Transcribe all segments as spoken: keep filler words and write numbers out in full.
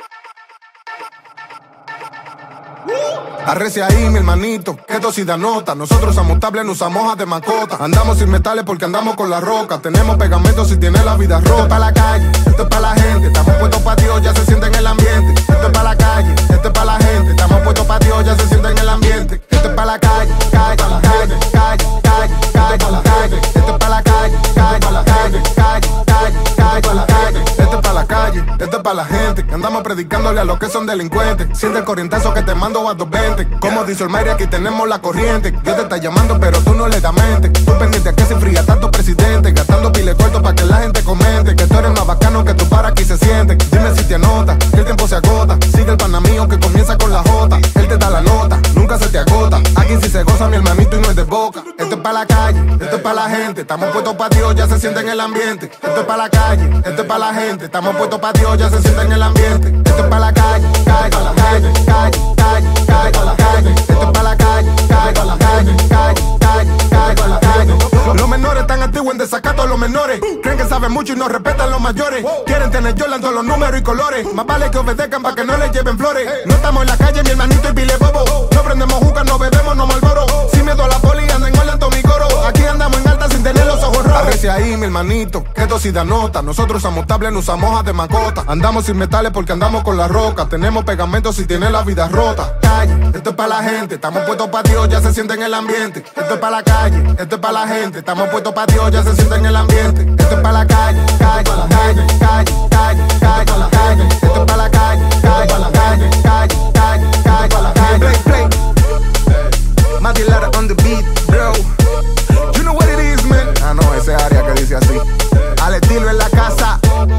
Arrece ahí, mi hermanito, que esto sí da nota. Nosotros somos tablets, no usamos hojas de mascota. Andamos sin metales porque andamos con la roca. Tenemos pegamento si tiene la vida rota. Esto es pa' la calle, esto es pa' la gente. Estamos puestos pa' Dios, ya se siente en el ambiente. Esto es pa' la calle, esto es pa' la gente. Estamos puestos pa' Dios, ya se siente en el ambiente. Esto es pa' la calle, calle, calle, calle, calle, calle, calle. Esto es pa' la calle, calle, calle, calle, calle, calle, calle. Esto es pa' la calle, esto es pa' la gente. Andamos predicándole a los que son delincuentes. Siente el corrientazo que te mando a doscientos veinte. Como dice el Mayri, aquí tenemos la corriente. Dios te está llamando, pero tú no le das mente. Tú pendiente a que se fría tanto presidente. Gastando pile corto para que la gente comente. Que tú eres más bacano que tu para aquí se siente. Dime si te anota, que el tiempo se agota. Sigue el pana mío que comienza con la J. Él te da la nota, nunca se te agota. Aquí sí se goza mi hermanito y no es de boca. Esto es pa' la calle, esto es pa' la gente. Estamos puestos pa' Dios, ya se siente en el ambiente. Esto es pa' la calle, esto es pa' la gente. Estamos puestos pa' Dios, ya se siente en el ambiente. Esto es pa' la calle, calle, calle, calle, calle, calle, calle. Esto es pa' la calle, calle, calle, calle, calle, calle, calle. Los menores están activos en desacato a los menores. Creen que saben mucho y no respetan los mayores. Quieren tener Jordan todos los números y colores. Más vale que obedezcan para que no les lleven flores. No estamos en la calle, mi hermanito y pile bobo. No prendemos juca, no bebemos, no malboro. Sin miedo a la poli, anda en orden todo mi coro. Aquí andamos en alta sin tener los ojos rojos. Arrece ahí, mi hermanito, que esto sí da nota. Nosotros somos tablets, no usamos hojas de mascota. Andamos sin metales porque andamos con la roca. Tenemos pegamento si tiene la vida rota. Calle, esto es pa' la gente. Estamos puestos pa' Dios, ya se siente en el ambiente. Esto es pa' la calle, esto es pa' la gente. Estamos puestos pa' Dios, ya se siente en el ambiente. Esto es pa' la calle, calle, calle, calle, calle, calle, calle. Esto es pa' la calle, calle, calle, calle, calle, calle, calle. Play, play. Mati Lara on the beat, bro. You know what it is, man. Ah, no, ese área que dice así. Al estilo en la casa.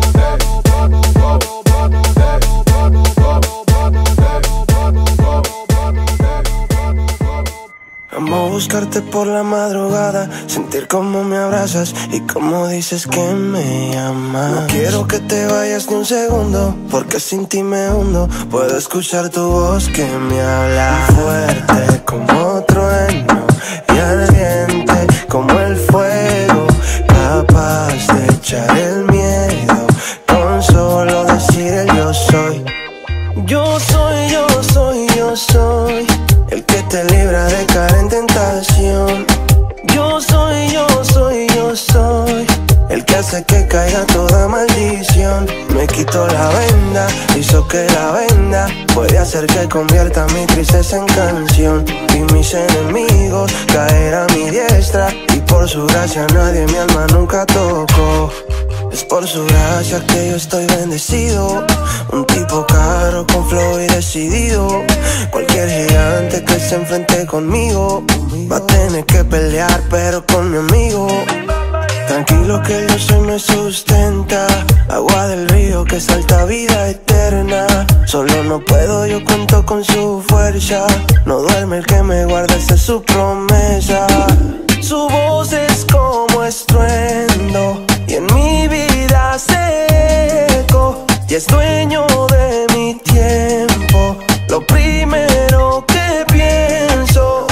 Amo buscarte por la madrugada, sentir cómo me abrazas y cómo dices que me amas. No quiero que te vayas ni un segundo, porque sin ti me hundo. Puedo escuchar tu voz que me habla fuerte como trueno y ardiente como el fuego, capaz de echar el miedo con solo decir el yo soy. Yo soy, yo soy, yo soy el que te libra de caer en tentación. Yo soy, yo soy, yo soy el que hace que caiga toda maldición. Me quito la venda, hizo que la venda puede hacer que convierta mi tristeza en canción. Y mis enemigos caer a mi diestra, y por su gracia nadie mi alma nunca tocó. Es por su gracia que yo estoy bendecido. Un tipo caro con flow y decidido. Cualquier gigante que se enfrente conmigo va a tener que pelear, pero con mi amigo. Tranquilo que el yo soy me sustenta. Agua del río que salta vida eterna. Solo no puedo, yo cuento con su fuerza. No duerme el que me guarda, esa es su promesa. Su voz es como estruendo y en mi vida hace eco, y es dueño de mi tiempo, lo primero que pienso.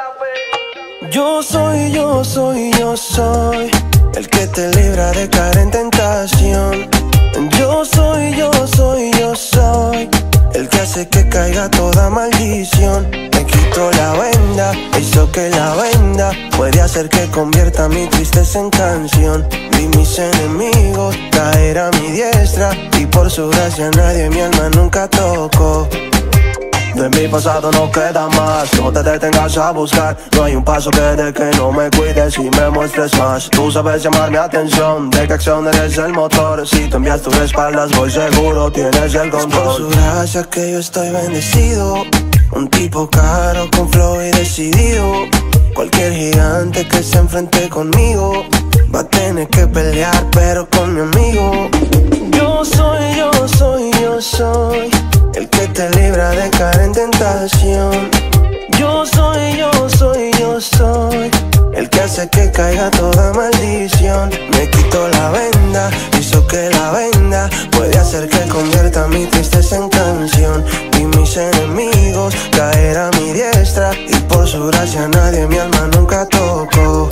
Yo soy, yo soy, yo soy el que te libra de caer en tentación. Yo soy, yo soy, yo soy el que hace que caiga toda maldición. Me quito la venda, hizo que la venda puede hacer que convierta mi tristeza en canción. Vi mis enemigos caer a mi diestra, y por su gracia nadie mi alma nunca tocó. De mi pasado no queda más, no te detengas a buscar. No hay un paso que de que no me cuides y me muestres más. Tú sabes llamar mi atención, de que acción eres el motor. Si tú envías tus espaldas voy seguro, tienes el control. Es por su gracia que yo estoy bendecido. Un tipo caro con flow y decidido. Cualquier gigante que se enfrente conmigo va a tener que pelear, pero con mi amigo. Yo soy, yo soy, yo soy el que te libra de caer en tentación. Yo soy, yo soy, yo soy el que hace que caiga toda maldición. Me quito la venda, hizo que la venda puede hacer que convierta mi tristeza en canción. Y mis enemigos caer a mi diestra, y por su gracia nadie mi alma nunca tocó.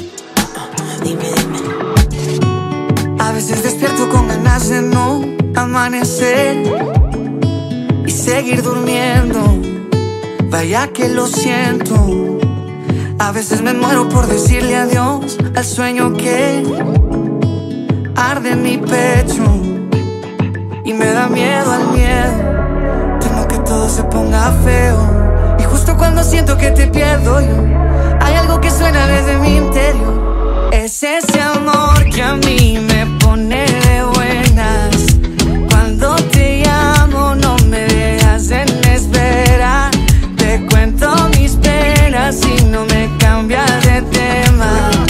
Dime, dime. A veces despierto con ganas de no amanecer y seguir durmiendo. Vaya que lo siento. A veces me muero por decirle adiós al sueño que arde en mi pecho. Y me da miedo al miedo, temo que todo se ponga feo. Y justo cuando siento que te pierdo yo, hay algo que suena desde mi interior. Es ese amor que a mí me pone de buenas. Cuando te llamo no me dejas en espera. Te cuento mis penas y no me cambias de tema.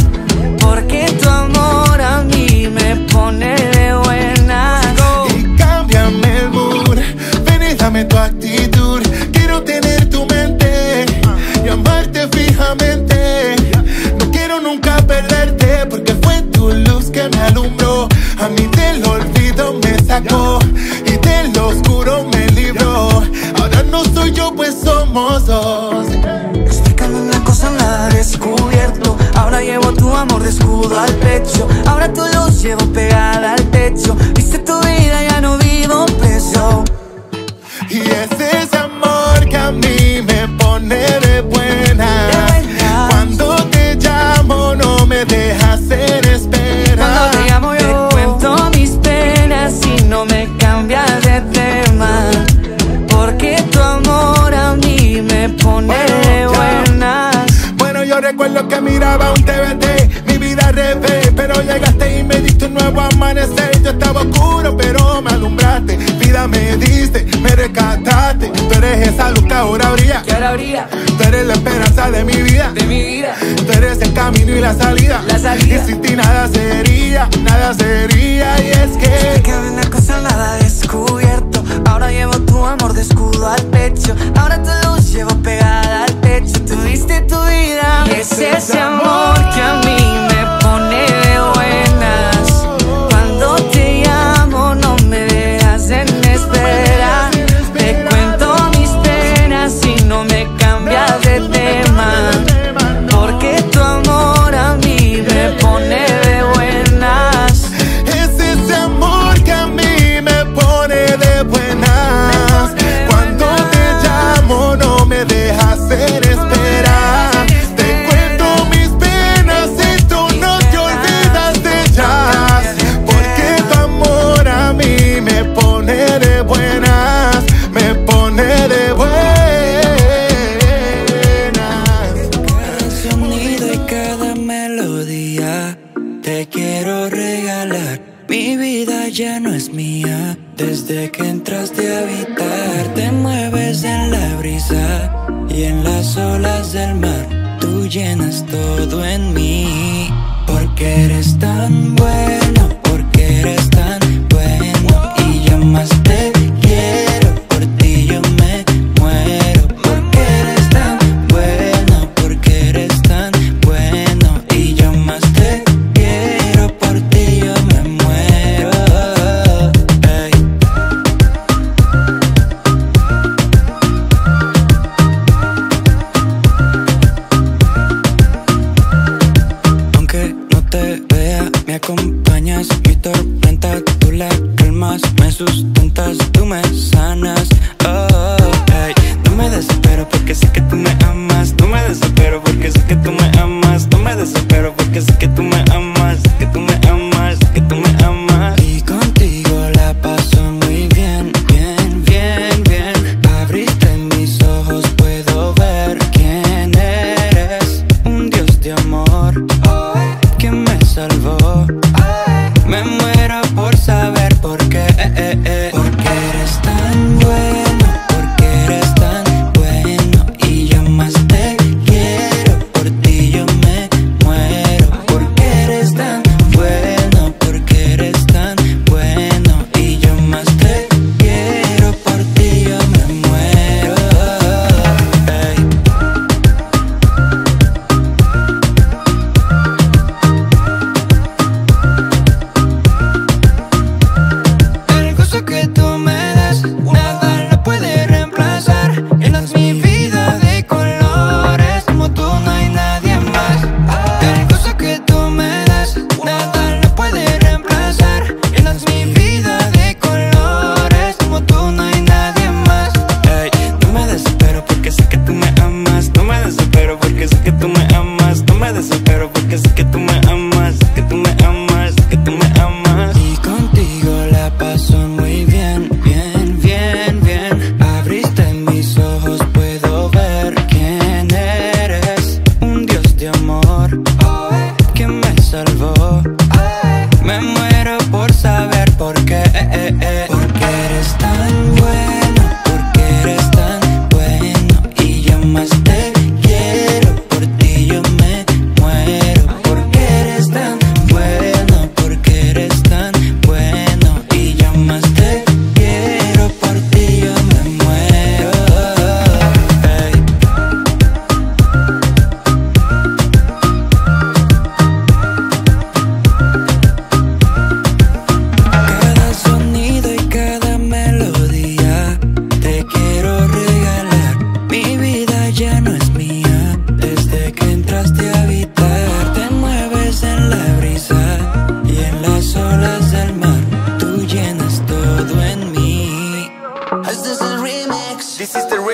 Porque tu amor a mí me pone de buenas. Y cámbiame el mood, ven y dame tu actitud. Quiero tener tu mente y amarte fijamente. No quiero nunca perderte, porque fue tu luz que me alumbró. A mí del olvido me sacó y del oscuro me libró. Ahora no soy yo, pues somos dos. Explícame una cosa, nada descubierto. Ahora llevo tu amor de escudo al pecho. Ahora tu luz llevo pegada al techo. Viste tu vida, ya no vivo preso. Y es ese amor que a mí me pone de buenas. Cuando te llamo no me dejas en espera. Cuando te llamo yo te cuento mis penas y no me cambias de tema. Porque tu amor a mí me pone de buenas. Bueno, yo recuerdo que miraba un T V T, mi vida al revés, pero llegaste y me diste un nuevo amanecer. Yo estaba oscuro pero me alumbraste, vida me diste, me rescataste. Tú eres esa luz que ahora brilla, Que ahora brilla, tú eres la esperanza de mi vida, de mi vida. tú eres el camino y la salida, La salida. Y sin ti nada sería, nada sería. Y es que Que una cosa, nada descubierto. Ahora llevo tu amor de escudo al pecho. Ahora tu luz llevo pegada al techo. Tú diste tu vida. Y es ese amor que a mí me pone de buenas. Cuando te llamo no me dejas en espera. Te cuento mis penas y no me cambias de tema. Porque tu amor a mí me pone de buenas. es ese amor que a mí me pone de buenas. Cuando te llamo no me dejas en espera. Te cuento mis penas y tú no te olvidas de ellas. Porque tu amor a mí me pone de buenas, me pone de buenas. Cada sonido y cada melodía te quiero regalar. Mi vida ya no es mía. Desde que entraste a habitar, te mueves en la brisa y en las olas del mar. Tú llenas todo en mí. Porque eres tan bueno, porque eres tan bueno. Y yo más te quiero, por ti yo me muero. Porque eres tan bueno, porque eres tan bueno. Y yo más te quiero, por ti yo me muero. Ey. Aunque no te vea, me acompañas. Mi tormenta, tú la calmas. Me sustentas, tú me sanas. Oh, ey. No me desespero porque sé que tú me amas. No me desespero porque sé que tú me amas. No me desespero porque sé que tú me amas. Que tú me amas, que tú me amas. Y contigo la paso muy bien, bien, bien, bien. Abriste mis ojos, puedo ver quién eres. Un Dios de amor que me salvó. Me muero por saber por qué. eh, eh, eh. Porque eres tan bueno, porque eres tan bueno. Y yo más te quiero, por ti yo me muero. Porque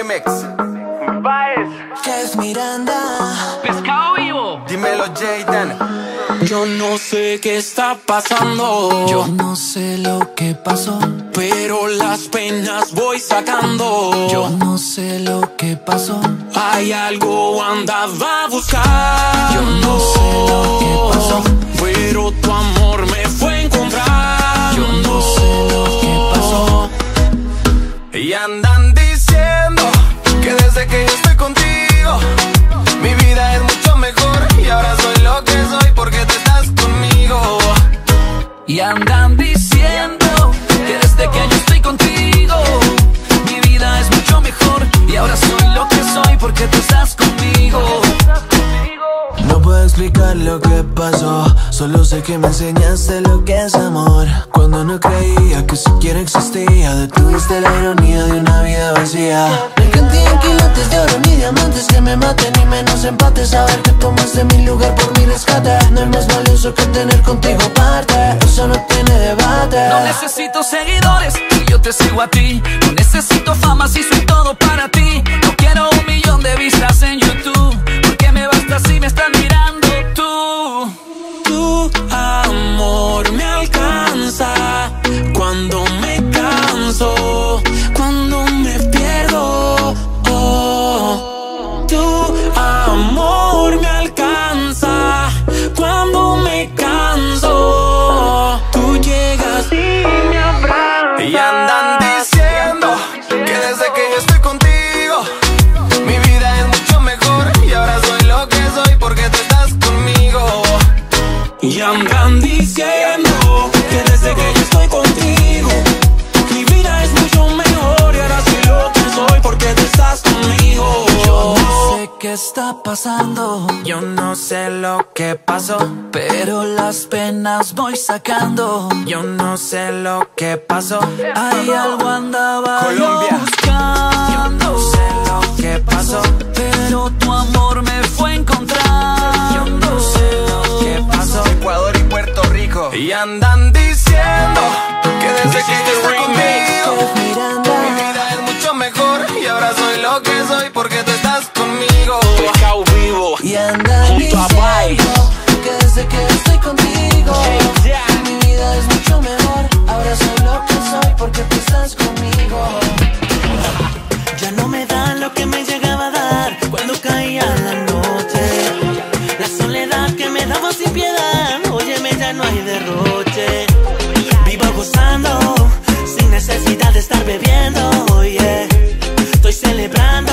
Remix. ¿Qué es Miranda? Pescado vivo. Dímelo, Jayden. Yo no sé qué está pasando. Yo no sé lo que pasó, pero las penas voy sacando. Yo no sé lo que pasó. Hay algo andaba a buscar. Yo no sé lo que pasó, pero tu amor me fue a encontrar. Yo no sé lo que pasó. Y andan diciendo que desde que yo estoy contigo mi vida es mucho mejor. Y ahora soy lo que soy porque tú estás conmigo. Y andan diciendo que desde que yo estoy contigo mi vida es mucho mejor. Y ahora soy lo que soy porque tú estás conmigo. No puedo explicar lo que pasó, solo sé que me enseñaste lo que es amor. Cuando no creía que siquiera existía, detuviste la ironía de una vida vacía. No encanté en quilates de oro ni diamantes que me maten, ni menos empates. Saber que tomaste mi lugar por mi rescate no es más valioso que tener contigo parte. Eso no tiene debate. No necesito seguidores si yo te sigo a ti. No necesito fama si soy todo para ti. No quiero un millón de vistas en YouTube, porque me basta si me están mirando tú. Tu amor me alcanza cuando me canso, cuando me pierdo. Oh, tu amor me alcanza cuando me canso. Tú llegas y me abrazas. Y andan diciendo que desde que yo estoy contigo mi vida es mucho mejor. Y ahora soy lo que soy porque tú estás conmigo. Y andan diciendo que desde que yo estoy contigo mi vida es mucho mejor. Y ahora soy lo que soy porque tú estás conmigo. Yo no sé qué está pasando, Yo no sé lo que pasó, pero las penas voy sacando. yo no sé lo que pasó. Hay algo andaba Colombia. yo buscando. Yo no sé lo que pasó, pero tu amor me fue a encontrar. yo no sé lo que pasó. Ecuador y Puerto Rico. Y andan diciendo que desde que yo estoy contigo mi vida es mucho mejor. Y ahora soy lo que soy porque tú estás conmigo. Pescado vivo Y andan junto a Pai. diciendo que desde que estoy contigo mi vida es mucho mejor. Ahora soy lo que soy porque tú estás conmigo. Ya no me dan lo que me llegaba a dar cuando caía la noche. La soledad que me daba sin piedad, óyeme, ya no hay derroche. Vivo gozando sin necesidad de estar bebiendo, oye. Estoy celebrando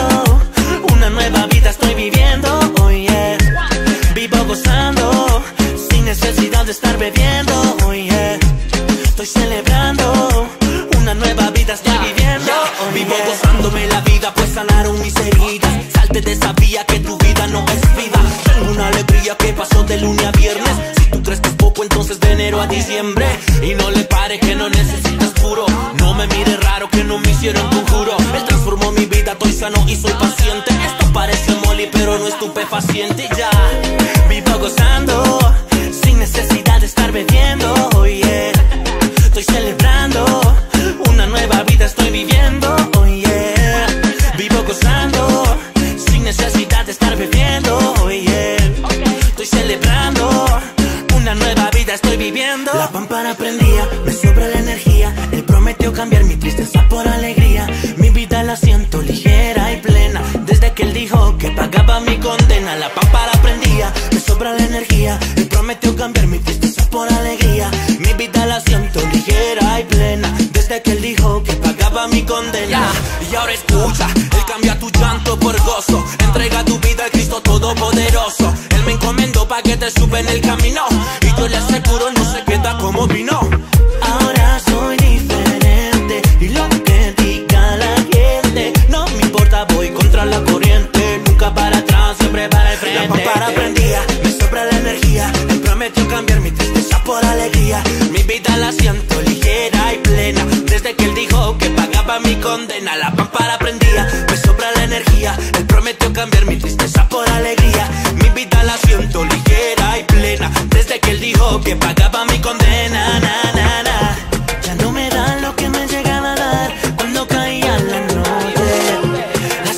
una nueva vida, estoy viviendo, oye. Vivo gozando sin necesidad de estar bebiendo, oye. Estoy celebrando una nueva vida, estoy viviendo, oye. Vivo gozándome la vida, pues sanaron mis heridas. Salte de esa vía que tu vida no es vida. Tengo una alegría que pasó de lunes a viernes. Si tú crees que es poco, entonces de enero a diciembre. Y no le pare que no necesitas puro. No me mire raro que no me hicieron conjuro. Él transformó mi vida, estoy sano y soy paciente. Esto parece molly, pero no estupefaciente. Ya vivo gozando sin necesidad de estar bebiendo, oye. Estoy celebrando una nueva vida, estoy viviendo, oye. Vivo gozando sin necesidad de estar bebiendo, oye. Estoy celebrando una nueva vida, estoy viviendo. La pámpara prendía, me sobra la energía. Él prometió cambiar mi tristeza por alegría. Mi vida la siento ligera y plena desde que él dijo que pagaba mi condena. La pámpara prendía, me sobra la energía. Él prometió cambiar mi tristeza por alegría. Mi vida la siento ligera y plena desde que él dijo que pagaba mi condena. Yeah. Y ahora escucha, él cambia tu llanto por gozo. Entrega tu vida al Cristo Todopoderoso. Él me encomendó pa' que te suba en el camino, y yo le aseguro no se queda como vino. Ahora soy diferente y lo que diga la gente no me importa, voy contra la corriente. Nunca para atrás, siempre para el frente. La pámpara prendía, me sobra la energía. Él prometió cambiar mi tristeza por alegría. Mi vida la siento ligera y plena desde que él dijo que pagaba mi condena. La pámpara prendía, me sobra la energía. Él prometió cambiar mi tristeza por alegría. Mi vida la siento ligera y plena desde que él dijo que pagaba mi condena. Na, na, na. Ya no me dan lo que me llegaba a dar cuando caía la noche. La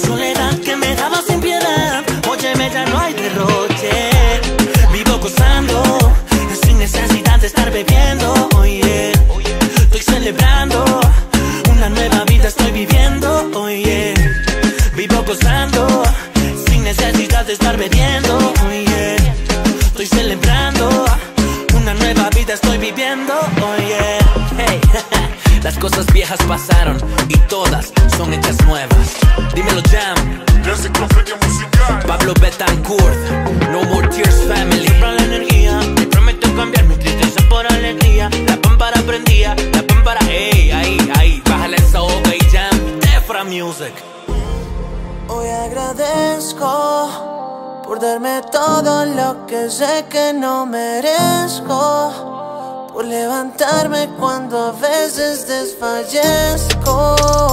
celebrando. Una nueva vida estoy viviendo, oh yeah. Vivo gozando, sin necesidad de estar bebiendo, oh yeah. Estoy celebrando, una nueva vida estoy viviendo, oh yeah. Hey, las cosas viejas pasaron y todas son hechas nuevas. Dímelo Jam, Pablo Betancourt, No More Tears Family. Compra la energía, te prometo cambiar mi tristeza por alegría. La pámpara prendía, la pámpara, ey, ahí, ahí. Bájale esa boca y Jam, Defra Music. Hoy agradezco por darme todo lo que sé que no merezco, por levantarme cuando a veces desfallezco.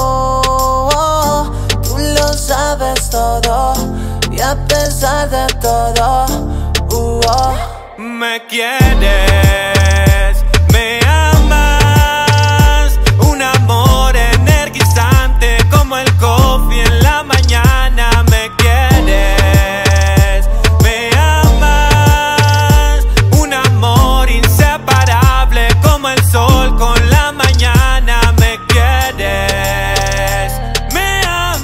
Tú lo sabes todo y a pesar de todo, uh, oh. Me quieres, me amas, un amor energizante como el coffee en la mañana. Me quieres, me amas, un amor inseparable como el sol con la mañana. Me quieres, me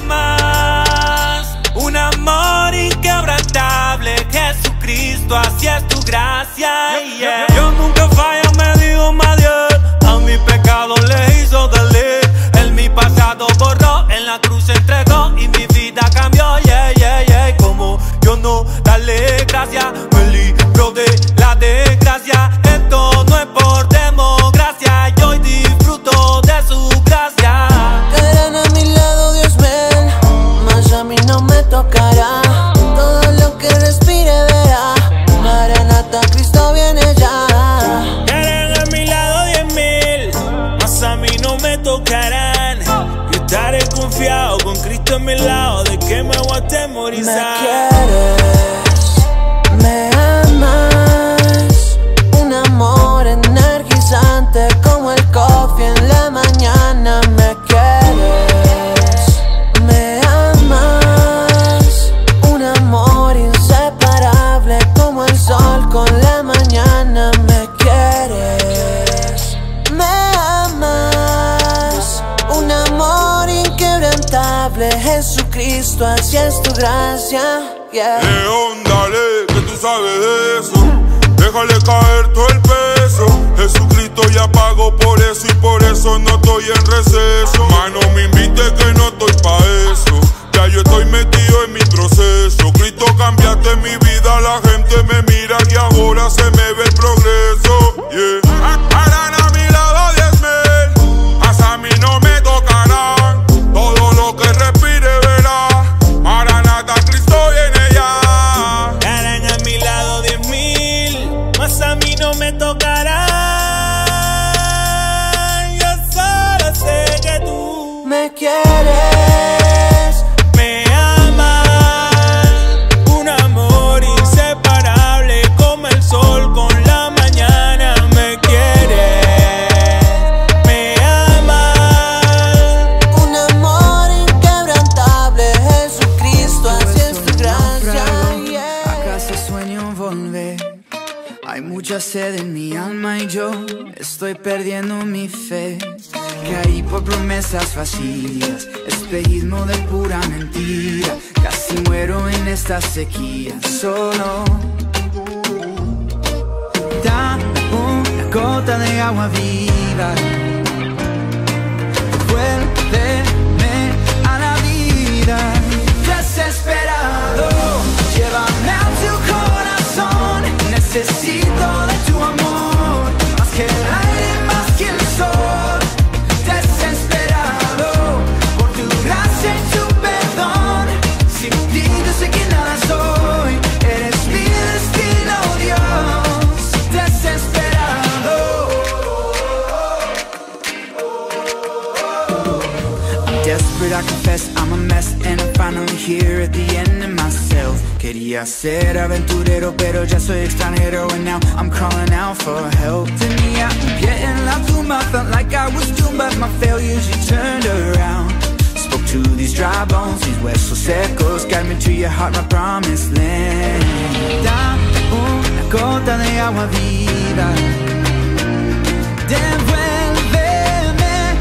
amas, un amor inquebrantable. Jesucristo, así es tu gracia, yeah. Yo nunca fallo, me digo Madiel. A mi pecado le hizo doler. Él mi pasado borró, en la cruz se entregó y mi vida cambió, yeah, yeah, yeah. Como yo no darle gracias, me libro de la desgracia. Esto no es por democracia, yo hoy disfruto de su gracia. Caerán a mi lado diez mil, mas a mí no me tocará. Todo lo que respire verá. Maranata, Cristo viene ya. Caerán a mi lado diez mil, mas a mí no me tocarán. Yo estaré confiado con Cristo a mi lado, de que me voy a atemorizar. Me quieres, me amas, un amor energizante como el coffee en la mañana. Me quieres, me amas, un amor inseparable como el sol con la mañana. Me quieres, me amas, un amor inquebrantable. Jesucristo, así es tu gracia, yeah. León, dale, que tú sabes de eso. Déjale caer todo el peso. Jesucristo ya pagó por eso y por eso no estoy en receso. Mano, me invite que no estoy pa' eso. Ya yo estoy metido en mi proceso. Cristo, cambiaste mi vida, la gente me mira y ahora se me ve el progreso, yeah. Harán a mi lado diez mil, mas a mí no me tocarán. Todo lo que respire verá. Maranata, Cristo viene ya. Harán a mi lado diez mil, mas a mí no me tocarán. Yo solo sé que tú Me quieres, me amas, un amor inseparable como el sol con la mañana. Me quieres, me amas, un amor inquebrantable. Jesucristo, así es tu gracia, yeah. ¿Acaso sueño volver? Hay mucha sed en mi alma y yo estoy perdiendo mi fe. Caí por promesas vacías, espejismo de pura mentira. Casi muero en esta sequía, solo dame una gota de agua viva. Vuélveme a la vida. Desesperado, llévame a tu corazón. Necesito de tu amor, más que el aire, más que el sol. Desesperado por tu gracia y tu perdón. Sin ti yo sé que nada soy. Eres mi destino, Dios. Desesperado. I'm desperate, I confess I'm a mess, and I'm finally here at the end of myself. Quería ser aventurero, pero ya soy extranjero, and now I'm crawling out for help. Tenía un pie en la tumba, felt like I was doomed, but my failures you turned around. Spoke to these dry bones, these huesos secos, guide me to your heart, my promised land. Dame una gota de agua viva. Devuélveme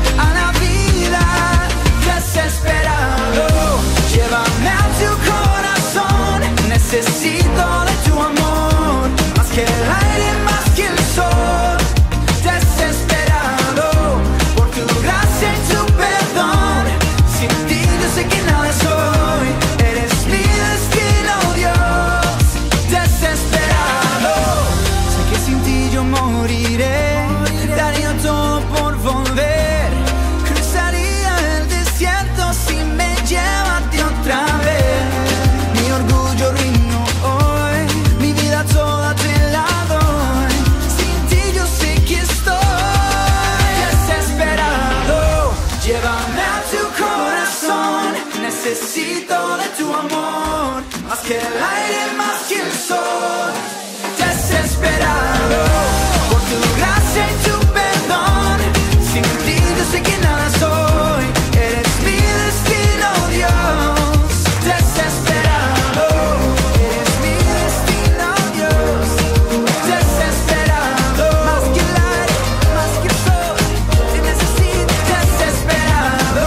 Necesito de tu amor, más que el aire, más que el sol. Desesperado por tu gracia y tu perdón. Sin ti yo sé que nada soy. Eres mi destino, Dios. Desesperado, eres mi destino, Dios. Desesperado, más que el aire, más que el sol. Te necesito. Desesperado,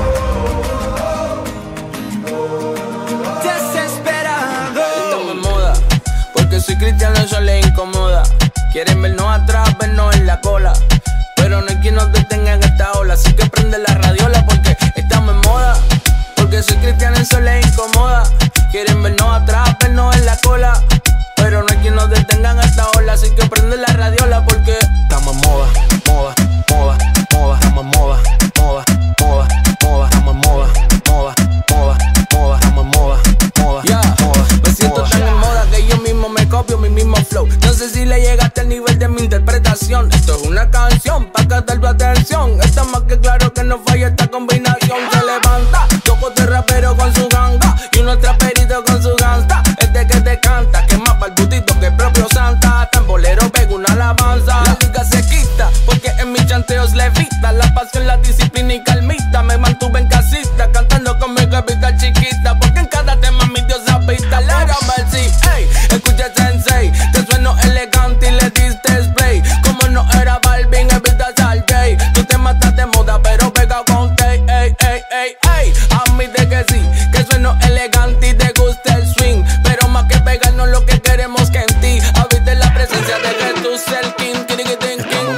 desesperado. Estamos en moda, porque soy cristiano, eso les incomoda. Quieren vernos atrás, vernos en la cola, pero no hay quien nos detenga en esta ola. Así que prende la radiola porque estamos en moda. Porque soy cristiano, eso les incomoda. Quieren vernos atrás, vernos en la cola, pero no hay quien nos detenga en esta ola. Así que prende la radiola porque estamos en moda, moda, moda, moda. Estamos en moda, moda, moda, moda. Estamos en moda, moda, moda, moda. Estamos en moda, moda, yeah. moda. Me siento tan en moda que yo mismo me copio mi mismo flow. No sé si le llegaste al nivel de mi interpretación. Esto es una canción pa' captar tu atención. Está más que claro que no falla esta combinación. Se levanta, choco de rapero con su ganga y unos traperitos con su gangsta. Este que te canta, que más balbutito que el propio Santa. Tan bolero pega una alabanza. La liga se quita, porque en mis chanteos levita. La pasión, la disciplina y calmita. Me mantuve en casita, cantando con mi capita chiquita. Porque en cada tema mi Dios habita. Let em see, ey, escucha sensei. Te sueno elegante y le diste spray. Como no era Balvin, evitas al gay. Tú te matas de moda, pero pega con Tay, ey, ey, ey, ey. Admite que sí, que sueno elegante y te gusta el swing. Pero más que pegarnos lo que queremos que en ti habite la presencia de Jesús el King, King, King, King.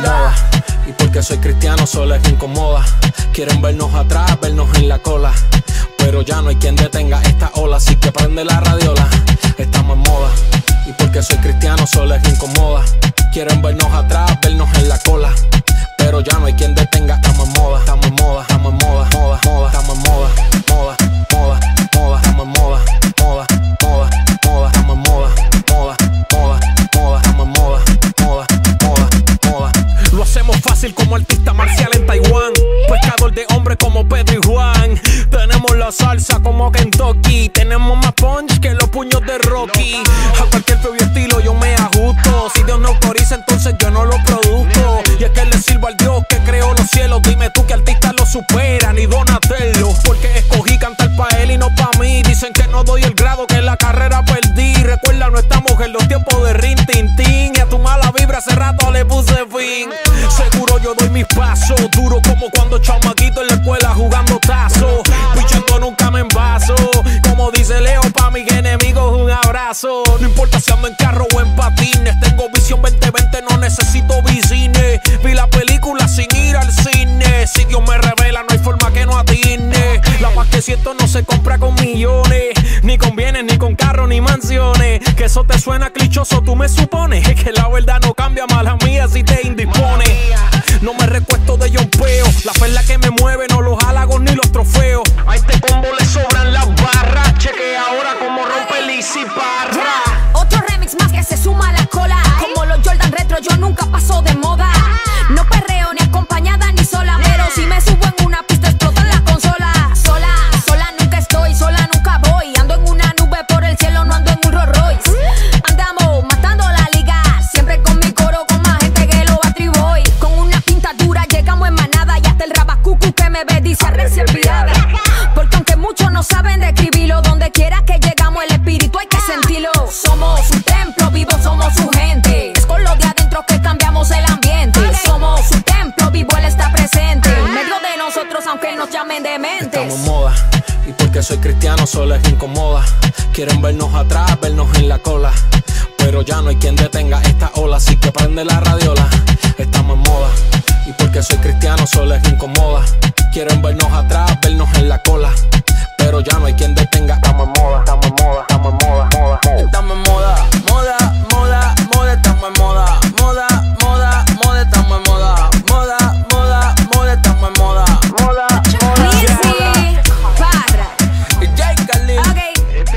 Y porque soy cristiano solo es incomoda. Quieren vernos atrás, vernos en la cola, pero ya no hay quien detenga esta ola. Así que prende la radiola, estamos en moda. Y porque soy cristiano solo es incomoda. Quieren vernos atrás, vernos en la cola, pero ya no hay quien detenga. Estamos en moda, estamos en moda, estamos en moda, moda, moda. Estamos en moda, moda, moda, moda. Estamos en moda, moda, moda, moda. Estamos en moda, moda, moda, moda. Estamos en moda, moda, moda, moda. Lo hacemos fácil como artista marcial en Taiwán, pescador de hombres como Pedro y Juan. Tenemos la salsa como Kentucky, tenemos más punch que los puños de Rocky. A cualquier feo y estilo yo me ajusto. Si Dios no autoriza, entonces yo no lo produzco. Y es que le sirvo al Dios que creó los cielos. Dime tú que artista lo supera, ni Donatello. Porque escogí cantar pa' él y no pa' mí. Dicen que no doy el grado, que en la carrera perdí. Recuerda, no estamos en los tiempos de Rin Tin Tin. Y a tu mala vibra hace rato le puse fin. Seguro yo doy mis pasos, duro como cuando chamaquito en la escuela jugando tazo. Pichando nunca me envaso, como dice Leo, pa' mis enemigos un abrazo. No importa si ando en carro o en patines, tengo visión veinte veinte, no necesito vicines. Vi la película sin ir al cine, si Dios me revela no hay forma que no atine. La paz que siento no se compra con millones, ni con bienes, ni con carros, ni mansiones. Que eso te suena clichoso, tú me supones. Es que la verdad no cambia, mala mía si te indispone. No me recuesto de yompeo, la fe es la que me mueve, no los halagos ni los trofeos. A este combo le sobran las barras, cheque ahora como rompe Lizzy Parra. Otro remix más que se suma a la cola, como los Jordan Retro yo nunca paso de moda. No perreo ni acompañada ni sola, pero si me subo en una pista explotan la consola. Sola, sola nunca estoy, sola nunca voy. Ando en una nube por el cielo, no ando en un Rolls Royce. Andamos matando la liga, siempre con mi coro, con más gente que lo atribuy. Con una pinta dura llegamos en manada, y hasta el rabacucu que me ve dice arrecia enviada. Porque aunque muchos no saben describirlo, donde quiera que llegamos el espíritu hay que sentirlo. Somos su templo vivo, somos su gente. Es con lo de adentro que cambiamos el ambiente. Somos su templo vivo, él está presente en medio de nosotros aunque nos llamen dementes. Estamos en moda, y porque soy cristiano solo es incomoda. Quieren vernos atrás, vernos en la cola, pero ya no hay quien detenga esta ola. Así que prende la radiola, estamos en moda. Y porque soy cristiano solo es incomoda. Quieren vernos atrás, vernos en la cola, pero ya no hay quien detenga. Estamos en moda, estamos en moda, estamos en moda, moda. Estamos en moda, moda, moda, moda. Estamos en moda, moda, moda, moda. Estamos en moda, moda, moda, moda. Estamos en moda, moda, moda. Lizzy Parra Y J. Khalil. okay.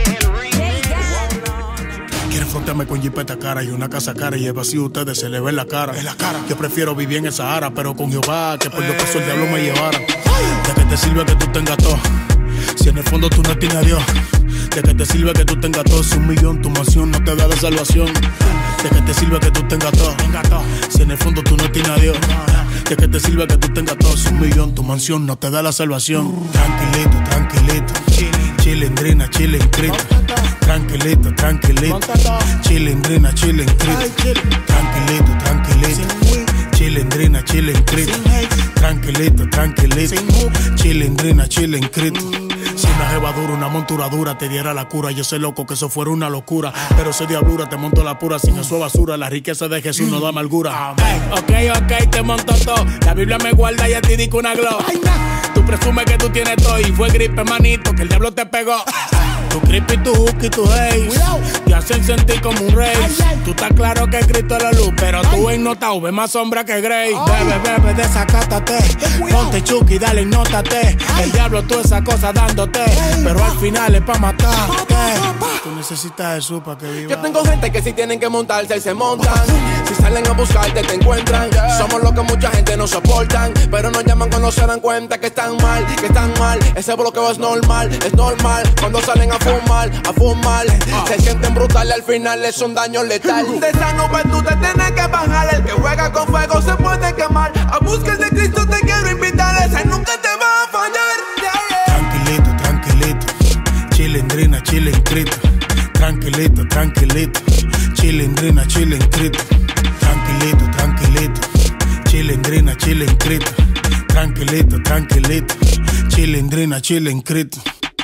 Quieren frontearme con jipeta cara y una casa cara, y es vacío, ustedes se le ve en la cara. En la cara. Yo prefiero vivir en el Sahara, pero con Jehová, que por lo que el diablo me llevara. ¿De qué te sirve que tú tengas todo? Si en el fondo tú no tienes a Dios. ¿De qué te sirve que tú tengas todo? Si un millón tu mansión no te da la salvación. ¿De qué te sirve que tú tengas todo? Si en el fondo tú no tienes a Dios. ¿De qué te sirve que tú tengas todo? Si un millón tu mansión no te da la salvación. Tranquilito, tranquilito, chilindrina, chilincrito. Tranquilito, tranquilito, chilindrina, chilincrito. Tranquilito, tranquilito, chilindrina, chilincrito. Tranquilito, tranquilito, chilindrina, chilincrito. Si una jeva dura, una montura dura te diera la cura. Yo sé loco que eso fuera una locura, pero soy diablura, te monto la pura. Sin eso basura, la riqueza de Jesús no da amargura. Ok, ok, te monto todo. La Biblia me guarda y a ti dico una glow. Tú presumes que tú tienes todo y fue gripe, manito, que el diablo te pegó. Tu creepy, tu hook y tu haze te hacen sentir como un rey. Tú estás claro que Cristo es la luz, pero tú en nota ves más sombra que Grey. Bebe, bebe, desacátate. Ponte chuki, dale y nótate. El diablo tú esa cosa dándote, pero al final es pa' matarte. Tú necesitas a Jesús pa' que viva. Yo tengo gente que si tienen que montarse y se montan. Si salen a buscarte te encuentran. Somos lo que mucha gente no soportan, pero nos llaman cuando se dan cuenta que están mal, que están mal. Ese bloqueo es normal, es normal. Cuando salen a fumar, a fumar, se sienten brutales, al final es un daño letal. De esa nube tú te tienes que bajar. El que juega con fuego se puede quemar. A buscar de Cristo te quiero invitar. Ese nunca te va a fallar. Tranquilito, tranquilito, chilindrina, chilincrito. Tranquilito, tranquilito, chilindrina, chilincrito. Tranquilito, tranquilito, chilindrina, chilincrito. Tranquilito, tranquilito, chilindrina, chilincrito.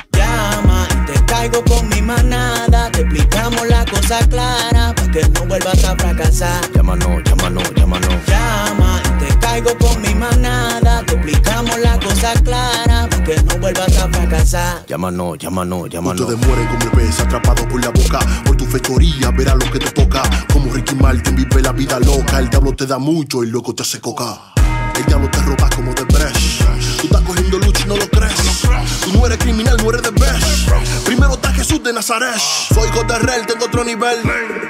Llama y te caigo con mi manada. Te explicamos la cosa clara para que no vuelvas a fracasar. Llámanos, llámanos, llámanos. Llama y te caigo con mi manada. Te explicamos la cosa clara para que no vuelvas a fracasar. Llámanos, llámanos, llámanos. Tú te mueres como el pez atrapado por la boca. Por tu fechoría verás lo que te toca. Como Ricky Martin vive la vida loca. El diablo te da mucho y loco te hace coca. El diablo te roba como de Bresh. Tú estás cogiendo lucha y no lo crees. Tú no eres criminal, no eres de best. Primero está Jesús de Nazaret. Soy hijo de Rey, tengo otro nivel.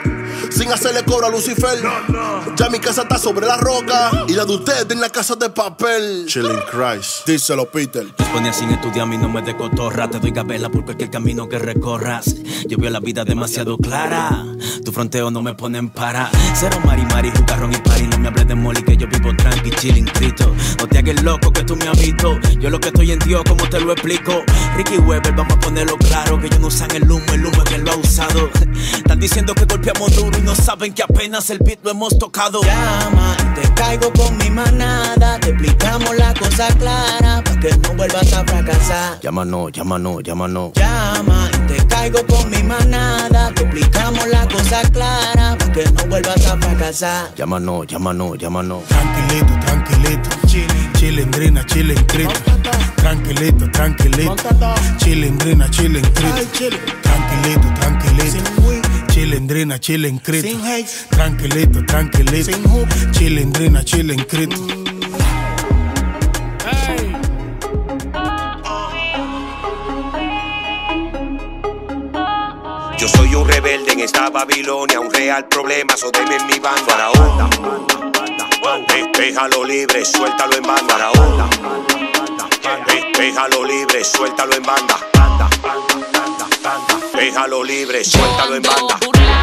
Sin hacerle cobro a Lucifer. Ya mi casa está sobre la roca y la de ustedes en la casa de papel. Chilling Christ, díselo Peter. Responde sin estudiar, mi no me de cotorra. Te doy gabela por cualquier camino que recorras. Yo veo la vida demasiado clara. Tu fronteo no me pone en para. Cero mari mari, jugarrón y pari. No me hables de molly que yo vivo tranqui, chilling Cristo. No te hagas loco que tú me has visto. Yo lo que estoy en Dios, como te lo explico. Ricky Weber, vamos a ponerlo claro. Que ellos no usan el humo, el humo es que lo ha usado. Están diciendo que golpeamos duro y no saben que apenas el beat lo hemos tocado. Llama y te caigo con mi manada. Te explicamos la cosa clara para que no vuelvas a fracasar. Llámanos, llámanos, llámanos. Llama y te caigo con mi manada. Te explicamos la cosa clara para que no vuelvas a fracasar. Llámanos, llámanos, llámanos. Tranquilito, tranquilito, chilindrina, chilincrito. Tranquilito, tranquilito, chilindrina, chilincrito. Tranquilito, tranquilito, chilindrina, chilincrito. Tranquilito, tranquilito, chilindrina, chilincrito. Yo soy un rebelde en esta Babilonia, un real problema, so deme en mi banda. Faraón, de, déjalo libre, suéltalo en banda. Faraón, de, déjalo libre, suéltalo en banda. Déjalo libre, suéltalo en banda.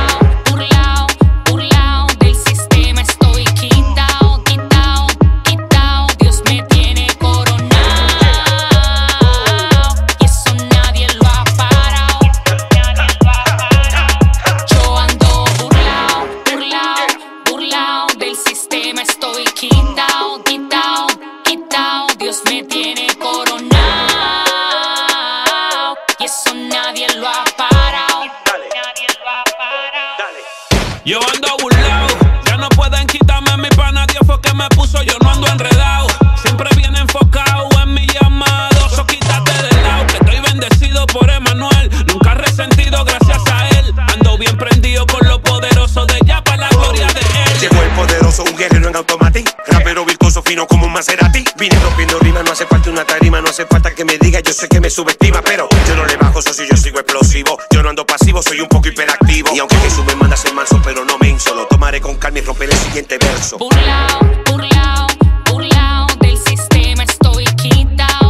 Yo ando burlao, ya no pueden quitarme mi pana. Dios fue que me puso, yo no ando enredado. Siempre bien enfocado en mi llamado. So quítate del lado, que estoy bendecido por Emanuel. Nunca resentido gracias a él. Ando bien prendido con lo poderoso de ya para la gloria de él. Llegó el poderoso, un guerrero en automático. Rapero virtuoso, fino como un Maserati. Vine rompiendo rima, no hace falta una tarima. No hace falta que me diga, yo sé que me subestima. Pero yo no le bajo, socio, yo sigo explosivo. Yo no ando pasivo, soy un poco hiperactivo. Y aunque Jesús me manda a ser manso, pero no menso. Lo tomaré con calma y romperé el siguiente verso. Burlao, burlao, burlao del sistema estoy quitao,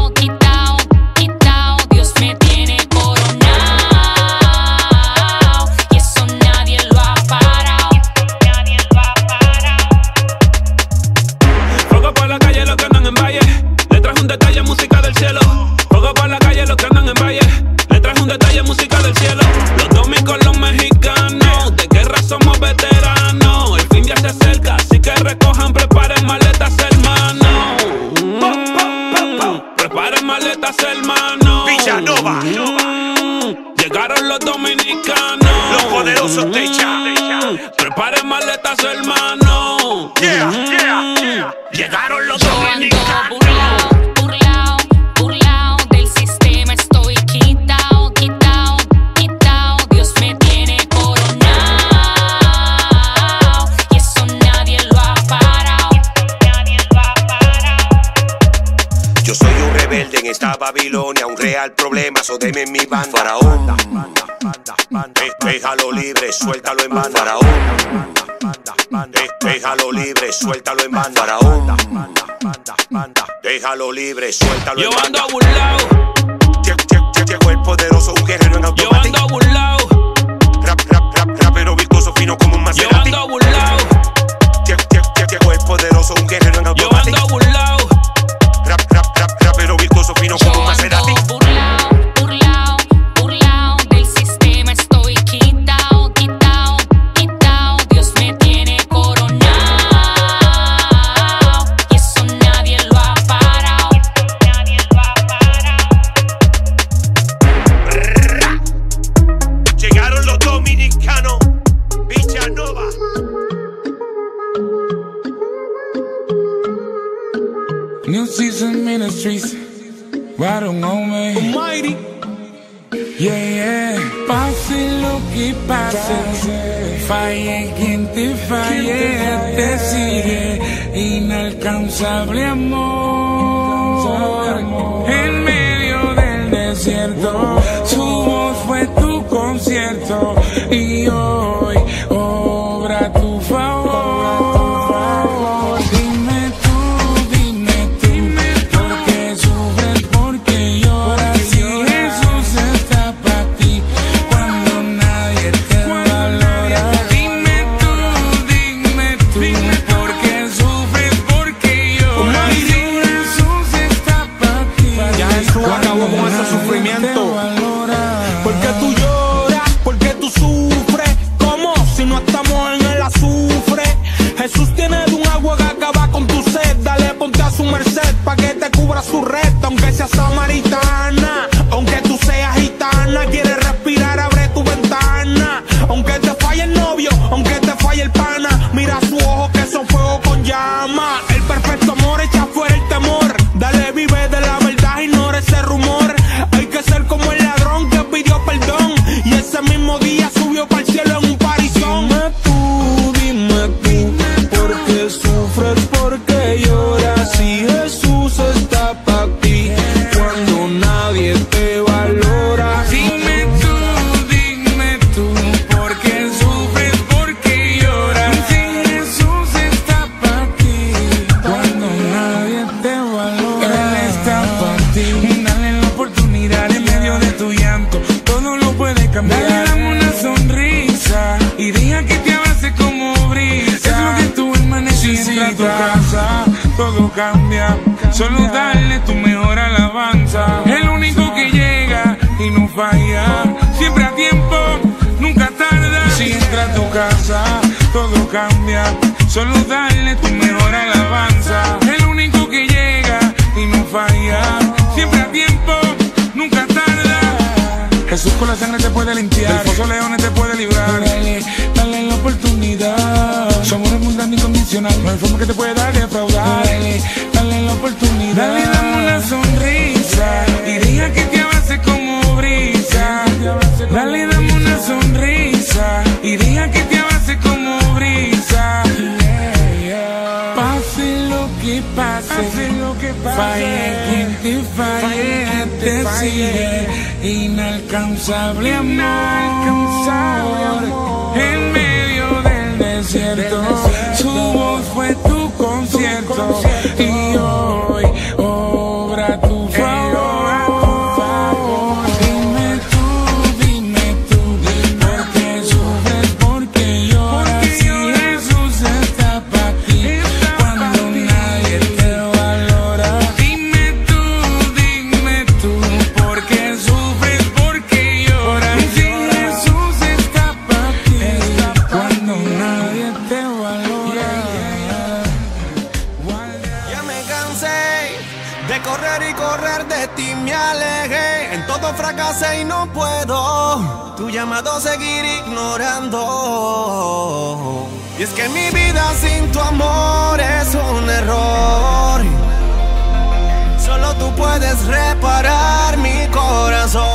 Preparen maletas, hermano. Villanova. Mm, llegaron los dominicanos. Los poderosos Techa. Preparen maletas, hermano. Yeah, yeah, yeah. Llegaron los Yo dominicanos. ando burlao, burlao, burlao del sistema. Estoy quitao, quitao, quitao. Dios me tiene coronao y eso nadie lo ha parado. Nadie lo ha parado. Yo soy un rebelde en esta Babilonia, un real problema, so deme en mi banda. Faraón, Eh, déjalo libre, suéltalo en banda. Faraón, Eh, déjalo libre, suéltalo en banda. Faraón, déjalo libre, suéltalo en Yo banda. ando burlao. Llegó el poderoso, un guerrero en automático. Yo ando burlao. Rap, rap, rap, rapero virtuoso, fino como un Yo Maserati. ando burlao. Llegó el poderoso, un guerrero en Yo automático. ando burlao. Rap, rap, rap, rapero virtuoso, fino como un Maserati. Burlao, burlao, burlao del sistema. Estoy quitao, quitao, quitao. Dios me tiene coronao y eso nadie lo ha parado. Nadie lo ha parado. Llegaron los dominicanos. Villanova. New Season Ministries, right on me. Almighty. Yeah, yeah. Pase lo que pase, falle quien te falle, te sigue inalcanzable amor. En medio del desierto, su voz fue tu concierto y hoy obra a tu favor. Porque tú lloras, porque tú sufres, como si no estamos en el azufre. Jesús tiene de un agua que acaba con tu sed. Dale, ponte a su merced pa' que te cubra su red. Aunque seas samaritana, aunque tú seas gitana, quieres respirar, abre tu ventana. Aunque te falle el novio, aunque te falle el pana, mira su ojo que son fuego con llama. El perfecto amor echa fuera el temor. Dale, vive de la verdad, ignora ese rumor. Hay que ser como el ladrón que pidió perdón y ese mismo día subió para el cielo en un parizón. Dime tú, dime tú, ¿por qué sufres? ¿Por qué lloras? Si Jesús está para ti cuando nadie te valora. Dime tú, dime tú, ¿por qué sufres? ¿Por qué lloras? Si Jesús está para ti cuando nadie te valora. Él está para ti. Dale la oportunidad en medio de tu llanto, todo lo puede cambiar. Dale una sonrisa y deja que te abrace como brisa. Es lo que tú hermanes si entra a tu casa, todo cambia. Solo dale tu mejor alabanza. El único que llega y no falla, siempre a tiempo, nunca tarda. Si entra a tu casa, todo cambia. Solo dale tu mejor alabanza. El único que llega y no falla, siempre a tiempo, nunca tarda. Jesús con la sangre te puede limpiar, del pozo leones te puede librar. Dale, dale la oportunidad. Su amor es mundano incondicional, no hay forma que te pueda defraudar. Dale, dale la oportunidad. Dale, dame una sonrisa y deja que te abrace como brisa. Dale, dame una sonrisa y deja que te abrace como brisa. Pase lo que pase, falle quien te falle, te sigue inalcanzable amor. En medio del desierto, su voz fue tu concierto y hoy obra a tu favor. Dime tú, dime tú, ¿por qué sufres? ¿Por qué lloras? Si Jesús está para ti cuando nadie te valora. Dime tú, dime tú, ¿por qué sufres? ¿Por qué lloras? Si Jesús está para ti cuando nadie te valora. Ya me correr de ti me alejé. En todo fracasé y no puedo tu llamado seguir ignorando. Y es que mi vida sin tu amor es un error. Solo tú puedes reparar mi corazón.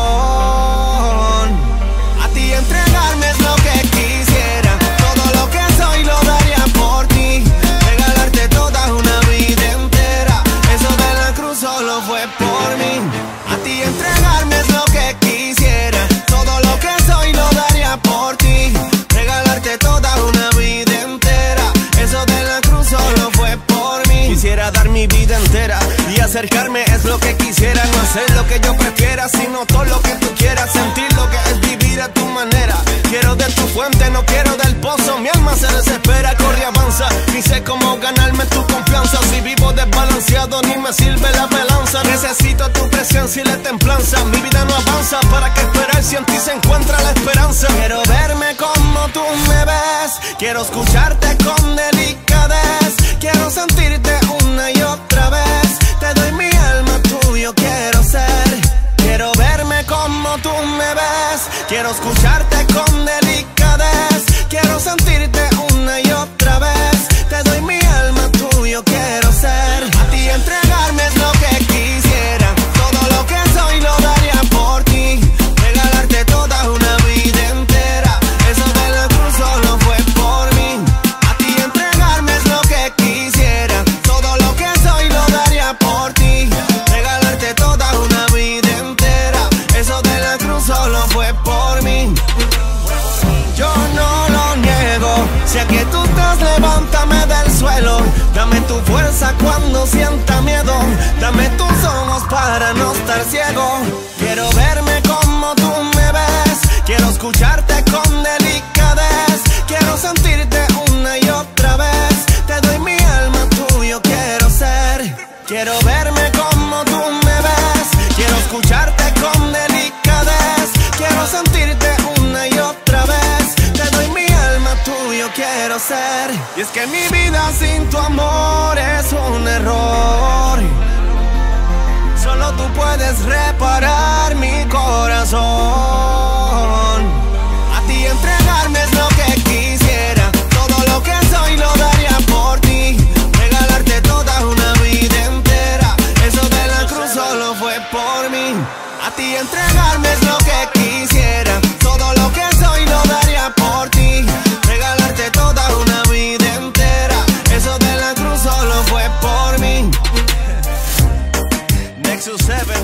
A ti entregarme es lo que quisiera. Todo lo que soy lo daría por ti. Regalarte toda una vida entera. Eso de la cruz solo fue por mí. A ti entregarme es lo que quisiera. Todo lo que soy lo daría por ti. Regalarte toda una vida entera. Eso de la cruz solo fue por mí. Quisiera dar mi vida entera y acercarme es lo que quisiera. No hacer lo que yo prefiera, sino todo lo que tú quieras. Sentir lo que es vivir a tu manera. Quiero de tu fuente, no quiero del pozo. Mi alma se desespera, corre, avanza. Ni sé cómo ganarme tu confianza. Si vivo desbalanceado ni me sirve la balanza. Necesito tu presencia y la templanza. Mi vida no avanza, ¿para qué esperar si en ti se encuentra la esperanza? Quiero verme como tú me ves. Quiero escucharte con delicadez. Quiero sentirte una y otra vez. Te doy mi alma, tuyo quiero ser. Quiero verme como tú me ves. Quiero escucharte con delicadez. Quiero sentirte una y otra vez. Te doy mi alma, tuyo quiero ser. A ti entregarme es lo que quisiera. Todo lo que soy lo daría por ti. Regalarte toda una vida entera. Eso de la cruz solo fue por mí. A ti entregarme es lo que quisiera. Todo lo que soy lo daría por ti. Regalarte toda una vida entera. Eso de la cruz solo fue por mí. Yo no lo niego. Sé que tú estás, levántame del suelo. Dame tu fuerza cuando sienta miedo. Dame tus ojos para no estar ciego. Quiero verme como tú me ves. Quiero escucharte con delicadez. Quiero sentirte una y otra vez. Te doy mi alma, tuyo quiero ser. Quiero verme como tú me ves. Quiero escucharte con delicadez. Quiero sentirte una y otra vez. Te doy mi alma, tuyo quiero ser. Y es que mi vida sin tu amor es un error. Solo tú puedes reparar mi corazón. A ti entregarme es lo que quisiera. Todo lo que soy lo daría por ti. Regalarte toda una vida entera. Eso de la cruz solo fue por mí. A ti entregarme es lo que quisiera. Todo lo que soy lo daría por ti. Regalarte toda una vida entera. Eso de la cruz solo fue por mí. Nexus siete.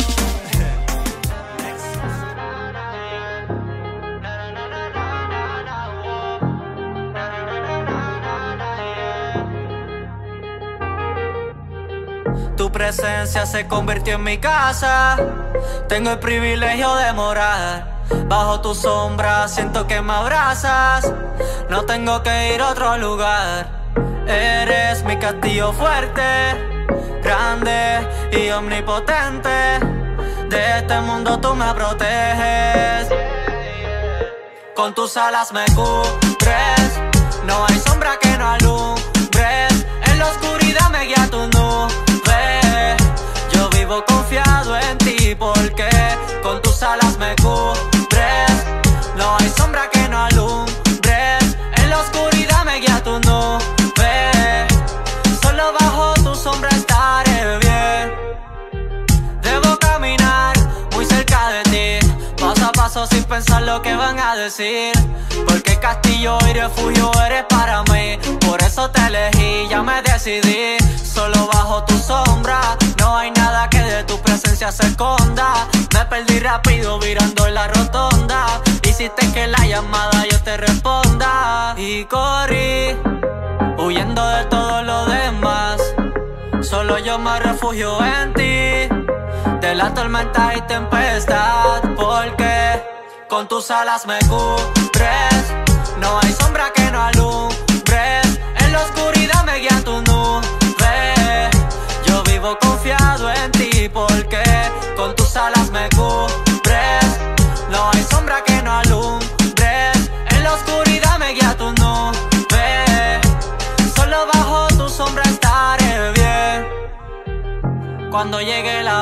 Tu presencia se convirtió en mi casa. Tengo el privilegio de morar bajo tu sombra, siento que me abrazas. No tengo que ir a otro lugar. Eres mi castillo fuerte, grande y omnipotente. De este mundo tú me proteges. Con tus alas me cubres. No hay sombra que no alumbres. En la oscuridad me guía tu nube. Yo vivo confiado en ti porque con tus alas me cubres. No hay sombra que no alumbres. En la oscuridad me guía tu nube. Solo bajo tu sombra estaré bien. Debo caminar muy cerca de ti, paso a paso sin pensar lo que van a decir. Porque castillo y refugio eres para mí. Por eso te elegí, ya me decidí. Solo bajo tu sombra, no hay nada que de tu presencia se esconda. Me perdí rápido virando en la rotonda. Hiciste que la llamada yo te responda. Y corrí, huyendo de todo lo demás. Solo yo me refugio en ti, de la tormenta y tempestad. Porque con tus alas me cubres. No hay sombra que no alumbres. En la oscuridad me guía tu nube. Yo vivo confiado en ti porque con tus alas me cubres. No hay sombra que no alumbres. En la oscuridad me guía tu nube. Solo bajo tu sombra estaré bien. Cuando llegue la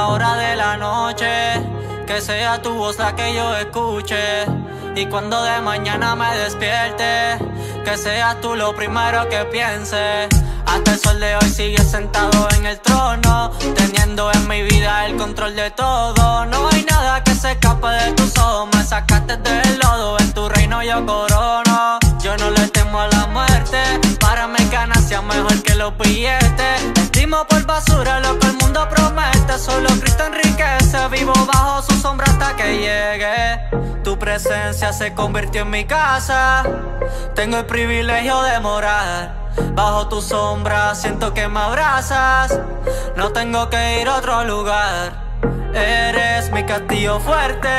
hora de la noche, que sea tu voz la que yo escuche. Y cuando de mañana me despierte, que seas tú lo primero que piense. Hasta el sol de hoy sigue sentado en el trono, teniendo en mi vida el control de todo. No hay nada que se escape de tus ojos, me sacaste del lodo, en tu reino yo corono. Yo no le temo a la muerte, para mí ganancia mejor que los billetes. Estimo por basura lo que el mundo promete, solo Cristo enriquece, vivo bajo su sombra hasta que llegue. Tu presencia se convirtió en mi casa, tengo el privilegio de morar bajo tu sombra, siento que me abrazas, no tengo que ir a otro lugar. Eres mi castillo fuerte,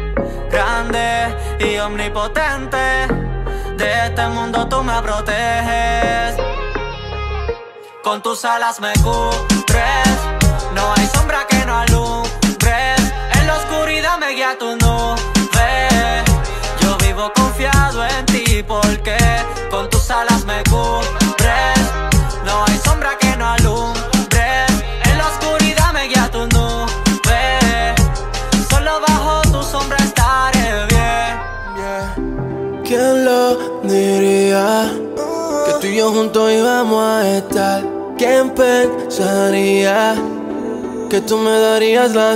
grande y omnipotente, de este mundo tú me proteges. Con tus alas me cubres, no hay sombra que no alumbres, en la oscuridad me guía tu nube. Yo vivo confiado en ti porque con tus alas me cubres, no hay sombra que no alumbres, en la oscuridad me guía tu nube, solo bajo tu sombra estaré bien. Yeah. ¿Quién lo diría? Que tú y yo juntos íbamos a estar. ¿Quién pensaría que tú me darías la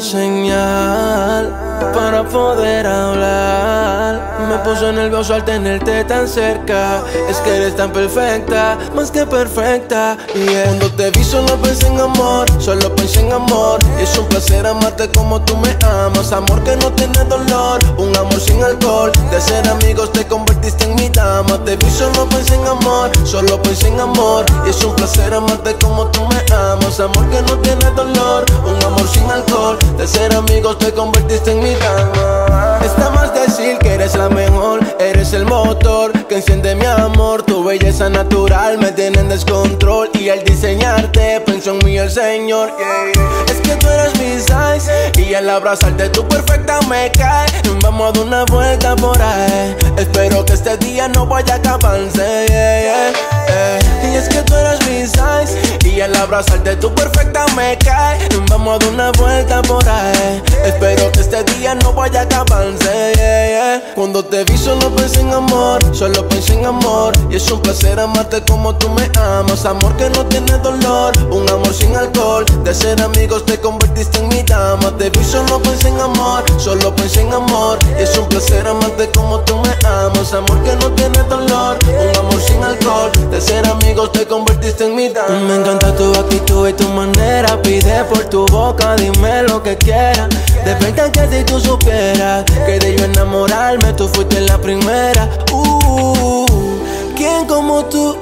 señal para poder hablar? Me puso nervioso al tenerte tan cerca, es que eres tan perfecta, más que perfecta, yeah. Cuando te vi solo pensé en amor, solo pensé en amor, y es un placer amarte como tú me amas. Amor que no tiene dolor, un amor sin alcohol, de ser amigos te convertiste en mi dama. Te vi solo pensé en amor, solo pensé en amor, y es un placer amarte como tú me amas. Amor que no tiene dolor, un amor sin alcohol, de ser amigos te convertiste en mi dama. Está más decir que eres la mejor, eres el motor que enciende mi amor. Tu belleza natural me tiene en descontrol, y al diseñarte pensó en mí el Señor, yeah. Es que tú eres mi size, y al abrazarte tú perfecta me cae. Vamos a dar una vuelta por ahí, espero que este día no vaya a acabarse, yeah, yeah, yeah. Y es que tú eres mi size, y al abrazarte tú perfecta me cae. Vamos a dar una vuelta por ahí, espero que este día no vaya a acabarse, yeah, yeah. Cuando te vi solo pensé en amor, solo pensé en amor, y es un placer amarte como tú me amas. Amor que no tiene dolor, un amor sin alcohol, de ser amigos te convertiste en mi dama. Te vi solo pensé en amor, solo pensé en amor, y es un placer amarte como tú me amas. Amor que no tiene dolor, un amor sin alcohol, de ser amigos te convertiste en mi dama. Me encanta tu actitud y tu manera, pide por tu boca, dime lo que quieras. De verdad que si tú supieras que de yo enamorarme tú fuiste la primera. Uh, ¿quién como tú?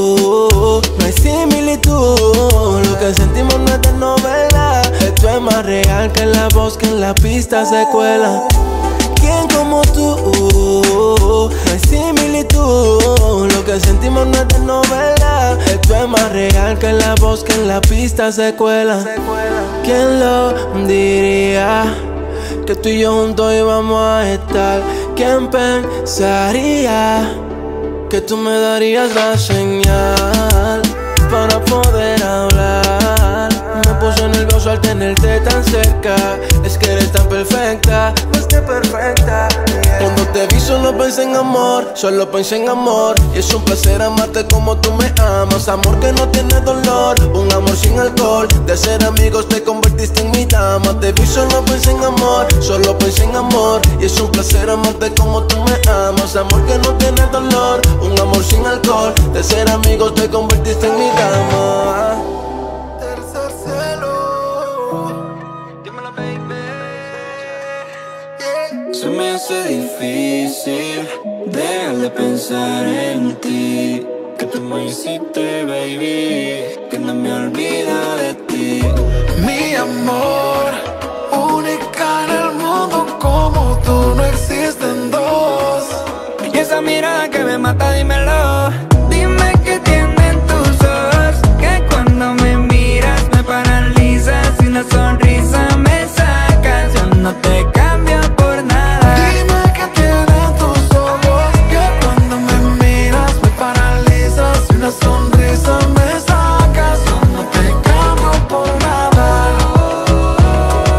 Uh, no hay similitud, lo que sentimos no es de novela. Esto es más real que la voz que en la pista se cuela. ¿Quién como tú? Uh, no hay similitud, lo que sentimos no es de novela. Esto es más real que la voz que en la pista se cuela. ¿Quién lo diría? Que tú y yo juntos íbamos a estar. ¿Quién pensaría que tú me darías la señal para poder hablar? Me puso nervioso al tenerte tan cerca, es que eres tan perfecta, más que perfecta, yeah. Cuando te vi solo pensé en amor, solo pensé en amor, y es un placer amarte como tú me amas. Amor que no tiene dolor, un amor sin alcohol, de ser amigos te convertiste en mi dama. Te vi solo pensé en amor, solo pensé en amor, y es un placer amarte como tú me amas. Amor que no tiene dolor, un amor sin alcohol, de ser amigos te convertiste en mi dama. Se me hace difícil dejar de pensar en ti, que tú me hiciste, baby, que no me olvida de ti. Mi amor, única en el mundo, como tú no existen dos. Y esa mirada que me mata, dímelo. Dime qué tienen tus ojos, que cuando me miras me paralizas y una sonrisa me sacas. Yo no te cambio por nada. Dime qué tienen tus ojos, que cuando me miras me paralizas y una sonrisa me sacas. Yo no te cambio por nada.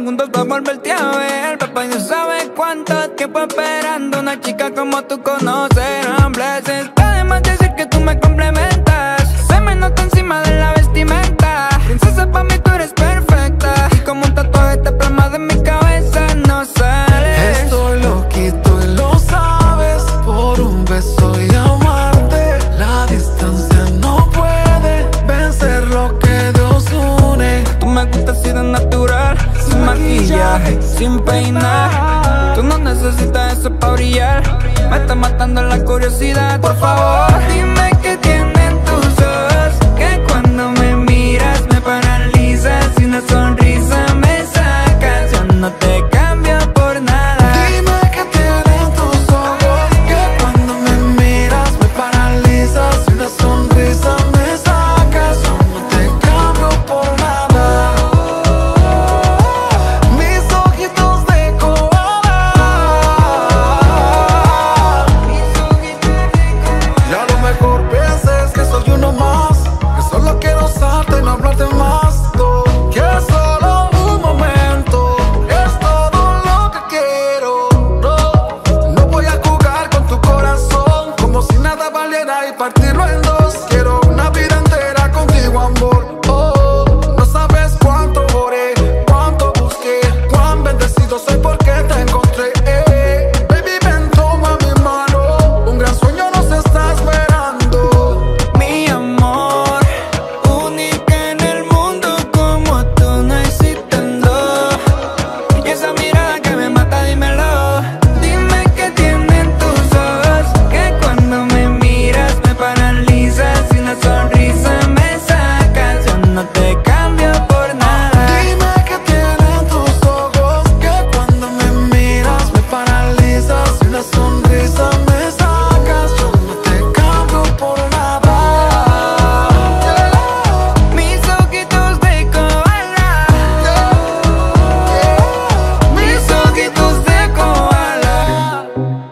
segundos para volverte a ver. Papá, Dios sabe cuánto tiempo esperando una chica como tú conocer. I'm blessed. Está de más decir que tú me complementas. Se me nota encima de la vestimenta. Princesa, pa' mí tú eres perfecta. Y como un tatuaje te plasma de mi cabeza no sale. Estoy loquito y lo sabes. Por un beso y amarte. La distancia no puede vencer lo que Dios une. Tú me gustas así de natural, sin maquillaje, sin peinar. Tú no necesitas eso pa' brillar. Me está matando la curiosidad. Por favor, dime qué tienen tus ojos, que cuando me miras me paralizas y una sonrisa me sacas. Yo no te cambio por nada. Dime qué tienen tus ojos, que cuando me miras me paralizas y una sonrisa me sacas. Yo no te cambio por nada. Mis ojitos de koala. Y a lo mejor pienses que soy uno más, que solo quiero usarte y no hablarte más. No, que es solo un momento, es todo lo que quiero. No, no voy a jugar con tu corazón como si nada valiera y partirlo en dos. Quiero una vida entera contigo, amor. Oh, no sabes cuánto oré, cuánto busqué, cuán bendecido soy porque te encontré. Eh, baby, ven, toma mi mano, un gran sueño nos está esperando. Mi amor, única en el mundo, como tú no existen dos. Y esa mirada que me mata, dímelo. Dime qué tienen tus ojos, que cuando me miras me paralizas y una sonrisa me sacas. Yo no te cambio por nada. Dime qué tienen tus ojos, que cuando me miras me paralizas y una sonrisa me sacas. Yo no te cambio por nada. Mis ojitos de koala. Mis ojitos de koala.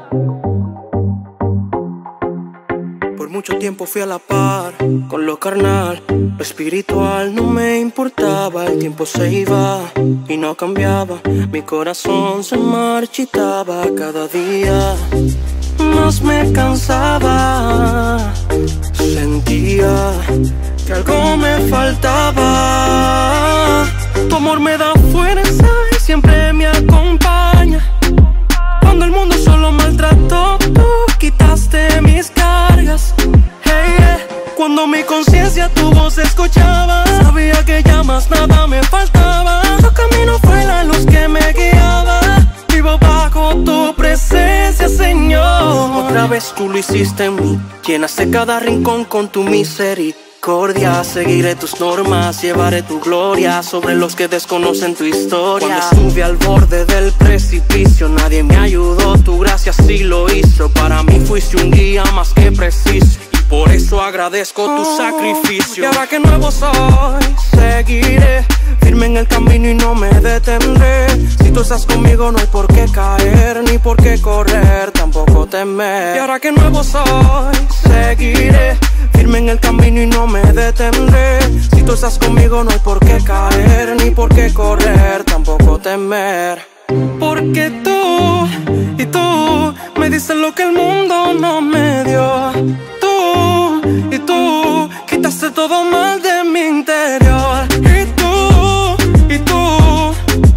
Por mucho tiempo fui a la par con lo carnal, lo espiritual no me importaba. El tiempo se iba y no cambiaba, mi corazón se marchitaba cada día. Más me cansaba, sentía que algo me faltaba. Tu amor me da fuerza y siempre me acompaña. Cuando el mundo solo maltrató, tú quitaste mis cargas. Hey, yeah. Cuando mi conciencia tu voz escuchaba, sabía que ya más nada me faltaba. Tu camino fue la luz que me guiaba. Vivo bajo tu presencia, Señor. Otra vez tú lo hiciste en mí, llenaste cada rincón con tu misericordia. Seguiré tus normas, llevaré tu gloria sobre los que desconocen tu historia. Cuando estuve al borde del precipicio, nadie me ayudó, tu gracia sí lo hizo. Para mí fuiste un guía más que preciso, y por eso agradezco tu sacrificio. Y ahora que nuevo soy, seguiré firme en el camino y no me detendré. Si tú estás conmigo no hay por qué caer, ni por qué correr, tampoco temer. Y ahora que nuevo soy, seguiré firme en el camino y no me detendré. Si tú estás conmigo no hay por qué caer, ni por qué correr, tampoco temer. Porque tú y tú me diste lo que el mundo no me dio. Tú y tú quitaste todo mal de mi interior. Y tú, y tú,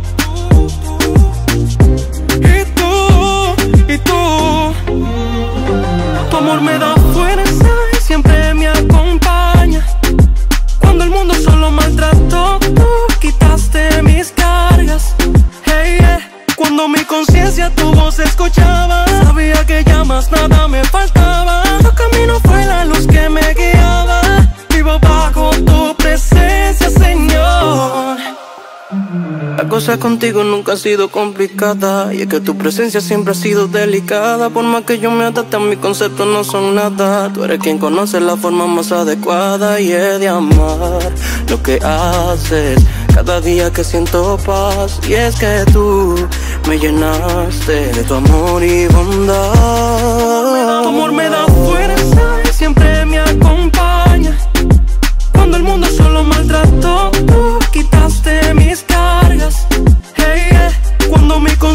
y tú, y tú. Tu amor me da fuerza y siempre me acompaña. Cuando el mundo solo maltrató, tú quitaste mis cargas. Hey, yeah. Cuando mi conciencia tu voz escuchaba, sabía que ya más nada me faltaba. Tu camino fue la luz que me guiaba. Vivo bajo tu presencia, Señor. La cosa contigo nunca ha sido complicada, y es que tu presencia siempre ha sido delicada. Por más que yo me adapte a mis conceptos no son nada. Tú eres quien conoce la forma más adecuada y es de amar lo que haces cada día que siento paz. Y es que tú me llenaste de tu amor y bondad. Tu amor me da fuerza y siempre me acompaña. Cuando el mundo solo maltrató, tú quitaste mis cargas. Hey,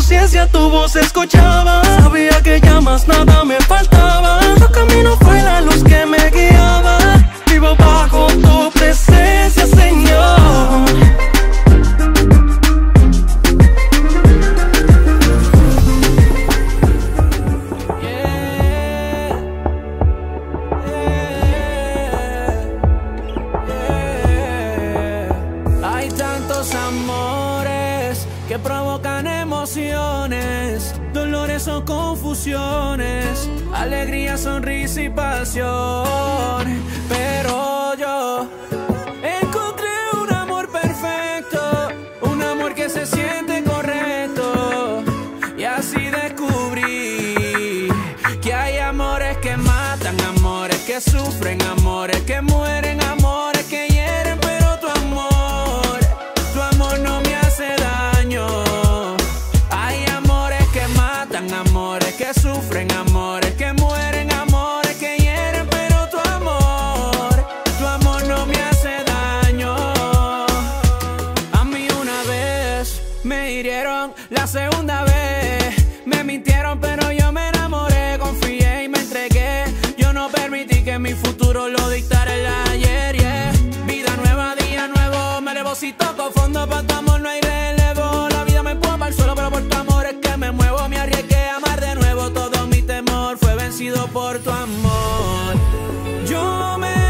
conciencia tu voz escuchaba. Sabía que ya más nada me faltaba. Tu camino fue la luz que me guiaba. Vivo bajo tu presencia, Señor. Que provocan emociones, dolores o confusiones, alegría, sonrisa y pasión. Pero yo encontré un amor perfecto, un amor que se siente correcto. Y así descubrí que hay amores que matan, amores que sufren, amores que mueren, amores que hieren. Pero tu amor, tu amor no me hace daño. Hay amores que matan, amores que sufren, amores que mueren, amores que hieren. Pero tu amor, tu amor no me hace daño. A mí una vez me hirieron, la segunda vez me mintieron, pero yo me enamoré, confié y me entregué. Yo no permití que mi futuro lo dictara el ayer, yeah. Vida nueva, día nuevo, me elevo si toco fondo, pa' tu amor no hay relevo. La vida me empuja al suelo, pero por tu amor es que me muevo. Me arriesgué a amar de nuevo, todo mi temor fue vencido por tu amor. Yo me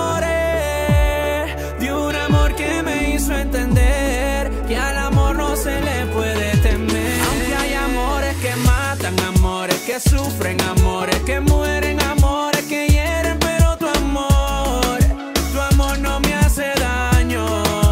enamoré de un amor que me hizo entender que al amor no se le puede temer. Aunque hay amores que matan, amores que sufren, amores que mueren, amores que hieren. Pero tu amor, tu amor no me hace daño.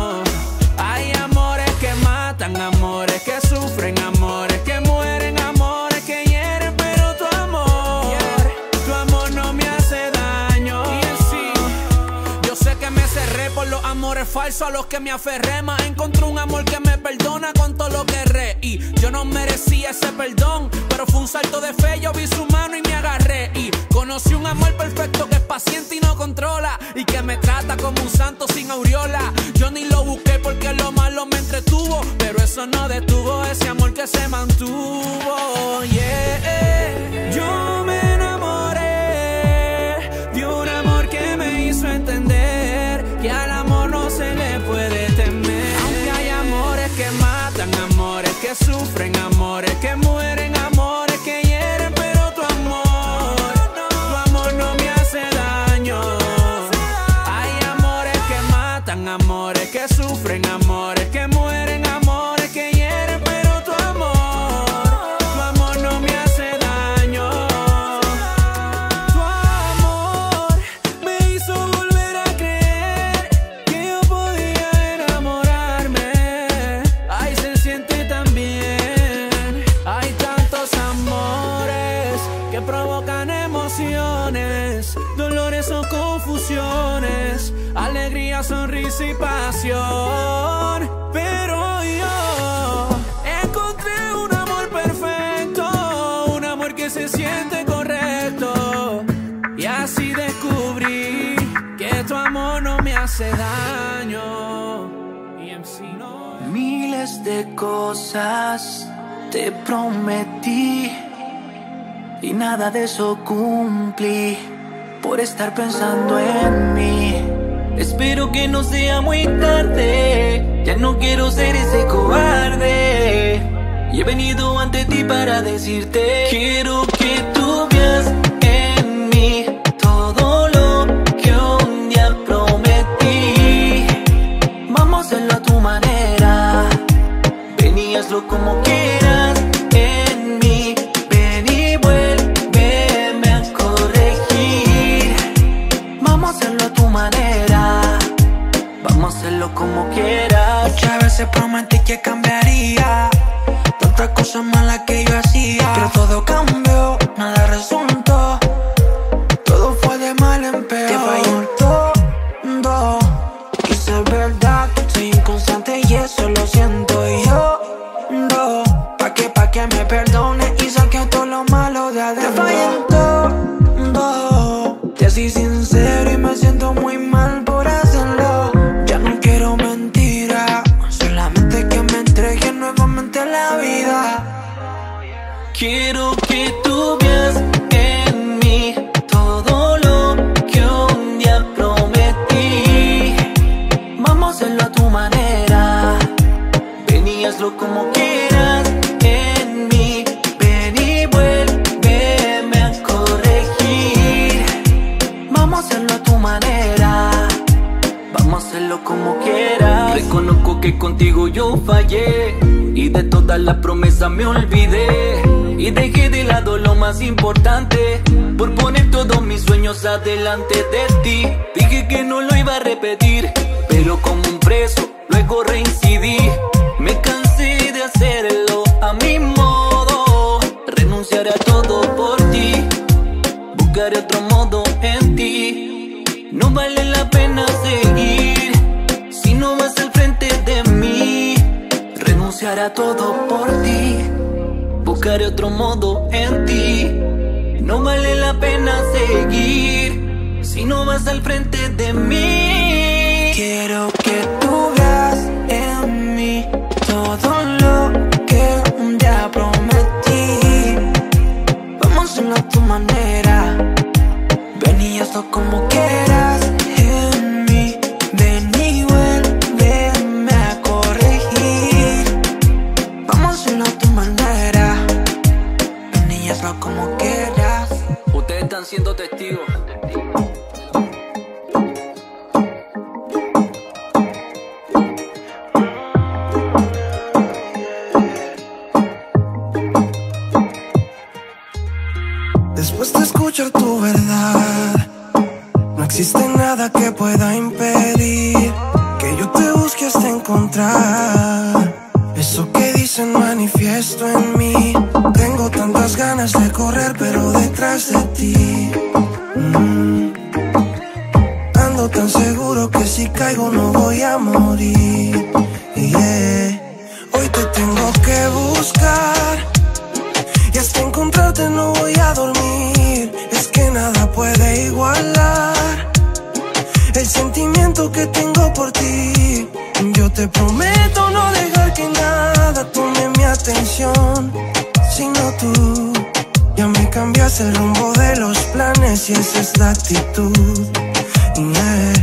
Hay amores que matan, amores que sufren, amores que mueren, amores que hieren. Pero tu amor, tu amor no me hace daño. Y así, yo sé que me cerré por los amores falsos a los que me aferré. Más encontré un amor que me perdona con todo lo que erré. Y yo no merecía ese perdón, pero fue un salto de fe, yo vi su mano y me agarré. Y conocí un amor perfecto que es paciente y no controla, y que me trata como un santo sin aureola. Yo ni lo busqué porque lo malo me entretuvo, pero eso no detuvo ese amor que se mantuvo, yeah. Yo me enamoré de un amor que me hizo entender que al amor no se le puede temer. Aunque hay amores que matan, amores que sufren, amores que mueren, amores que hieren. Pero tu amor, tu amor no me hace daño. Hay amores que matan, amores que sufren, amores que mueren, amores que hieren. Pero tu amor, tu amor no me hace daño. Tu amor me hizo volver a creer que yo podía enamorarme. Ay, se siente tan bien. Hay tantos amores que provocan emociones, dolores o confusiones, alegría, sonrisa y pasión. Pero yo encontré un amor perfecto, un amor que se siente correcto. Y así descubrí que tu amor no me hace daño. E M C no. Miles de cosas te prometí y nada de eso cumplí por estar pensando en mí. Espero que no sea muy tarde, ya no quiero ser ese cobarde. Y he venido ante ti para decirte: quiero que tú veas en mí todo lo que un día prometí. Vamos a hacerlo a tu manera, ven y hazlo como quieras en mí. Ven y vuélveme a corregir. Vamos a hacerlo a tu manera, vamos a hacerlo como quieras. Muchas veces prometí que cambiaría tantas cosas malas que yo hacía, pero todo cambió, nada resultó. Todo fue de mal en peor. Te falló todo, y si es verdad, soy inconstante y eso lo siento yo. No, pa' que, pa' que me perdone y saque todo lo malo de adentro. Te fallé en todo, te soy sincero y me siento muy mal por hacerlo. Ya no quiero mentira, solamente que me entregue nuevamente a la vida. que contigo yo fallé y de todas las promesas me olvidé y dejé de lado lo más importante por poner todos mis sueños adelante de ti. Dije que no lo iba a repetir, pero como un preso luego reincidí. Me cansé de hacerlo a mi modo, renunciaré a todo por ti, buscaré otro modo en ti. No vale la pena seguir si no vas al frente de mí. Renunciaré a todo por ti, buscaré otro modo en ti. No vale la pena seguir si no vas al frente de mí. Quiero que tú veas en mí todo lo que un día prometí. Vamos a hacerlo a tu manera, ven y hazlo como quieras. En mí, ven y vuélveme a corregir. Vamos a hacerlo a tu manera, ven y hazlo como quieras. Ustedes están siendo testigos. Después de escuchar tu verdad, no existe nada que pueda impedir que yo te busque hasta encontrar eso que dicen manifiesto en mí. Tengo tantas ganas de correr, pero detrás de ti mm. ando tan seguro que si caigo no voy a morir. Yeah. Hoy te tengo que buscar y hasta encontrarte no voy a dormir. Es que nada puede igualar el sentimiento que tengo por ti. Yo te prometo no dejar que nada tome mi atención, sino tú. Ya me cambiaste el rumbo de los planes y esa es la actitud. Yeah.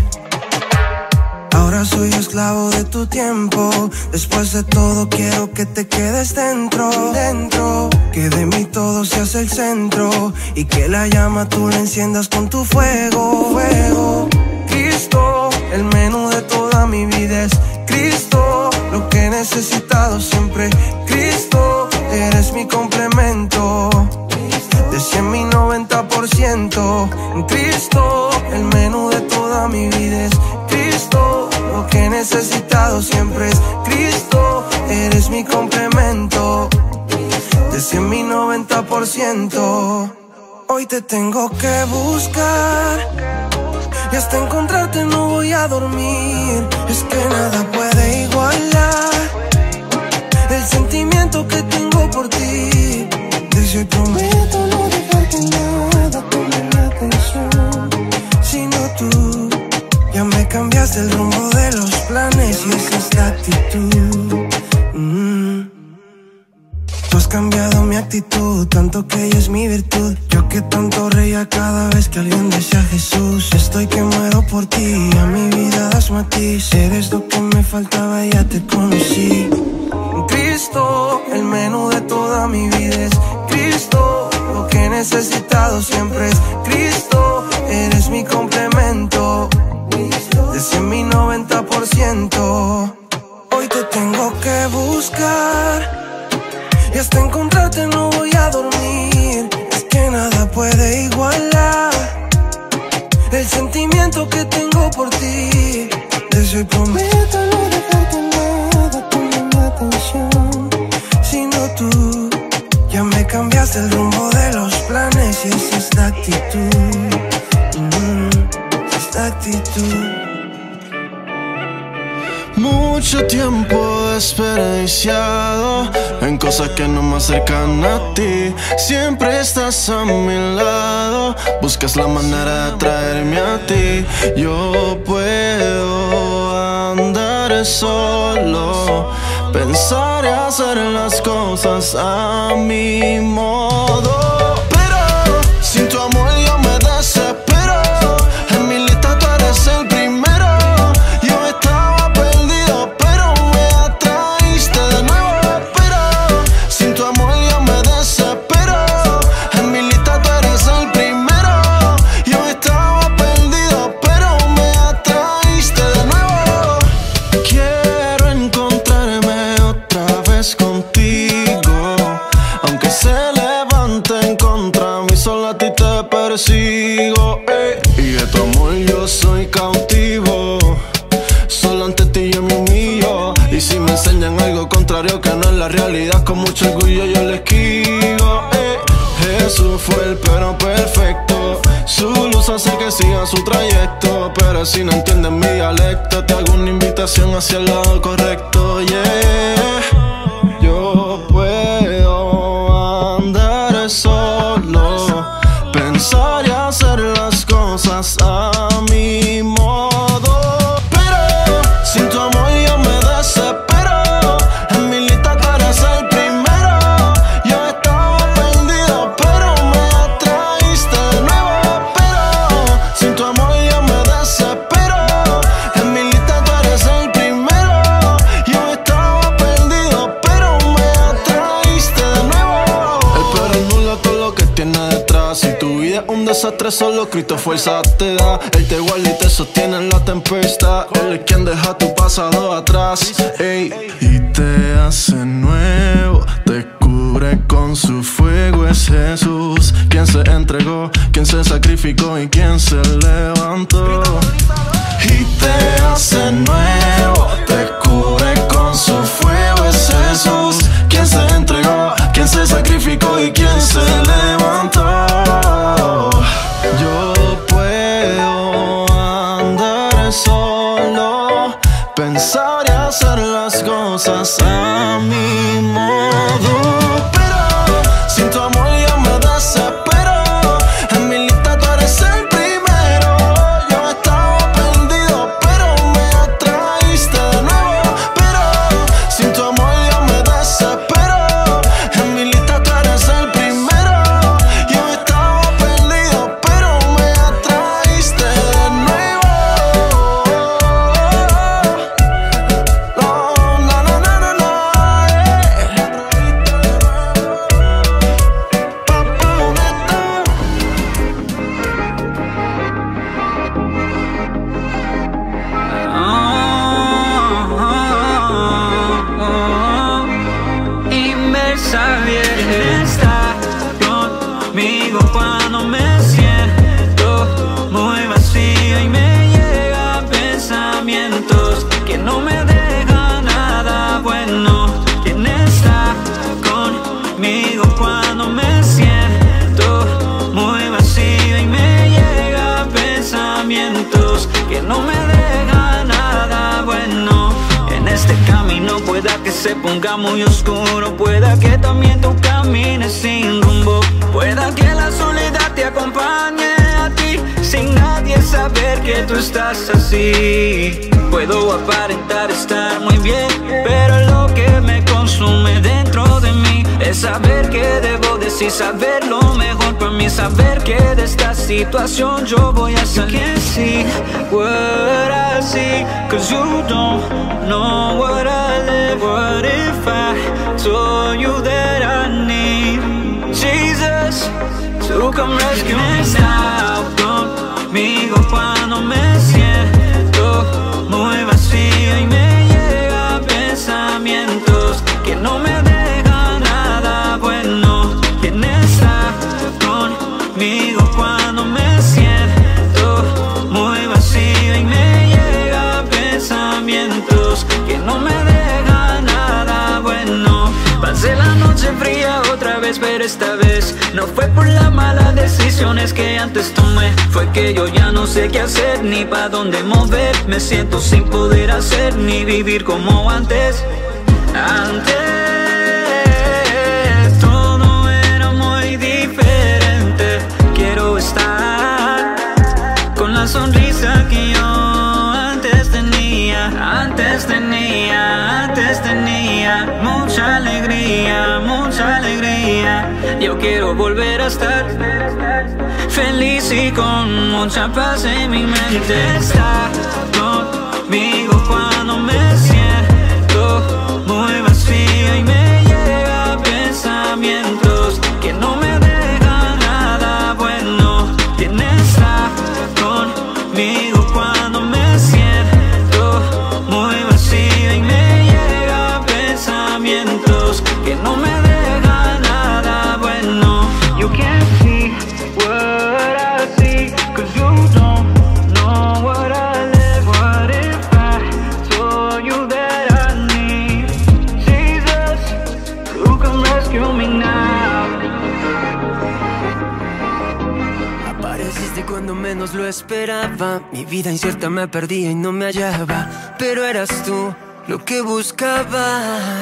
Ahora soy esclavo de tu tiempo. Después de todo quiero que te quedes dentro, dentro. Que de mí todo seas el centro y que la llama tú la enciendas con tu fuego, fuego. Cristo, el menú de toda mi vida es Cristo. Lo que he necesitado siempre, Cristo. Eres mi complemento, de cien mi noventa por ciento. Cristo, el menú de toda mi vida es Cristo. Lo que he necesitado siempre es Cristo. Eres mi complemento, de cien mi noventa por ciento. Hoy te tengo que buscar y hasta encontrarte no voy a dormir. Es que nada puede igualar el sentimiento que tengo por ti. Desde hoy prometo no dejar que nada tome mi atención, sino tú. Ya me cambiaste el rumbo de los planes y esa es la actitud. Mm. Tú has cambiado mi actitud, tanto que ella es mi virtud. Yo que tanto reía cada vez que alguien decía Jesús. Estoy que muero por ti, a mi vida das matiz. Eres lo que me faltaba, ya te conocí. Cristo, el menú de toda mi vida es Cristo. Lo que he necesitado siempre es Cristo. Eres mi complemento, de cien mi noventa por ciento. Hoy te tengo que buscar y hasta encontrarte no voy a dormir. Es que nada puede igualar el sentimiento que tengo por ti. Desde hoy prometo no dejar que nada tome mi atención, sino tú. Ya me cambiaste el rumbo de los planes y esa es la actitud. Mm, esa es la actitud. Mucho tiempo desperdiciado en cosas que no me acercan a ti. Siempre estás a mi lado, buscas la manera de traerme a ti. Yo puedo andar solo, pensar y hacer las cosas a mi modo, pero sin tu amor yo me desespero. En mi lista tú eres el primero. Yo estaba perdido, pero me atraíste de nuevo. Pero sin tu amor yo me desespero. En mi lista tú eres el primero. Yo estaba perdido, pero me atraíste de nuevo. Quiero encontrar en contra, mí solo a ti te persigo, ey. Y de tu amor yo soy cautivo, solo ante ti yo me humillo. Y si me enseñan algo contrario que no es la realidad, con mucho orgullo yo le esquivo, ey. Jesús fue el pero perfecto, su luz hace que siga su trayecto. Pero si no entiendes mi dialecto, te hago una invitación hacia el lado correcto, yeah. Yo puedo andar solo, pensar y hacer las cosas a mi modo, pero sin tu amor yo me desespero. En mi lista tú eres el primero. Yo estaba perdido, pero me atraíste de nuevo. Pero sin tu amor yo me desespero. En mi lista tú eres el primero. Yo estaba perdido, pero me atraíste de nuevo. El pero anula todo lo que tiene detrás. Si tu vida es un desastre, solo Cristo fuerza te da. Él te guarda y te sostiene en la tempestad. Él es quien deja tu pasado atrás, ey. Y te hace nuevo, te cubre con su fuego. Es Jesús quien se entregó, quien se sacrificó y quien se levantó. Y te hace nuevo, te cubre con su fuego. Es Jesús quien se entregó, quien se sacrificó y quien se levantó. Yo puedo andar solo, pensar y hacer las cosas a mi modo, pero sin tu amor yo me desespero. En mi lista tú eres el primero. Yo estaba perdido, pero me atraíste de nuevo. Pero sin tu amor yo me desespero. En mi lista tú eres el primero. Yo estaba perdido, pero me atraíste de nuevo. No, no, no, no, no, no, eh. Papá, neta. Inmersa bien está conmigo cuando me siento muy vacío y me llegan pensamientos que no me dejan nada bueno. ¿Quién está conmigo cuando me siento muy vacío y me llegan pensamientos que no me dejan nada bueno? En este camino pueda que se ponga muy oscuro, pueda que también tú camines sin rumbo, pueda que la soledad te acompañe a ti sin nadie saber que tú estás así. Puedo aparentar estar muy bien, pero lo que me consume dentro de mí es saber que debo decir, saber lo mejor para mí, saber que de esta situación yo voy a salir. You can't see what I see, cause you don't know what I live. What if I told you that I need Jesus to come rescue me? Está conmigo cuando me siento muy vacío y me llegan pensamientos que no me dejan nada bueno. ¿Quién está conmigo cuando me siento muy vacío y me llegan pensamientos que no me dejan nada bueno? Pasé la noche fría otra vez, pero esta vez no fue por las malas decisiones que antes tomé. Fue que yo ya no sé qué hacer ni pa' dónde mover. Me siento sin poder hacer ni vivir como antes. Antes todo era muy diferente. Quiero estar con la sonrisa que yo antes tenía. Antes tenía, antes tenía mucha alegría, mucha alegría. Yo quiero volver a estar feliz y con mucha paz en mi mente. Está conmigo cuando me siento muy vacío y me llegan pensamientos que no me dejan nada bueno. ¿Quién está conmigo cuando me siento muy vacío y me llegan pensamientos que no me dejan nada bueno? You can't cuando menos lo esperaba. Mi vida incierta me perdía y no me hallaba, pero eras tú lo que buscaba.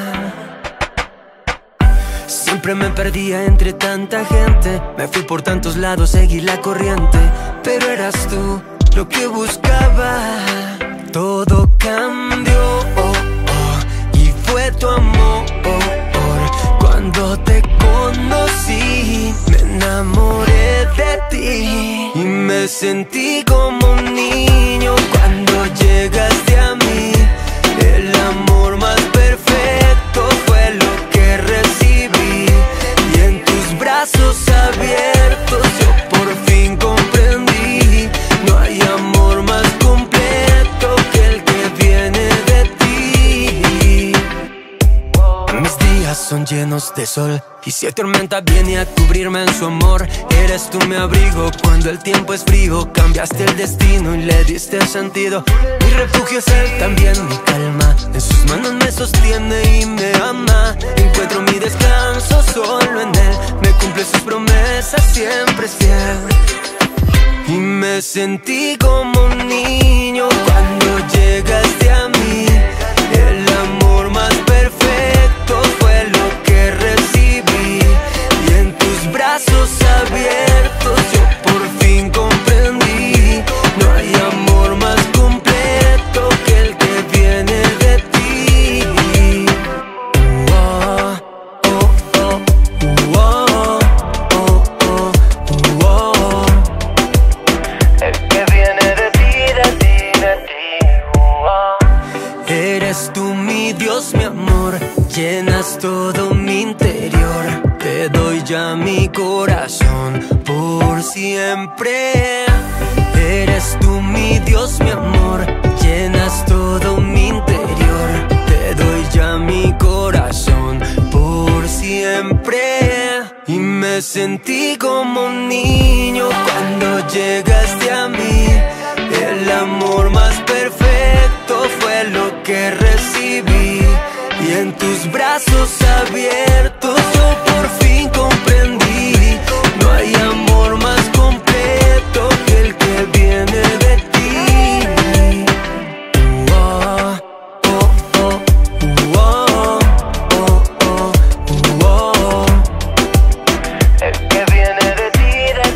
Siempre me perdía entre tanta gente, me fui por tantos lados, seguí la corriente, pero eras tú lo que buscaba. Todo cambió, oh, oh, y fue tu amor. Cuando te conocí, me enamoré de ti y me sentí como un niño cuando llegaste a mí. El amor más perfecto fue lo que recibí, y en tus brazos abiertos yo por fin comprendí. No hay amor más completo que el que viene de ti. Mis días son llenos de sol, y si tormenta viene a cubrirme en su amor, eres tú mi abrigo cuando el tiempo es frío. Cambiaste el destino y le diste sentido. Mi refugio es él, también mi calma. En sus manos me sostiene y me ama. Encuentro mi descanso solo en él. Me cumple sus promesas, siempre es fiel. Y me sentí como un niño cuando llegaste a mí. El amor más perfecto fue lo que recibí, y en tus brazos abiertos yo por fin comprendí. No hay amor más completo que el que viene de ti. Oh, oh, oh, oh, oh, oh, oh, oh. El que viene de ti, de ti, de ti. Oh. Eres tú mi Dios, mi amor, llenas todo mi interior. Te doy ya mi corazón por siempre. Eres tú mi Dios, mi amor, llenas todo mi interior. Te doy ya mi corazón por siempre. Y me sentí como un niño cuando llegaste a mí. El amor más perfecto fue lo que recibí, y en tus brazos abiertos yo por fin comprendí. No hay amor más completo que el que viene de ti. Oh, oh, oh, oh, oh, oh, oh. El que viene de ti, de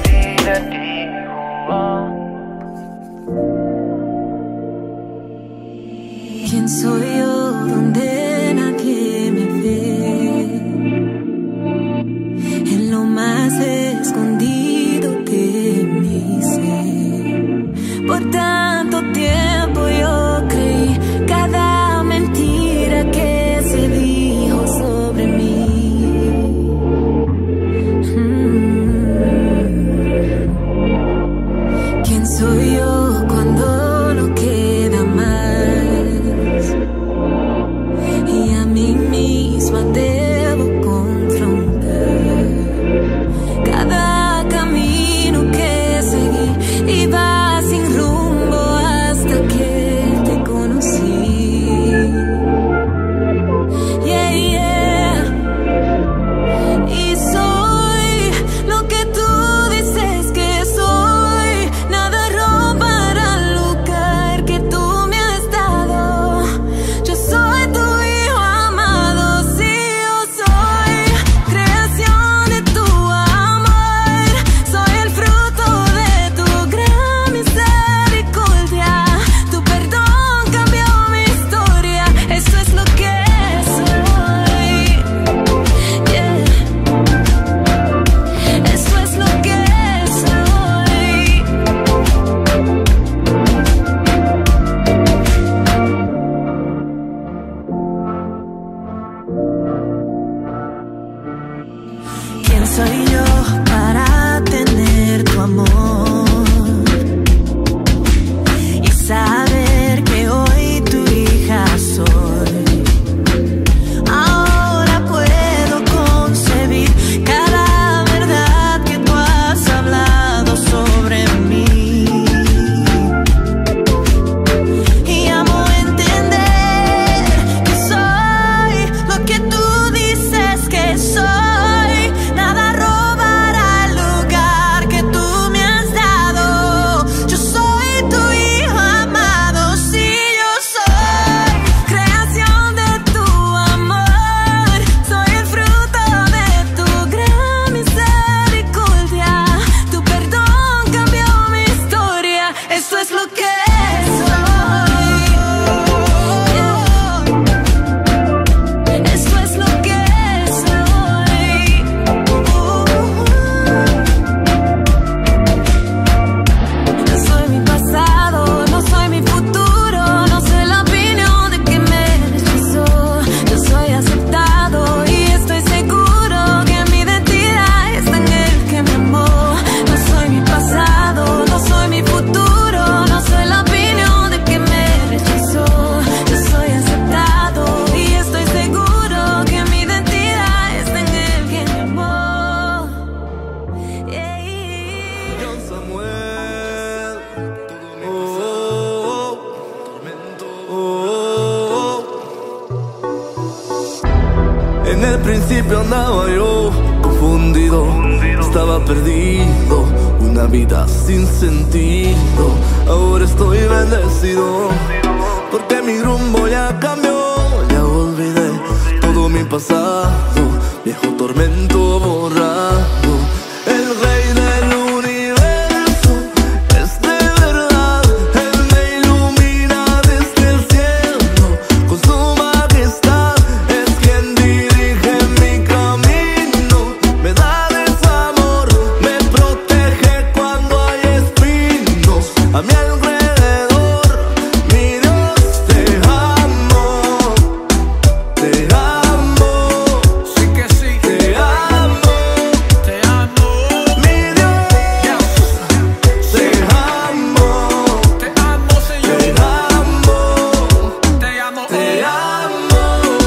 En el principio andaba yo confundido, estaba perdido, una vida sin sentido. Ahora estoy bendecido, porque mi rumbo ya cambió. Ya olvidé todo mi pasado, viejo tormento borrado. El rey del universo es de verdad, él me ilumina desde el cielo con su majestad. Es quien dirige mi camino, me da desamor, me protege cuando hay espinos a mi alrededor. Mi Dios, te amo, te amo, Sí que sí. te amo, Te amo. mi Dios, te amo, Te amo, Señor. te amo, Te amo. te amo,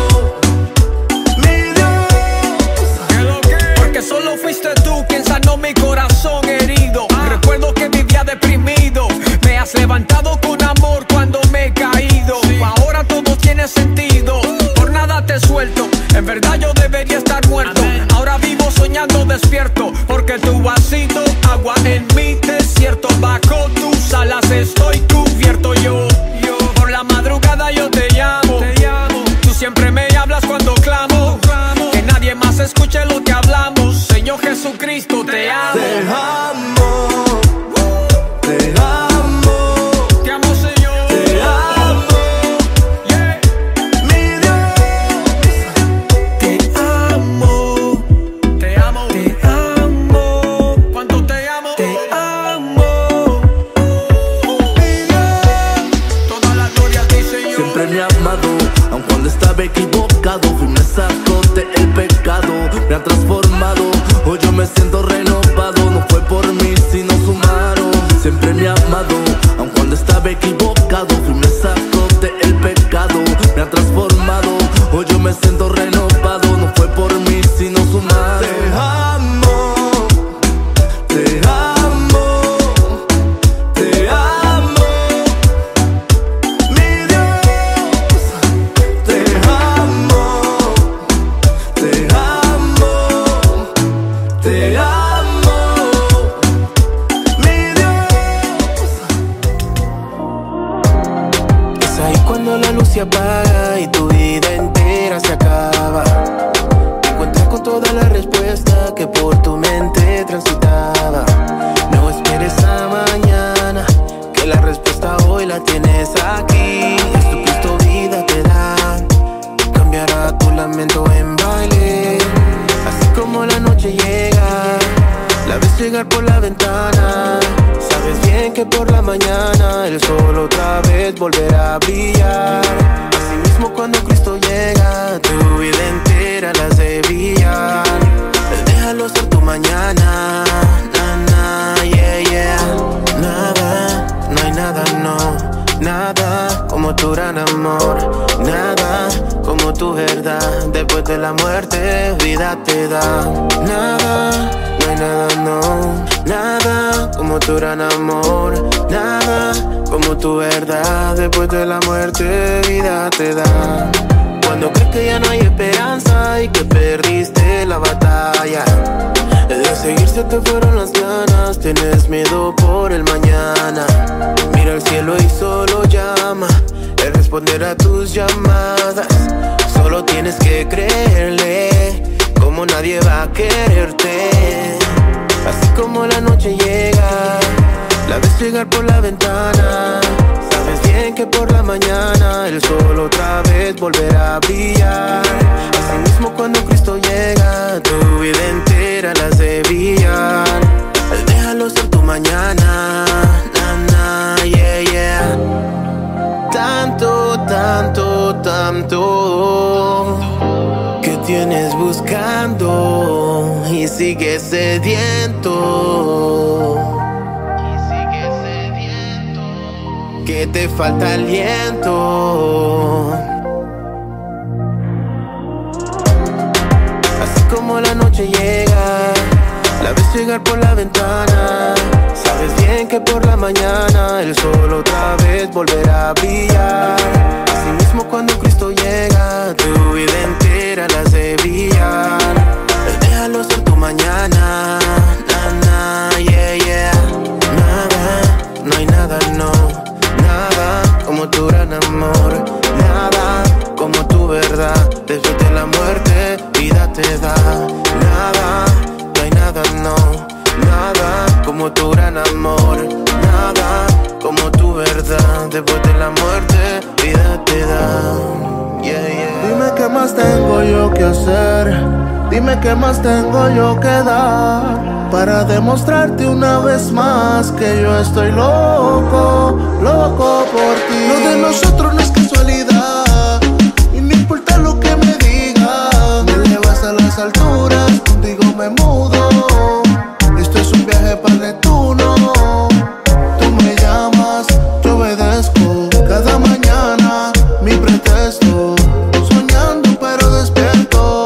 mi Dios. ¿Qué lo que? Porque solo fuiste tú quien sanó mi corazón herido. Recuerdo que vivía deprimido. Me has levantado con amor cuando me he caído. Ahora todo tiene sentido. Por nada te suelto. En verdad yo debería estar muerto. Ahora vivo soñando despierto. Porque tú has sido agua en mi desierto. Bajo tus alas estoy cubierto. Yo, yo. Por la madrugada yo te llamo. Tú siempre me hablas cuando clamo. Que nadie más escuche lo que hablamos. Señor Jesucristo, te amo. Te amo, te amo, Te amo, Señor. te amo, Yeah. mi Dios. Te amo, Te amo. te amo, ¿Cuánto te amo? te amo, mi Dios. Toda la gloria a ti, Señor. Siempre me ha amado, aun cuando estaba equivocado. Fui me sacó de el pecado, me ha transformado. Hoy yo me siento renovado, no fue por mí sino su mano. Siempre me ha amado, aun cuando estaba equivocado. Fui me sacó de el pecado, me ha transformado. Hoy yo me siento renovado, no fue por mí sino su mano. Te amo, te amo, te amo, mi Dios. Te amo, te amo, te amo, mi Dios. Es ahí cuando la luz se apaga y tu vida entera se acaba. Te encuentras con toda la respuesta que por tu mente transitaba. No esperes a mañana, que la respuesta hoy la tienes aquí. Jesucristo vida te da, cambiará tu lamento en baile. Así como la noche llega, la ves llegar por la ventana. Sabes bien que por la mañana el sol otra vez volverá a brillar. Así mismo cuando Cristo llega, tu vida entera la hace brillar. Déjalo ser tu mañana, na, na, yeah, yeah. Nada, no hay nada, no, nada como tu gran amor. Nada como tu verdad, después de la muerte vida te da. Nada, no hay nada, no, nada como tu gran amor. Nada como tu verdad, después de la muerte vida te da. Cuando crees que ya no hay esperanza y que perdiste la batalla, de seguir se te fueron las ganas, tienes miedo por el mañana. Mira el cielo y solo llama, Él responderá a tus llamadas. Solo tienes que creerle, como nadie va a quererte. Así como la noche llega, la ves llegar por la ventana. Sabes bien que por la mañana el sol otra vez volverá a brillar. Así mismo cuando Cristo llega, tu vida entera la hace brillar. Déjalo ser tu mañana, na, na, yeah, yeah. Tanto, tanto, tanto que tienes buscando y sigues sediento. Que te falta aliento. Así como la noche llega, la ves llegar por la ventana. Sabes bien que por la mañana el sol otra vez volverá a brillar. Asimismo cuando Cristo llega, tu vida entera la hace brillar. Déjalo ser tu mañana, na, na, yeah, yeah. Nada, no hay nada, no. Nada como tu gran amor. Nada como tu verdad. Después de la muerte, vida te da. Nada, no hay nada, no. Nada como tu gran amor. Nada como tu verdad. Después de la muerte, vida te da. Yeah, yeah. Dime qué más tengo yo que hacer. Dime qué más tengo yo que dar para demostrarte una vez más que yo estoy loco, loco por ti. Lo de nosotros no es casualidad y no importa lo que me digas. Me elevas a las alturas, contigo me mudo. Esto es un viaje para Neptuno. Tú me llamas, yo obedezco. Cada mañana mi pretexto. Soñando pero despierto.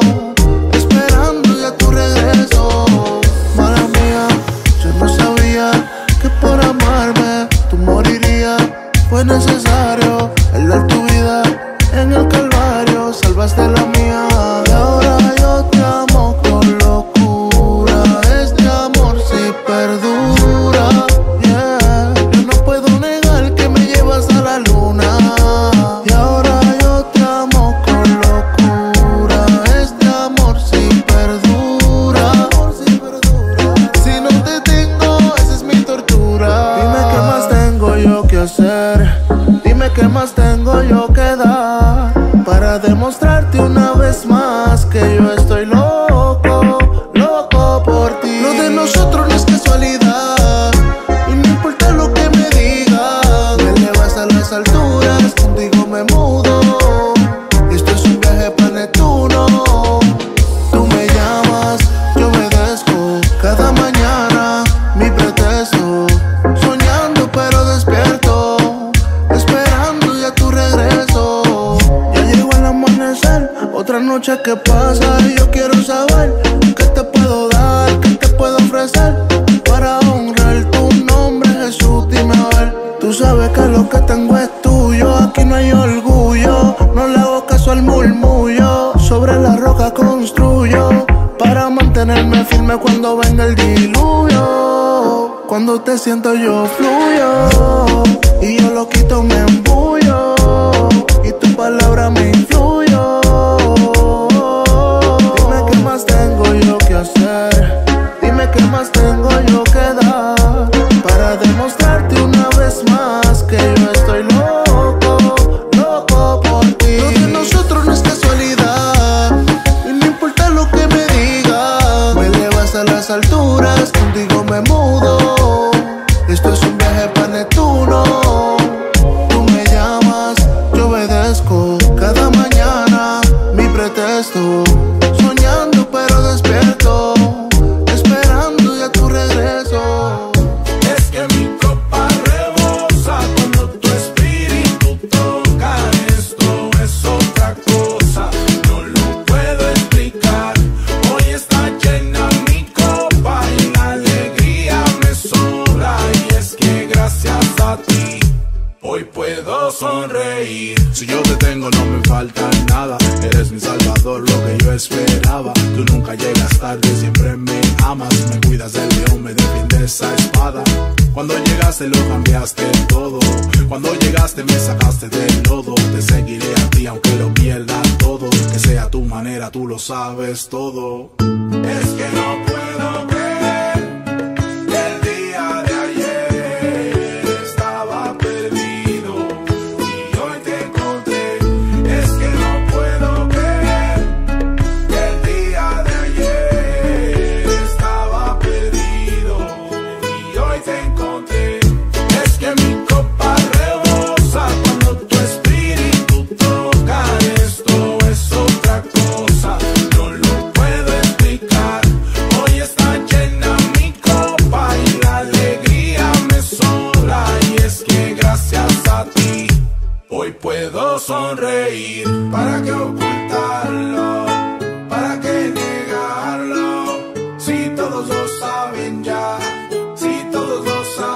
Fue necesario el dar tu vida en el Calvario, salvaste la mía. Y ahora yo te amo con locura. Este amor sí perdura, yeah. Yo no puedo negar que me llevas a la luna. Y ahora yo te amo con locura. Este amor sí perdura. Si no te tengo, esa es mi tortura. Dime qué más tengo yo que hacer. Dime qué más tengo yo que dar para demostrarte una vez más que yo estoy loco, loco por ti. Lo de nosotros no es casualidad y no importa lo que me digas. Me elevas a las alturas, contigo me mudo. Esto es un viaje para Neptuno. Tú me llamas, yo obedezco. Cada mañana mi pretexto. Soñando pero despierto. Esperando ya tu regreso. Ya llegó el amanecer, otra noche que pasa y yo quiero saber qué te puedo dar, qué te puedo ofrecer para honrar tu nombre, Jesús. Dime a ver, tú sabes que lo que tengo es tuyo. Aquí no hay orgullo, no le hago caso al murmullo. Sobre la roca construyo para mantenerme firme cuando venga el diluvio. Cuando te siento yo fluyo y yo lo quito me embullo y tu palabra me influyó. Dime qué más tengo yo que hacer. Dime qué más tengo yo que dar para demostrarte una vez más que yo estoy loco, loco por ti. Lo de nosotros no es casualidad y no importa lo que me digas. Me elevas a las alturas, contigo me mudo. Esto es un viaje para Neptuno. Tú me llamas, yo obedezco. Cada mañana mi pretexto. Soñando pero despierto. Esperando ya tu regreso. Es que mi copa rebosa cuando tu espíritu toca. Esto es otra cosa, no lo puedo explicar. Hoy está llena mi copa y la alegría me sobra. Y es que gracias a ti hoy puedo sonreír. Si yo te tengo no me falta nada. Eres mi salvador, lo que yo esperaba. Tú nunca llegas tarde, siempre me amas. Me cuidas del león, me defiendes esa espada. Cuando llegaste lo cambiaste todo. Cuando llegaste me sacaste del lodo. Te seguiré a ti aunque lo pierda todo. Que sea tu manera, tú lo sabes todo. Es que no puedo creer que el día de ayer estaba perdido y hoy te encontré. Es que no puedo creer que el día de ayer estaba perdido y hoy te encontré. Es que mi copa rebosa cuando tu espíritu toca. Esto es otra cosa, no lo puedo explicar. Hoy está llena mi copa y la alegría me sobra. Y es que gracias a ti hoy puedo sonreír. ¿Para qué ocultarlo? ¿Para qué negarlo? Si todos lo saben ya, si todos lo saben.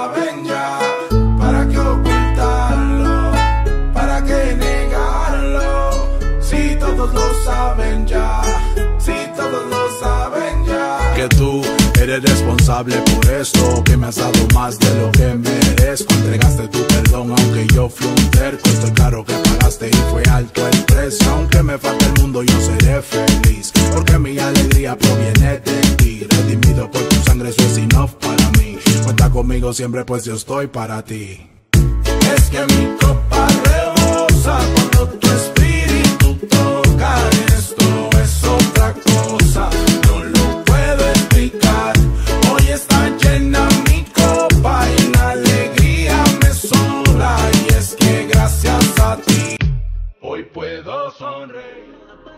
eres responsable por esto, que me has dado más de lo que merezco. Entregaste tu perdón aunque yo fui un terco. Estoy claro que pagaste y fue alto el precio. Aunque me falte el mundo yo seré feliz, porque mi alegría proviene de ti. Redimido por tu sangre, eso es enough para mí. Cuenta conmigo siempre pues yo estoy para ti. Es que mi copa rebosa cuando tu espíritu toca. Esto es otra cosa, no lo puedo explicar. Hoy está llena mi copa y la alegría me sobra. Y es que gracias a ti hoy puedo sonreír.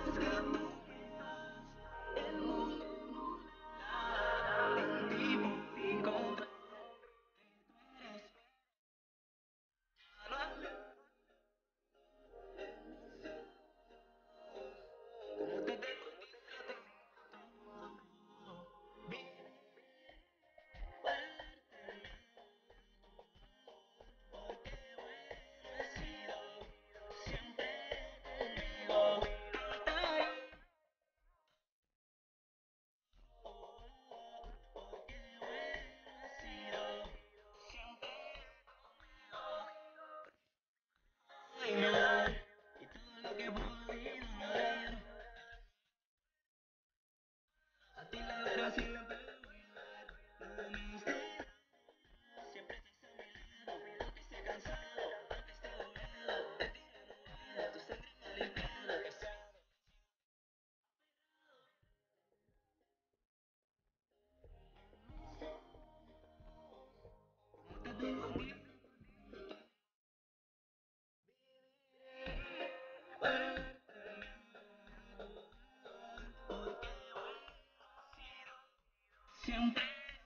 Siempre.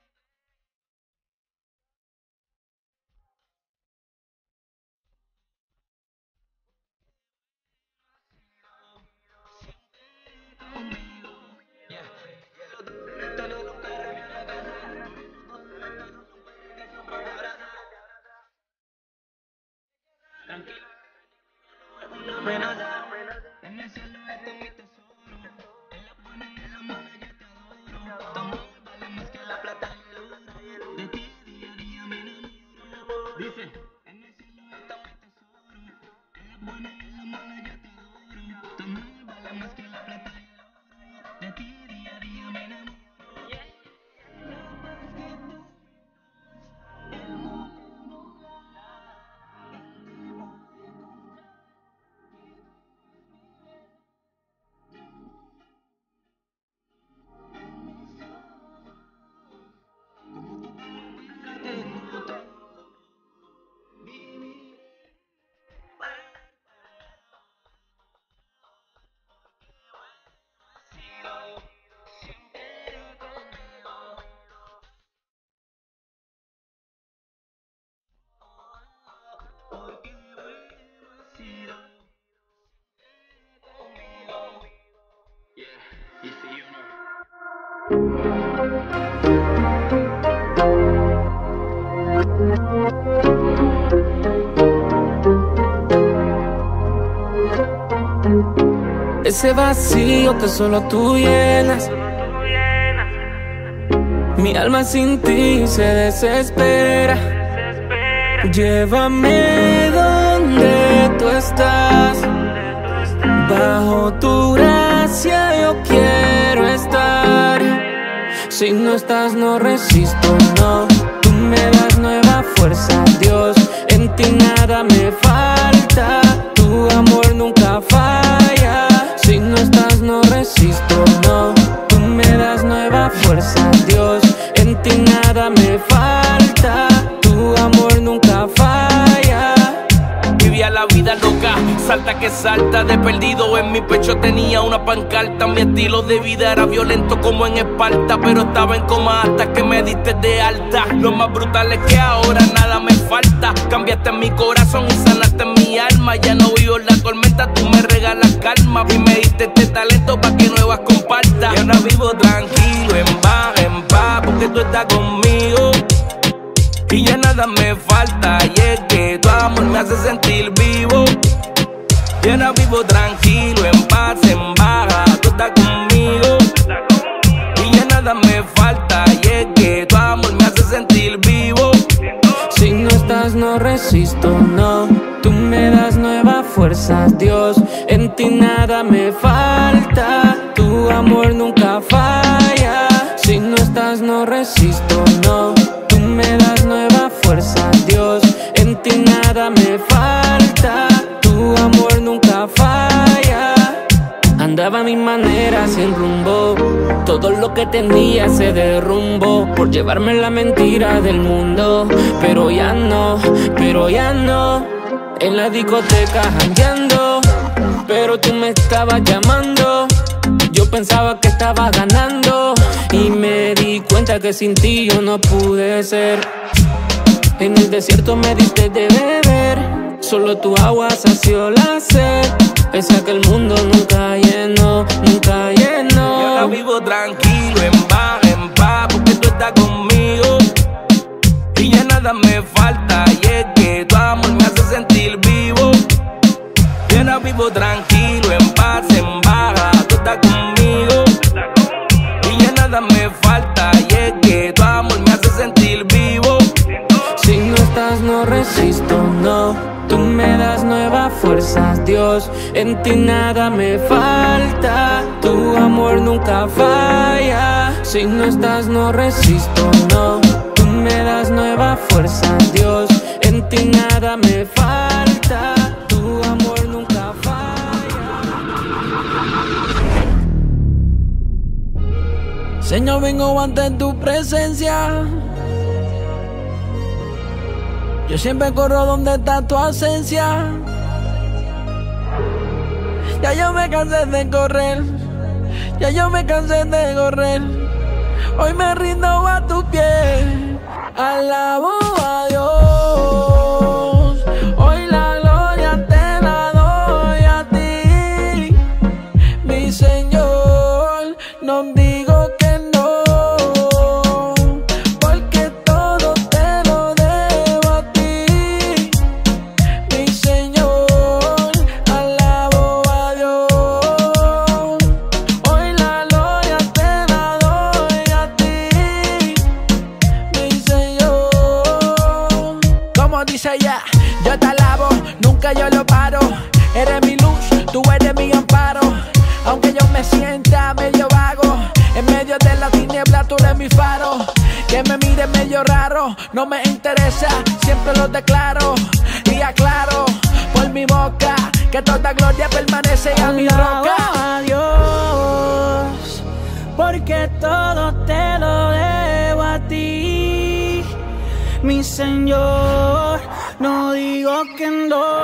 Tranquilo, una amenaza. En el cielo está mi tesoro. En la buena y en la mala yo te adoro. Tu amor vale más que la plata y el oro. De ti día a día me enamoro. Dice, en el cielo está mi tesoro. En la buena y en la mala yo te adoro. Tu amor vale más que la plata y el oro. De ti día a día me enamoro. Ese vacío que solo tú llenas, mi alma sin ti se desespera. Llévame donde tú estás, bajo tu gracia yo quiero estar. Si no estás no resisto, no. Tú me das nueva fuerza, Dios. En ti nada me falta, tu amor nunca falla. Si no estás no resisto, no. Tú me das nueva fuerza, Dios. En ti nada me falta, tu amor nunca falla. Vivía la vida loca, salta que salta. De perdido en mi pecho tenía una pancarta. Mi estilo de vida era violento como en Esparta, pero estaba en coma hasta que me diste de alta. Lo más brutal es que ahora nada me falta. Cambiaste mi corazón y sanaste mi alma. Ya no vivo en la tormenta, tú me regalas calma. Y me diste este talento pa' que nuevas compartas. Y ahora vivo tranquilo, en paz, en paz, porque tú estás conmigo. Y ya nada me falta, y es que tu amor me hace sentir vivo. Y ahora vivo tranquilo, en paz, en baja, tú estás conmigo. Y ya nada me falta, y es sentir vivo. Si no estás no resisto, no. Tú me das nuevas fuerzas, Dios. En ti nada me falta. Tu amor nunca falla. Si no estás no resisto, no. Tú me das nuevas fuerzas, Dios. En ti nada me falta. Tu amor nunca falla. Andaba a mi manera sin rumbo. Todo lo que tenía se derrumbó por llevarme la mentira del mundo. Pero ya no, pero ya no. En la discoteca jangueando, pero tú me estabas llamando. Yo pensaba que estaba ganando y me di cuenta que sin ti yo no pude ser. En el desierto me diste de beber, solo tu agua sació la sed. Esa que el mundo nunca llenó, nunca llenó. Yo la vivo tranquilo, en paz, en paz, porque tú estás conmigo. Y ya nada me falta, y es que tu amor me hace sentir vivo. Yo la vivo tranquilo, en paz, en baja, tú estás conmigo. Y ya nada me falta, y es que tu amor me hace sentir vivo. Si no estás no resisto, no. Tú me das nuevas fuerzas, Dios. En ti nada me falta. Tu amor nunca falla. Si no estás no resisto, no. Tú me das nuevas fuerzas, Dios. En ti nada me falta. Tu amor nunca falla. Señor, vengo ante tu presencia. Yo siempre corro donde está tu ausencia. Ya yo me cansé de correr. Ya yo me cansé de correr. Hoy me rindo a tu pie. Alabo a Dios. Hoy la gloria te la doy a ti, mi Señor. No digo que no. Yo te alabo, nunca yo lo paro. Eres mi luz, tú eres mi amparo. Aunque yo me sienta medio vago, en medio de la tiniebla tú eres mi faro. Que me mire medio raro, no me interesa, siempre lo declaro y aclaro por mi boca que toda gloria permanece a mi roca. A Dios, porque todo te lo debo a ti, mi Señor. No digo que no,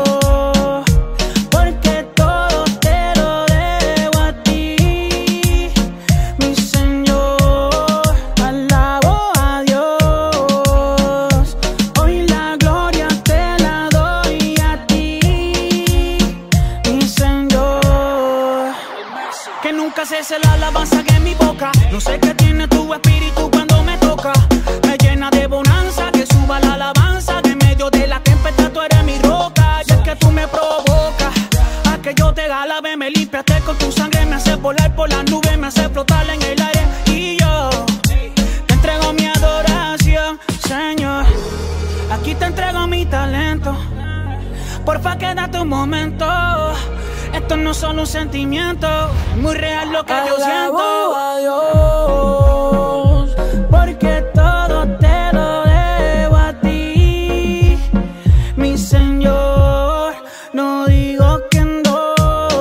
porque todo te lo debo a ti, mi Señor. Alabo a Dios, hoy la gloria te la doy a ti, mi Señor. Que nunca cese la alabanza que en mi boca. No sé qué tiene tu espíritu cuando me toca. Me llena de bonanza, que suba la alabanza. De la tempestad tú eres mi roca. Y es que tú me provocas a que yo te alabe. Me limpiaste con tu sangre, me hace volar por las nubes, me hace flotar en el aire. Y yo te entrego mi adoración, Señor. Aquí te entrego mi talento. Porfa, quédate un momento. Esto no es solo un sentimiento, es muy real lo que Alabo yo siento. a Dios, porque todo te lo debo a ti, mi Señor. No digo que no,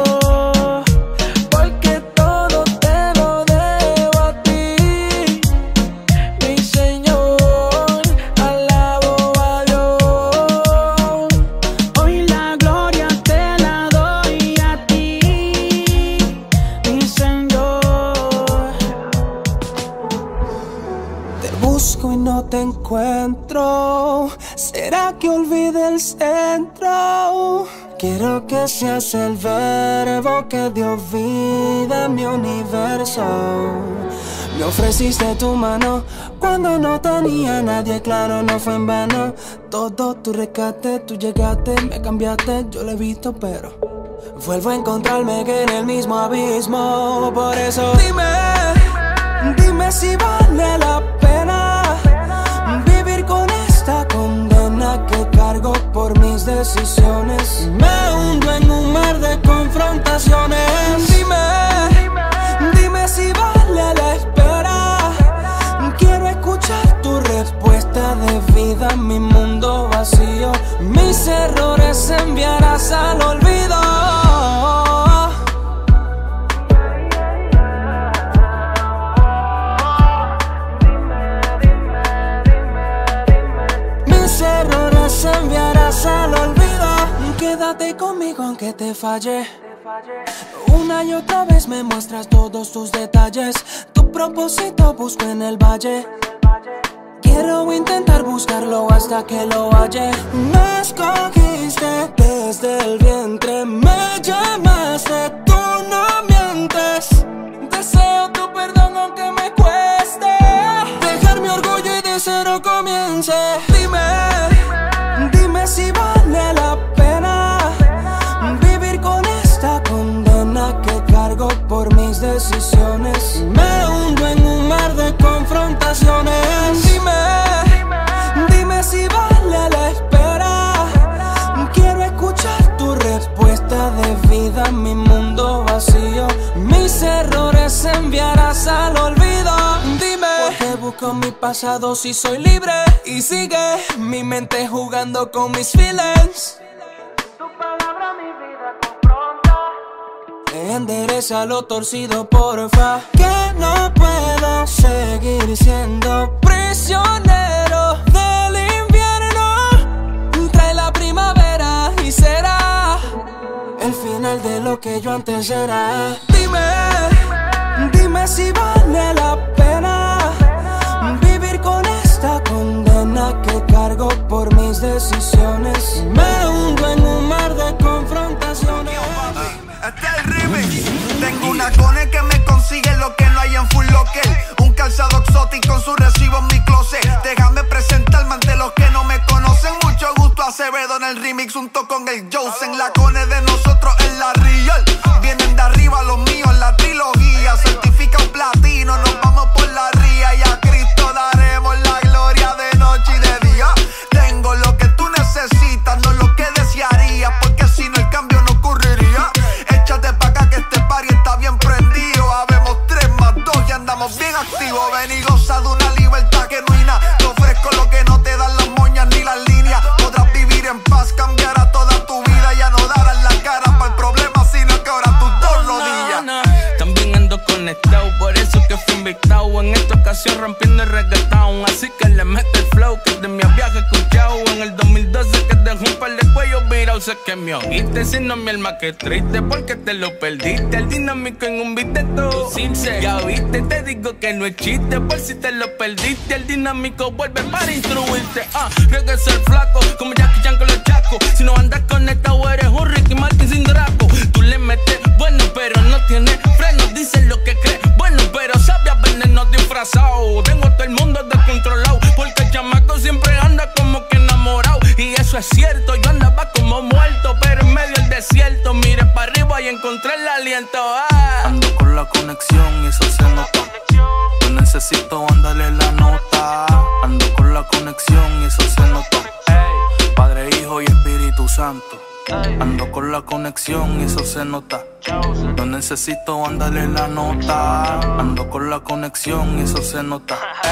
porque todo te lo debo a ti, mi Señor. Alabo a Dios. Hoy la gloria te la doy a ti, mi Señor. Te busco y no te encuentro. ¿Será que olvidé el centro? Quiero que seas el verbo que dio vida a mi universo. Me ofreciste tu mano cuando no tenía nadie, claro, no fue en vano. Todo tu rescate, tú llegaste, me cambiaste, yo lo he visto, pero vuelvo a encontrarme que en el mismo abismo. Por eso dime, dime si vale la pena decisiones. Me hundo en un mar de confrontaciones. Dime, dime si vale la espera. Quiero escuchar tu respuesta de vida en mi mundo vacío. Mis errores enviarás al olvido. Mis errores enviarás al olvido. Quédate conmigo aunque te falle. Una y otra vez me muestras todos tus detalles. Tu propósito busco en el valle. Quiero intentar buscarlo hasta que lo halle. Me escogiste desde el vientre. Me llamaste, tú no mientes. Deseo tu perdón aunque me cueste. Dejar mi orgullo y de cero comience. Dime, dime si vale la pena vivir con esta condena que cargo por mis decisiones. Me hundo en un mar de confrontaciones. Dime, dime si vale la espera. Quiero escuchar tu respuesta de vida en mi mundo vacío. Mis errores enviarás al olvido. Dime, ¿por qué busco mi pasado si soy libre? Y sigue mi mente jugando con mis feelings. Endereza lo torcido, porfa. Que no puedo seguir siendo prisionero del invierno. Trae la primavera y será el final de lo que yo antes era. Dime, dime si vale la pena vivir con esta condena que cargo por mis decisiones. Me hundo en un mar de confrontaciones. Este es el remix. Tengo una cone que me consigue lo que no hay en Full Locker. Un calzado exótico con su recibo en mi closet. Déjame presentarme ante los que no me conocen. Mucho gusto, Acevedo en el remix junto con el Josen. La cone de nosotros es la real. Vienen de arriba los míos, la trilogía. Certifica un platino, nos vamos por la ría. Y a Cristo daremos la gloria de noche y de día. Tengo lo que tú necesitas, no lo que desearías, porque si no el cambio no ocurriría. Échate pa' acá que este party está bien prendido. Habemos tres más dos y andamos bien activos. Ven y goza de una libertad genuina. Te ofrezco lo que no te dan las moñas ni las líneas. Podrás vivir en paz, cambiará toda tu vida. Ya no darás la cara para el problema, sino que ahora tus dos rodillas. También ando conectado, por eso que fui invitado. En esta ocasión rompiendo el reggaetón. Así que le mete el flow que de mi viaje escuchado. En el dos mil doce que dejó un par de cuellos virados. Sé que me oíste, si no mi alma que triste, porque te lo perdiste. El dinámico en un beat de todo. Ya viste, te digo que no es chiste, por si te lo perdiste. El dinámico vuelve para instruirte. Ah, regresa el flaco, como Jackie Chan con los chacos. Si no andas conectado eres un Ricky Martin sin draco. Tú le metes bueno, pero no tienes freno. Dices lo que crees, bueno, pero sabes veneno disfrazado. Tengo todo el mundo descontrolado, porque el chamaco siempre anda como que enamorado. Y eso es cierto, yo andaba como muerto, pero en medio del desierto miré para arriba y encontré el aliento. Ah. Ando con la conexión y eso se nota. Yo necesito andarle la nota. Ando con la conexión y eso se nota. Padre, Hijo y Espíritu Santo. Ando con la conexión y eso se nota. No necesito andarle la nota. Ando con la conexión y eso se nota.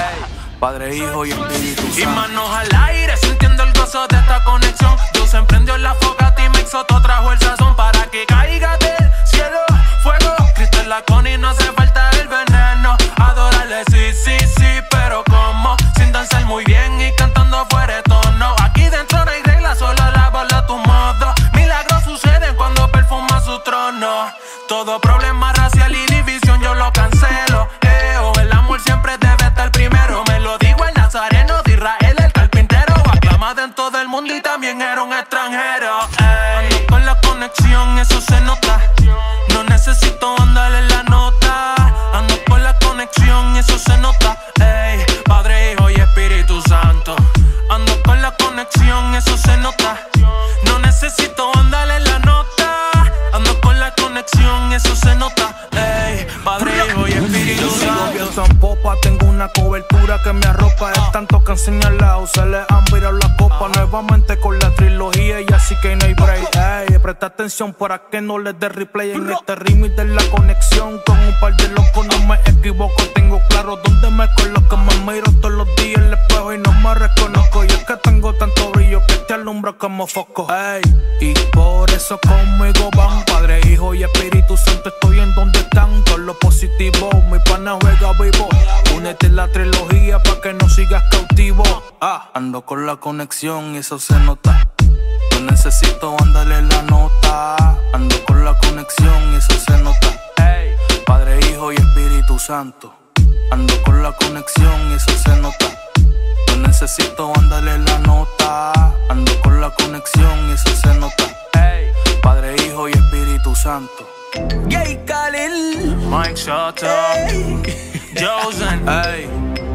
Padre, Hijo y Espíritu Santo. Y manos al aire, sintiendo el gozo de esta conexión. Dios se emprendió la fogata y Mix Soto trajo el sazón para que caiga del cielo fuego. Cristo es la con y no hace falta el veneno. Adorarle, sí, sí, sí, pero como sin danzar muy bien y cantando fuera de tono. Aquí dentro no hay reglas, solo la bola a tu modo. Milagros suceden cuando perfuma su trono. Todo problema racial y división yo lo cancelo. Eh, oh, el amor siempre debe estar primero. Me lo digo el nazareno de Israel, el carpintero. Aclamado en todo el mundo y también era un extranjero. Ey, ando con la conexión, eso se nota. No necesito andarle la nota. Ando con la conexión, eso se nota. Ey, Padre, Hijo y Espíritu Santo. Ando con la conexión, eso se nota. No necesito andarle la nota. Ando con la conexión, eso se nota. Ey, Padre, Hijo y Espíritu Santo. Yo sigo bien en popa, tengo una cobertura que me arropa. Es tanto que han señalado, Se le han virado la copa nuevamente con la trilogía y así que no hay break. Ey, presta atención para que no les dé replay en este remix de la conexión. Con un par de locos no me equivoco, tengo claro dónde me coloco. Me miro todos los días en el espejo y no me reconozco. Y es que tengo tanto brillo que te alumbra como foco. Ey, y por eso conmigo van Padre, Hijo y Espíritu Santo. Estoy en donde están todos los positivos. Mi pana juega vivo. Únete en la trilogía pa' que no sigas cautivo. Ah, ando con la conexión y eso se nota. No necesito andarle la nota. Ando con la conexión y eso se nota. Hey, Padre, Hijo y Espíritu Santo. Ando con la conexión y eso se nota. No necesito andarle la nota. Ando con la conexión y eso se nota. Hey, Padre, Hijo y Espíritu Santo. Gay Khalil, Mike Shota, hey. Josen, Hey,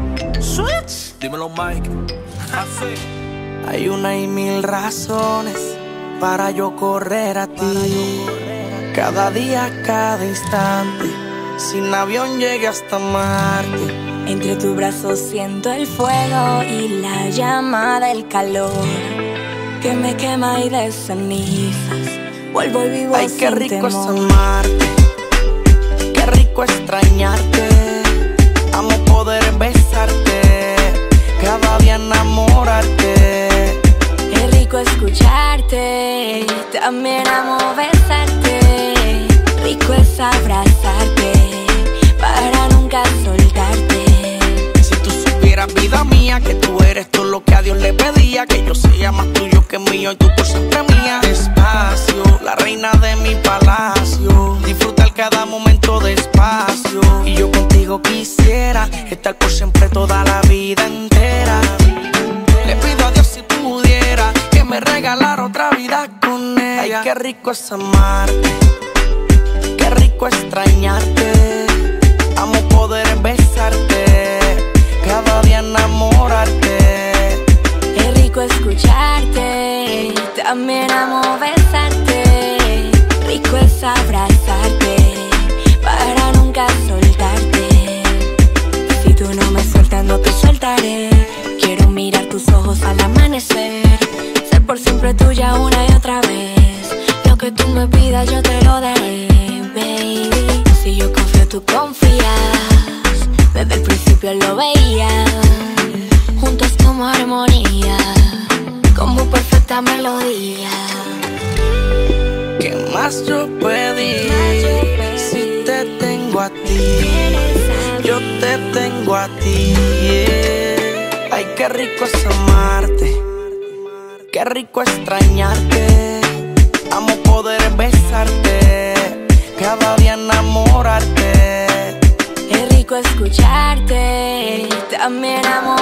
Switch, dímelo Mike. Así. Hay una y mil razones para yo correr a ti. Cada día, cada instante, sin avión llegue hasta Marte. Entre tus brazos siento el fuego y la llama del calor que me quema y de cenizas vuelvo y vivo. Ay, qué sin rico es temor. amarte, qué rico extrañarte. Amo poder besarte, cada día enamorarte. Es rico escucharte, también amo besarte. Rico es abrazarte para nunca soltarte. Si tú supieras, vida mía, que tú eres todo lo que a Dios le pedía. Que yo sea más tuyo que mío y tú por siempre mía. Despacio, la reina de mi palacio. Disfrutar cada momento despacio. Y yo contigo quisiera estar por siempre toda la vida entera. Le pido a Dios si pudiera que me regalara otra vida con ella. Ay, qué rico es amarte, qué rico extrañarte. Amo poder besarte, cada día enamorarte. Es rico escucharte, también amo besarte. Rico es abrazarte para nunca soltarte. Si tú no me sueltas, no te soltaré. Quiero mirar tus ojos al amanecer, ser por siempre tuya una y otra vez. Lo que tú me pidas yo te lo daré, baby. Si yo confío, tú confías. Desde el principio lo veía, juntos como armonía, como perfecta melodía. ¿Qué más yo pedí? Si te tengo a ti, yo te tengo a ti, yeah. Ay, qué rico es amarte, qué rico extrañarte. Amo poder besarte, cada día enamorarte. Es rico escucharte, también amo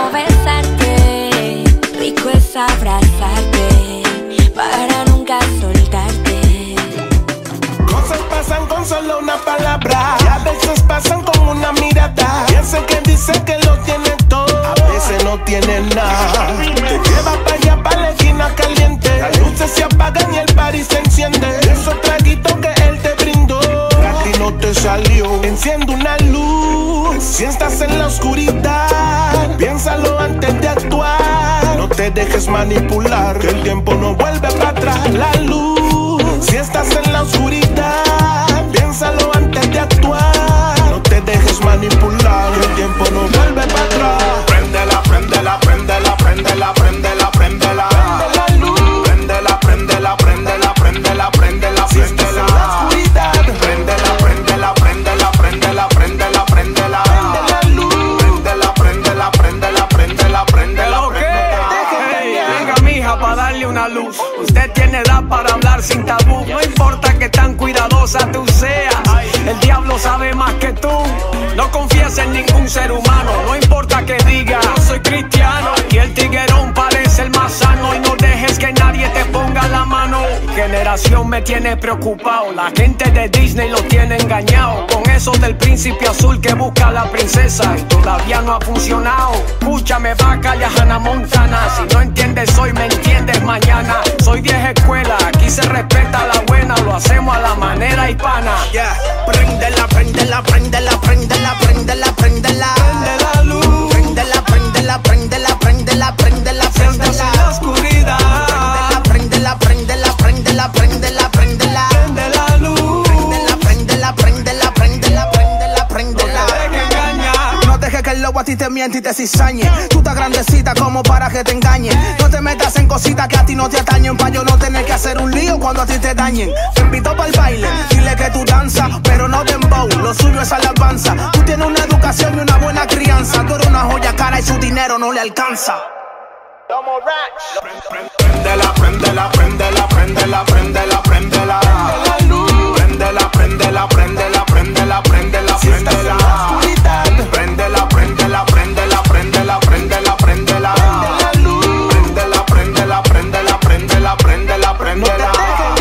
besarte. Rico es abrazarte para nunca soltarte. Cosas pasan con solo una palabra y a veces pasan con una mirada. Piensa que dice que lo tiene todo, a veces no tiene nada. Te lleva para allá, para la esquina caliente. Las luces se apagan y el party se enciende. Esos traguitos que él te brindó, a ti no te salió. Enciende una luz si estás en la oscuridad. Piénsalo antes de actuar. No te dejes manipular, que el tiempo no vuelve para atrás. La luz si estás en la oscuridad. Piénsalo antes de actuar. No te dejes manipular, que el tiempo no vuelve para atrás. Préndela, préndela, préndela, préndela, préndela, préndela. Prende la luz. Préndela, préndela, préndela, préndela, préndela, si estás en la oscuridad. Préndela, préndela, préndela, préndela, préndela, préndela. Prende la luz. Préndela, préndela, préndela, préndela, préndela, préndela. Venga mija pa' darle una luz. Usted tiene edad para hablar sin tabú. No importa que tan cuidadosa tú seas, el diablo sabe más que tú. No confíes en ningún ser humano, no importa que diga soy cristiano. Y el tiguerón parece el más sano. Y no dejes que nadie te ponga la mano. Generación me tiene preocupado, la gente de Disney lo tiene engañado. Con eso del príncipe azul que busca a la princesa y todavía no ha funcionado. Escúchame vaca y a Hannah Montana. Si no entiendes hoy, me entiendes mañana. Soy vieja escuela, aquí se respeta la buena. Lo hacemos a la manera hispana. Yeah, préndela, préndela, préndela, préndela, préndela, préndela. Prende la luz. Préndela, préndela, préndela, préndela, préndela. ti te miente y te cizañe. Tú estás grandecita como para que te engañen. No te metas en cositas que a ti no te atañen, pa' yo no tener que hacer un lío cuando a ti te dañen. Te invito para el baile, dile que tú danzas, pero no dembow, lo suyo es alabanza. Tú tienes una educación y una buena crianza. Tú eres una joya cara y su dinero no le alcanza. Prendela, prendela, prendela, prendela, prendela, prendela. Prendela, prendela, prendela, prendela, prendela, prendela. Prendela, prendela, prendela, prendela, prendela, prendela. Prendela, prendela, prendela, prendela, prendela, prendela.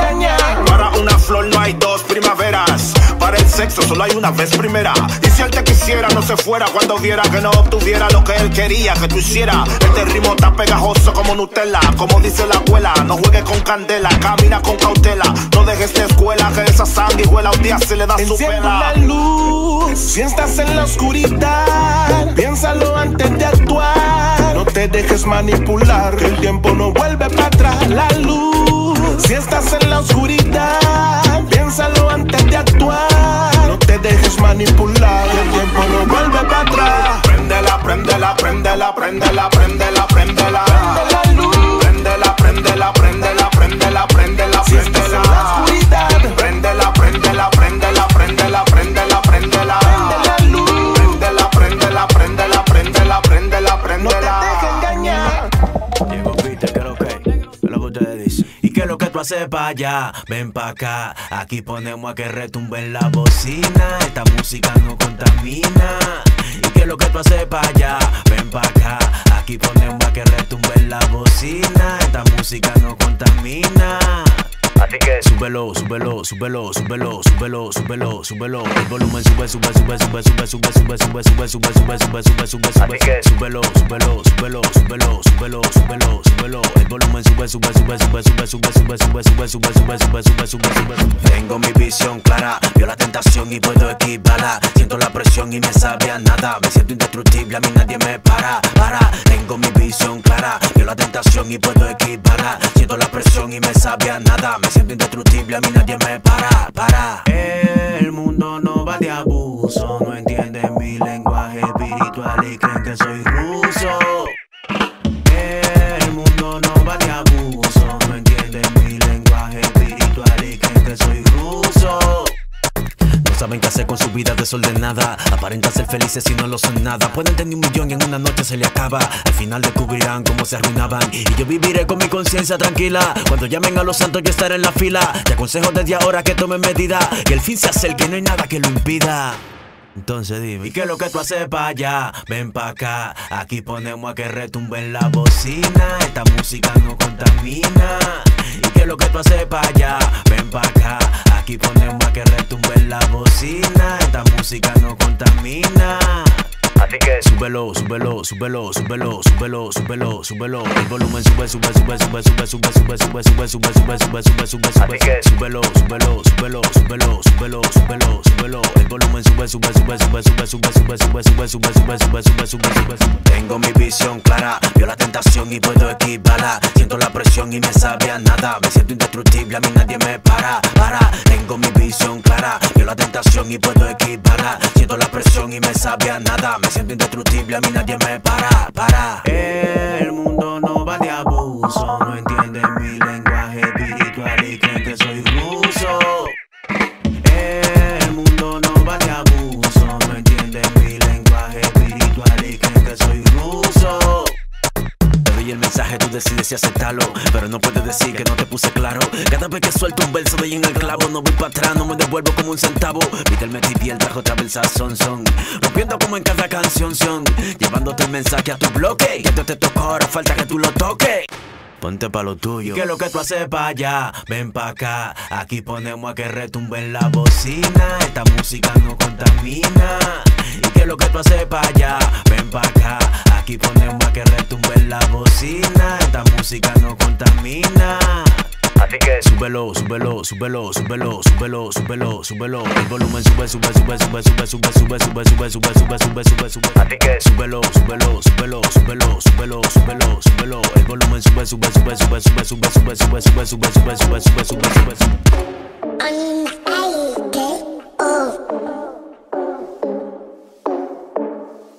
Para una flor no hay dos primaveras. Para el sexo solo hay una vez primera. Y si él te quisiera no se fuera cuando viera que no obtuviera lo que él quería que tú hicieras. Este ritmo está pegajoso como Nutella. Como dice la abuela, no juegues con candela, camina con cautela. No dejes la escuela, que esa sanguijuela un día se le da su pela. Enciende la luz, si estás en la oscuridad, piénsalo antes de actuar. No te dejes manipular, que el tiempo no vuelve para atrás. La luz, si estás en la oscuridad, piénsalo antes de actuar. No te dejes manipular, que el tiempo no vuelve para atrás. Prendela, prendela, prendela, prendela, prendela, prendela. Prende la luz. Prendela, prendela, prendela, prendela, prendela, si estás en la oscuridad, prendela, prendela, prendela, prendela, prendela, prendela. Prende la luz. Prendela, prendela, prendela, prendela, prendela, prendela. No te dejes engañar. Llegó Peter, ¿qué es lo que? ¿Qué es lo que ustedes dicen? ¿Y qué es lo que tú haces pa' allá? Ven pa' acá, aquí ponemos a que retumbe en la bocina. Esta música no contamina. ¿Y qué es lo que tú haces pa' allá? Ven pa' acá, aquí ponemos a que retumbe en la bocina. Esta música no contamina. Así que súbelo, súbelo, súbelo, súbelo, súbelo, súbelo, súbelo. El volumen sube, sube, sube, sube, sube, sube, sube, sube, sube, sube, sube, sube, sube, sube, sube. Así que súbelo, súbelo, súbelo, súbelo, súbelo, súbelo, súbelo. El volumen sube, sube, sube, sube, sube, sube, sube, sube, sube, sube, sube, sube, sube, sube, sube. Tengo mi visión clara, veo la tentación y puedo esquivarla. Siento la presión y me sabe a nada. Me siento indestructible, a mí nadie me para, para. Tengo mi visión clara, veo la tentación y puedo esquivarla. Siento la presión y me sabe a nada. Me siento indestructible, a mí nadie me para, para. El mundo no va de abuso, no entiende mi lenguaje espiritual y creen que soy ruso. El mundo no va de abuso, no entiende mi lenguaje espiritual y creen que soy ruso. No saben qué hacer con su vida desordenada. Aparentan ser felices y no lo son nada. Pueden tener un millón y en una noche se le acaba. Al final descubrirán cómo se arruinaban. Y yo viviré con mi conciencia tranquila. Cuando llamen a los santos yo estaré en la fila. Te aconsejo desde ahora que tomen medida, que el fin se acerque y no hay nada que lo impida. Entonces dime, ¿y qué es lo que tú haces pa' allá? Ven pa' acá, aquí ponemos a que retumbe en la bocina. Esta música no contamina. ¿Y qué es lo que tú haces pa' allá? Ven pa' acá, aquí ponemos a que retumbe en la bocina. Esta música no contamina. Así que súbelo, súbelo, súbelo, súbelo, súbelo, súbelo, súbelo. El volumen sube, sube, sube, sube, sube, sube, sube, sube, sube, sube, sube, sube, sube, sube, sube. Así que súbelo, súbelo, súbelo, súbelo, súbelo, súbelo, súbelo. El volumen sube, sube, sube, sube, sube, sube, sube, sube, sube, sube, sube, sube, sube, sube, sube. Tengo mi visión clara, veo la tentación y puedo esquivarla. Siento la presión y me sabe a nada. Me siento indestructible, a mí nadie me para, para. Tengo mi visión clara, veo la tentación y puedo esquivarla. Siento la presión y me sabe a nada. Me siento indestructible, a mí nadie me para, para. El mundo no va de abuso, no entiende mi lenguaje espiritual y creen que soy ruso. El mundo no va de abuso, no entiende mi lenguaje espiritual y creen que soy ruso. Te doy el mensaje, tú decides si aceptarlo, pero no puedes decir que no te puse claro. Cada vez que suelto un verso doy en el clavo. No voy para atrás, no me devuelvo como un centavo. Peter me tipié el trajo otra vez son son, rompiendo como en cada canción son, llevándote el mensaje a tu bloque. Que esto te tocó, ahora falta que tú lo toques. Ponte pa' lo tuyo. ¿Y qué es lo que tú haces pa' allá? Ven pa' acá, aquí ponemos a que retumbe en la bocina. Esta música no contamina. ¿Y qué es lo que tú haces pa' allá? Ven pa' acá, aquí ponemos a que retumbe en la bocina. Esta música no contamina. Así que súbelo, súbelo, súbelo, súbelo, súbelo, súbelo, súbelo. El volumen sube, sube, sube, sube, sube, sube, sube, sube, sube, sube, sube, sube, sube, sube. Así que súbelo, súbelo, súbelo, súbelo, súbelo, súbelo, súbelo. El volumen sube, sube, sube, sube, sube, sube, sube, sube, sube, sube, sube, sube, sube, sube, sube, sube.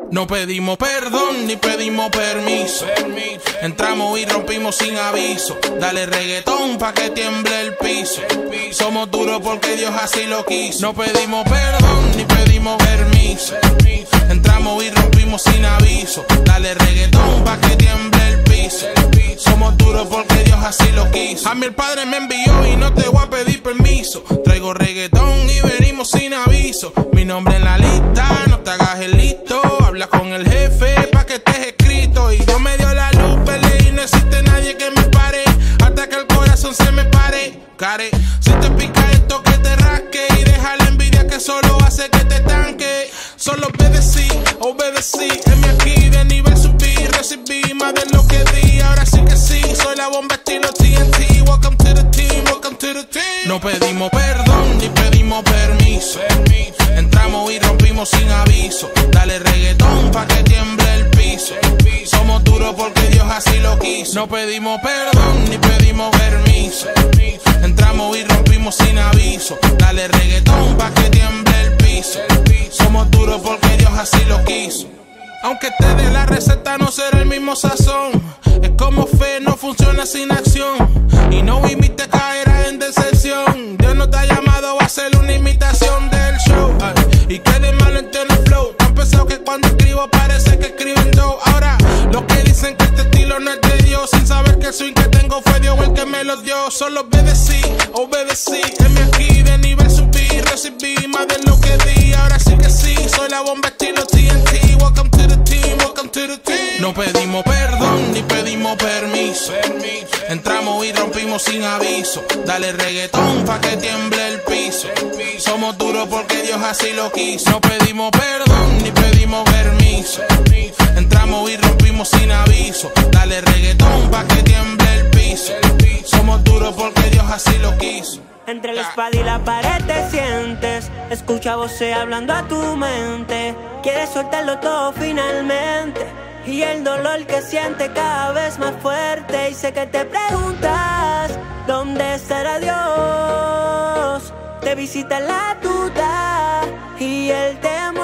No pedimos perdón ni pedimos permiso. Entramos y rompimos sin aviso. Dale reggaetón pa' que tiemble el piso. Somos duros porque Dios así lo quiso. No pedimos perdón ni pedimos permiso. Entramos y rompimos sin aviso. Dale reggaetón pa' que tiemble el piso. Somos duros porque Dios así lo quiso. A mí el Padre me envió y no te voy a pedir permiso. Traigo reggaetón y venimos sin aviso. Mi nombre en la lista, no te hagas el listo. Habla con el jefe pa' que estés escrito. Y Dios me dio la luz, peleé y no existe nadie que me pare. Hasta que el corazón se me pare. Care, si te pica esto que te rasque. Y deja la envidia que solo hace que te tanque. Solo obedecí, obedecí. En mi aquí de nivel subí, recibí más de lo que di. Ahora sí que sí, soy la bomba estilo T N T. Welcome to the team, welcome to the team. No pedimos perdón ni pedimos permiso. Entramos y rompimos sin aviso. Dale reggaetón pa' que tiemble el piso. Somos duros porque Dios así lo quiso. No pedimos perdón ni pedimos permiso. Entramos y rompimos sin aviso. Dale reggaetón pa' que tiemble el piso. Somos duros porque Dios así lo quiso. Aunque te dé la receta no será el mismo sazón. Es como fe, no funciona sin acción. Y no imites, caerás en decepción. Dios no te ha llamado a hacer una imitación del show. Ay, y que de malo entiende el flow. Tan pesado que cuando escribo parece que escriben dos. Ahora, los que dicen que este estilo no es de Dios, sin saber que el swing que tengo fue Dios el que me lo dio. Solo obedecí, obedecí. En mi aquí de nivel subí, recibí más de lo que di. Ahora sí que sí, soy la bomba estilo T N T. Welcome to the team, welcome to the team. No pedimos perdón ni pedimos permiso. Entramos y rompimos sin aviso. Dale reggaetón pa' que tiemble el piso. Somos duros porque Dios así lo quiso. No pedimos perdón ni pedimos permiso. Entramos y rompimos sin aviso. Dale reggaetón pa' que tiemble el piso. Somos duros porque Dios así lo quiso. Entre la espada y la pared te sientes. Escucha voces hablando a tu mente. Quieres soltarlo todo finalmente. Y el dolor que siente cada vez más fuerte. Y sé que te preguntas ¿dónde estará Dios? Te visita la duda y el temor.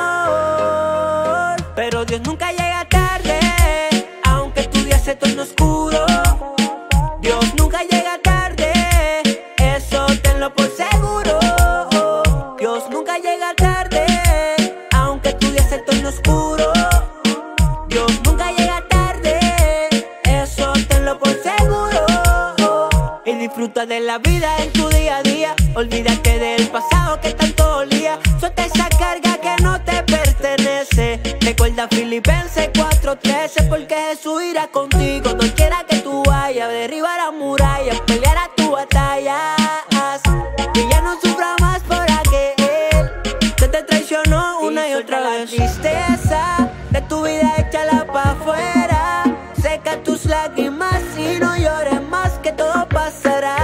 Pero Dios nunca llega tarde. Aunque tu día se torne oscuro, Dios nunca llega tarde. Eso tenlo por seguro. Dios nunca llega tarde. Aunque tu día se torne oscuro, Dios nunca llega tarde. Eso tenlo por seguro. Y disfruta de la vida en tu día a día. Olvídate del pasado que tanto dolía. Suelta esa carga que no te pertenece. Recuerda Filipenses cuatro trece. Porque Jesús irá contigo donde quiera que tú vayas. Derribar a murallas, pelear a tu batallas. Que ya no sufra más por aquel que te traicionó una y otra vez. Tristeza de tu vida, échala pa' afuera. Seca tus lágrimas y no llores más, que todo pasará.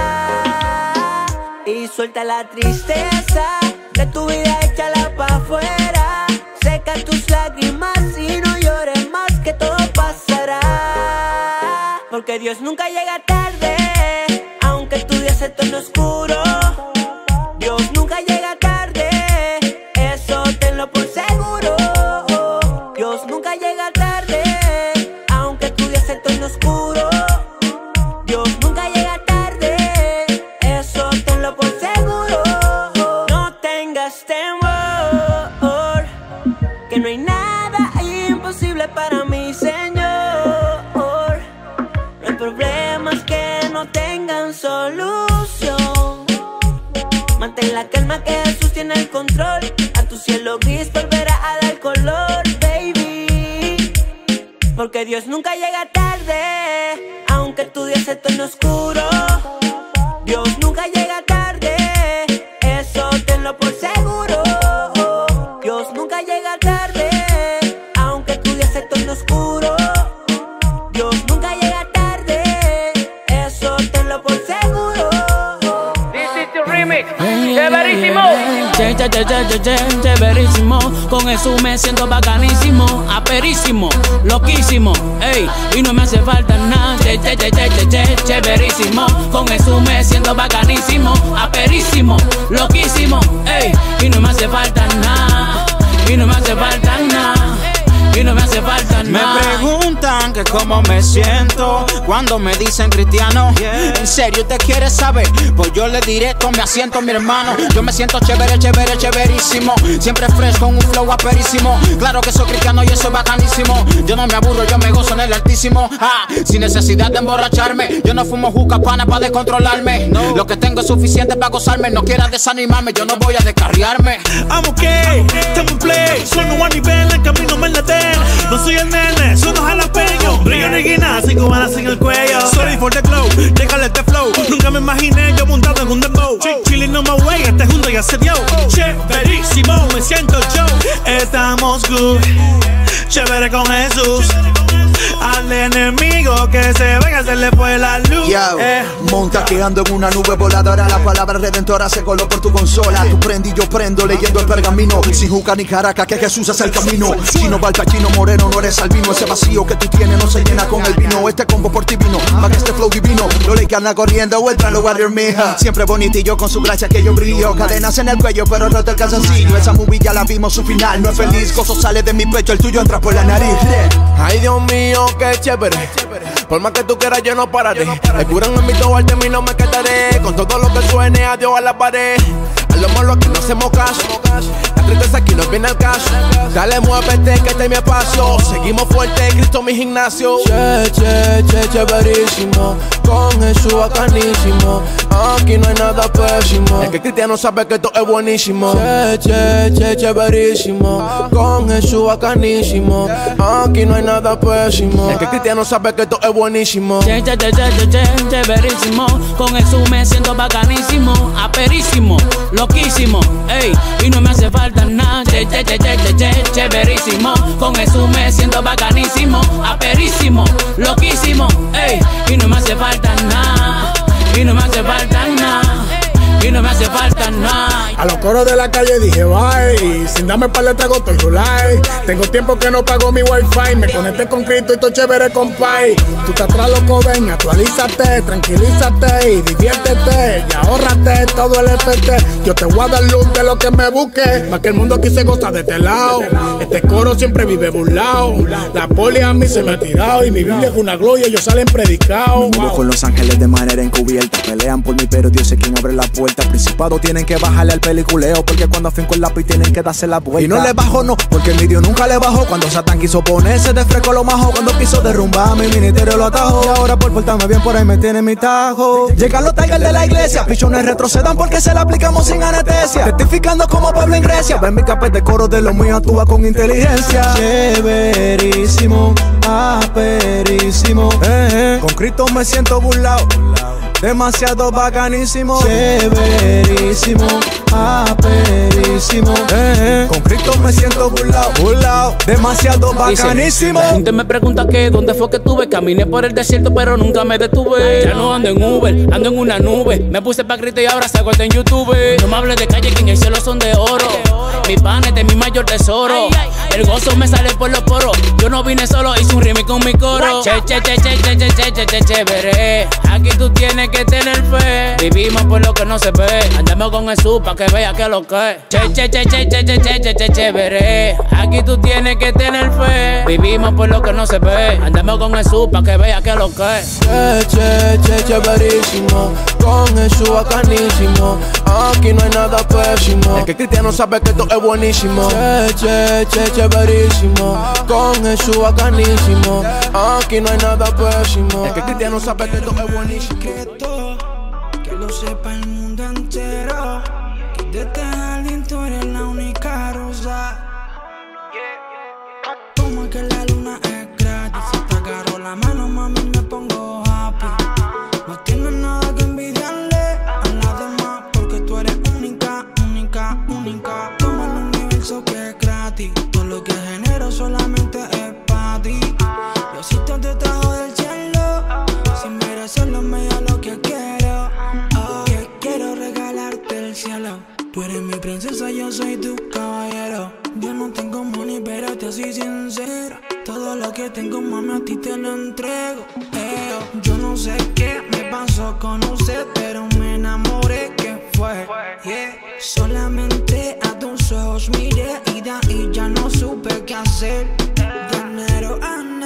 Y suelta la tristeza de tu vida, échala pa' afuera. Seca tus lágrimas y no llores más, que todo pasará. Porque Dios nunca llega tarde. Aunque tu día se torne oscuro, Dios nunca llega tarde. Eso tenlo por seguro. Dios nunca llega tarde. Aunque tu día se torne oscuro, Dios nunca llega tarde. Eso tenlo por seguro. No tengas temor, que no hay nada imposible para mi Señor. No hay problemas que no tengan solución. Mantén la calma que Jesús tiene el control. A tu cielo gris volverá a dar color, baby. Porque Dios nunca llega tarde. Aunque tu día se torne oscuro, Dios nunca llega tarde. Eso tenlo por seguro. Dios nunca llega tarde. Aunque tu día se torne oscuro, Dios nunca llega tarde. Eso tenlo por seguro. This is the remix. Chéverísimo. Che, che, che, che, che, che, chéverísimo. Con eso me siento bacanísimo. Aperísimo, loquísimo, ey. Y no me hace falta nada. Che, che, che, che, che, che, chéverísimo. Con eso me siento bacanísimo. Aperísimo, loquísimo, ey. Y no me hace falta nada. Y no me hace falta nada. Y no me cómo me siento cuando me dicen cristiano. En serio te quieres saber, pues yo le diré, tome asiento mi hermano. Yo me siento chévere, chévere, chéverísimo, siempre fresh con un flow aperísimo. Claro que soy cristiano y eso es bacanísimo. Yo no me aburro, yo me gozo en el altísimo. Ah, sin necesidad de emborracharme. Yo no fumo juca pana para descontrolarme. No. Lo que tengo es suficiente para gozarme. No quieras desanimarme, yo no voy a descarriarme. I'm okay, tengo un play. Sueno a nivel, el camino me laten. No soy el nene, soy unos jalapeños. Brillo original, cinco balas en el cuello. Sorry for the glow, déjale este flow. Nunca me imaginé yo montado en un dembow. Chilling on my way, este junto ya se dio. Chéverísimo, me siento yo. Estamos good, chévere con Jesús. Al enemigo que se venga se le fue la luz. Yo, eh. monta que ando en una nube voladora. La palabra redentora se coló por tu consola. Tú prende y yo prendo leyendo el pergamino. Sin juca ni caraca que Jesús es el camino. Chino, Balpa, Chino, Moreno, no eres albino. Ese vacío que tú tienes no se llena con el vino. Este combo por ti vino, más que este flow divino. Lo ley que anda corriendo, entra en los warrior mija. Siempre bonitillo con su gracia que yo brillo. Cadenas en el cuello pero roto el calzoncillo. Esa movie ya la vimos, su final no es feliz. Gozo sale de mi pecho, el tuyo entra por la nariz. Ay Dios mío, qué chévere. Por más que tú quieras yo no pararé. El cura en mi toal de mí no me quedaré. Con todo lo que suene a Dios a la pared. A lo malo aquí no hacemos caso. La tristeza aquí nos viene al caso. Dale, muévete que este es mi espacio. Seguimos fuerte, Cristo mi gimnasio. Che, che, che, chéverísimo. Con Jesús bacanísimo. Aquí no hay nada pésimo. Es que el cristiano sabe que esto es buenísimo. Che, che, che, chéverísimo. Con Jesús bacanísimo. Aquí no hay nada pésimo. Es que el cristiano sabe que esto es buenísimo. Che, che, che, che, che, chéverísimo. Con Jesús me siento bacanísimo. Aperísimo, loquísimo, ey, y no me hace falta nada. Che, che, che, che, che, che, chéverísimo. Con Jesús me siento bacanísimo. Aperísimo, loquísimo, ey, y no me hace falta nada. Y no me hace falta nada. Y no me hace falta nada. A los coros de la calle dije bye. Sin darme par de tragos estoy July. Tengo tiempo que no pago mi wifi. Me conecté con Cristo y estoy chévere con Pai. Tú estás atrás loco, ven, actualízate. Tranquilízate y diviértete. Y ahórrate todo el F T. Yo te voy a dar luz de lo que me busque. Más que el mundo aquí se goza de este lado. Este coro siempre vive burlado. La poli a mí se me ha tirado. Y mi Biblia es una gloria, ellos salen predicados. Vivo con los ángeles de manera encubierta. Pelean por mí pero Dios es quien abre la puerta. Principado tienen que bajarle al peliculeo. Porque cuando afinco el lápiz tienen que darse la vuelta. Y no le bajo no, porque mi Dios nunca le bajó. Cuando Satán quiso ponerse de fresco lo majo. Cuando quiso derrumbar mi ministerio lo atajó. Y ahora por portarme bien por ahí me tiene mi tajo. Llegan los tigers de la iglesia, pichones retrocedan porque se la aplicamos sin anestesia. Testificando como pueblo en Grecia. Ven mi capé de coro de lo mío, actúa con inteligencia. Chéverísimo, aperísimo, eh, eh. Con Cristo me siento burlado. Demasiado bacanísimo, chéverísimo, aperísimo, eh, eh. Con Cristo me siento burlado, burlado. Demasiado bacanísimo. La gente me pregunta que dónde fue que estuve. Caminé por el desierto pero nunca me detuve. Ya no ando en Uber, ando en una nube. Me puse pa' Cristo y ahora salgo en YouTube. No me hables de calle que en el cielo son de oro. Mi pan es de mi mayor tesoro. El gozo me sale por los poros. Yo no vine solo, hice un remix con mi coro. Che, che, che, che, che, che, che, che, che, chévere. Aquí tú tienes que tener fe. Vivimos por lo que no se ve. Andamos con Jesús pa' que vea que lo que es. Che, che, che, che, che, che, che, che, che, chévere. Aquí tú tienes que tener fe. Vivimos por lo que no se ve. Andamos con Jesús pa' que vea que lo que es. Che, che, che, chéverísimo. Con Jesús bacanísimo. Aquí no hay nada pésimo. Es que el cristiano sabe que esto es buenísimo. Che, che, che, chéverísimo. Con Jesús bacanísimo. Aquí no hay nada pésimo. Es que el cristiano sabe que esto es buenísimo. Que lo sepa el mundo entero. Que de este jardín tú eres la única rosa. Como que la luna es gratis. Si te agarro la mano, mami, me pongo happy. No tienes nada que envidiarle a la demás. Porque tú eres única, única, única. Toma el universo que es gratis. Todo lo que genero solamente es para ti. Diosito te trajo del cielo. Sin merecerlo me da lo que quiero. Oh, que quiero regalarte el cielo. Tú eres mi princesa, yo soy tu caballero. Yo no tengo money, pero te soy sincero. Todo lo que tengo, mami, a ti te lo entrego. Eh, yo no sé qué me pasó con usted, pero me enamoré, ¿qué fue? Yeah. Solamente a tus ojos miré y de ahí ya no supe qué hacer. De enero a enero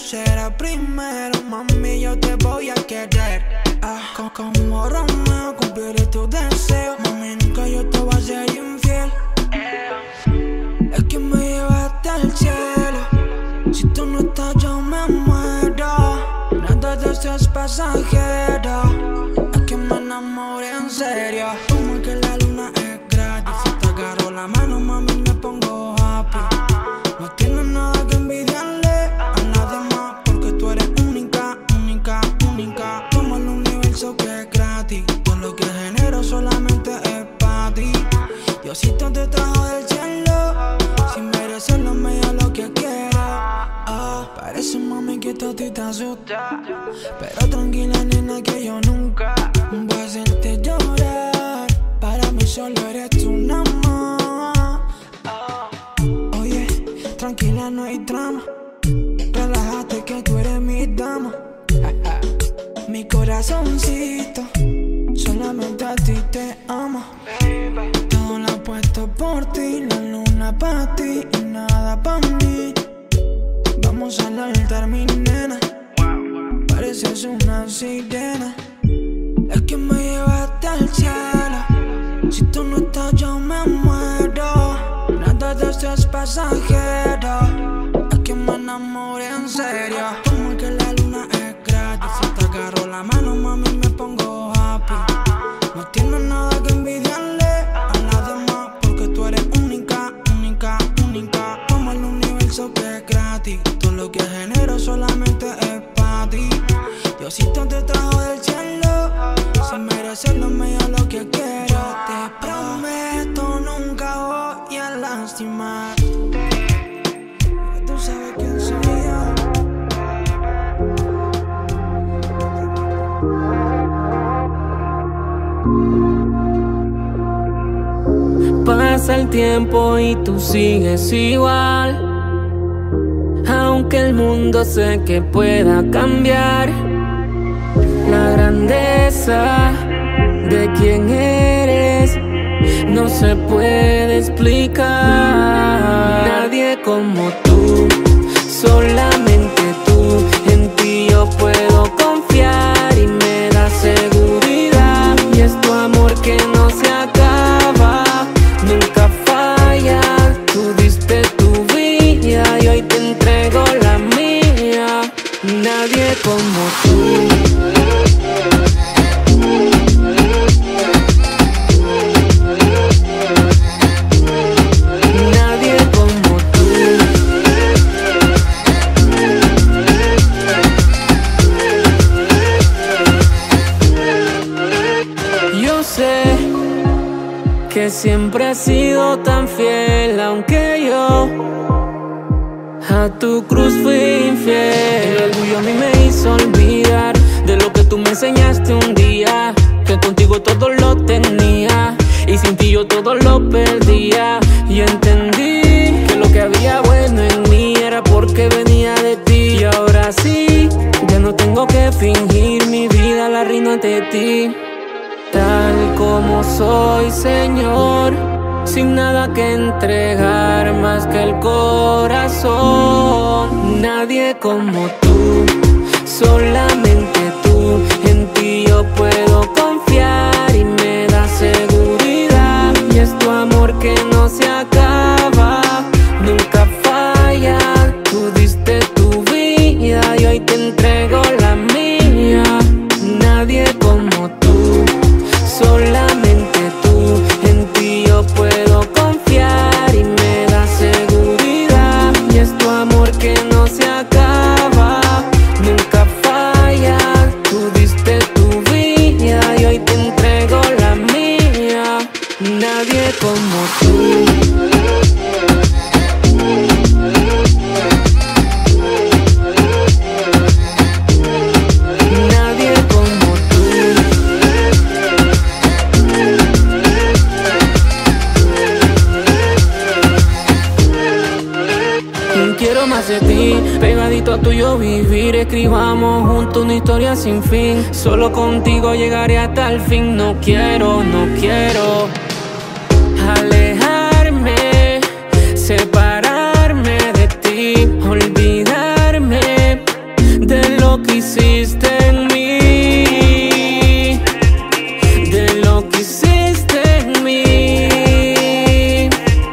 será primero, mami, yo te voy a querer. Ah, co- como Romeo cumpliré tu deseo, mami, nunca yo te voy a ser infiel. Es que me llevaste al cielo, si tú no estás yo me muero. Nada de eso es pasajero, es que me enamoré en serio. Como que la luna es gratis, si te agarro la mano, mami, me pongo happy. No tienes nada que envidiarle a nada más, porque tú eres única, única, única. Como el universo que es gratis, todo lo que genero solamente es para ti. Diosito te trajo del cielo, sin merecerlo me da lo que quiero. Oh, parece mami que esto a ti te asusta, pero tranquila nena que yo nunca voy a hacerte llorar. Para mí solo eres tú nada más. Oh, oye, tranquila no hay drama, relájate que tú eres mi dama. Mi corazoncito solamente a ti te amo. Todo lo puesto por ti, la luna pa' ti y nada pa' mí. Vamos al altar, mi nena, pareces una sirena. Es que me llevaste al cielo, si tú no estás yo me muero. Nada de eso es pasajero, es que me enamoré en serio. Como que la luna es gratis, si te agarro la mano, mami, me pongo happy. No tienes nada que envidiarle a nada más, porque tú eres única, única, única. Como el universo que es gratis, todo lo que genero solamente es para ti. Diosito te trajo del cielo, sin merecerlo me da lo que quiero. Te prometo nunca voy a lastimarte. Tú sabes quién soy yo. Pasa el tiempo y tú sigues igual, aunque el mundo sé que pueda cambiar. La grandeza de quien eres no se puede explicar. Nadie como tú, solamente tú. En ti yo puedo confiar y me da seguridad. Y es tu amor que no se acaba, nunca falla. Tú diste tu vida y hoy te entrego la mía. Nadie como tú. Que siempre has sido tan fiel, aunque yo a tu cruz fui infiel. El orgullo a mí me hizo olvidar de lo que tú me enseñaste un día, que contigo todo lo tenía y sin ti yo todo lo perdía. Y entendí que lo que había bueno en mí era porque venía de ti. Y ahora sí, ya no tengo que fingir, mi vida la rindo ante ti. Tal como soy, Señor, sin nada que entregar más que el corazón. Nadie como tú, solamente tú. En ti yo puedo confiar y me da seguridad. Y es tu amor que no se acaba, nunca falla. Tú diste tu vida y hoy te entrego la mía. Nadie como tú, solamente tú. En ti yo puedo confiar y me da seguridad. Y es tu amor que no se acaba, nunca falla. Tú diste tu vida y hoy te entrego la mía. Nadie como tú. De ti, pegadito a tuyo vivir, escribamos juntos una historia sin fin. Solo contigo llegaré hasta el fin. No quiero, no quiero alejarme, separarme de ti, olvidarme hiciste en mí, de lo que hiciste en mí.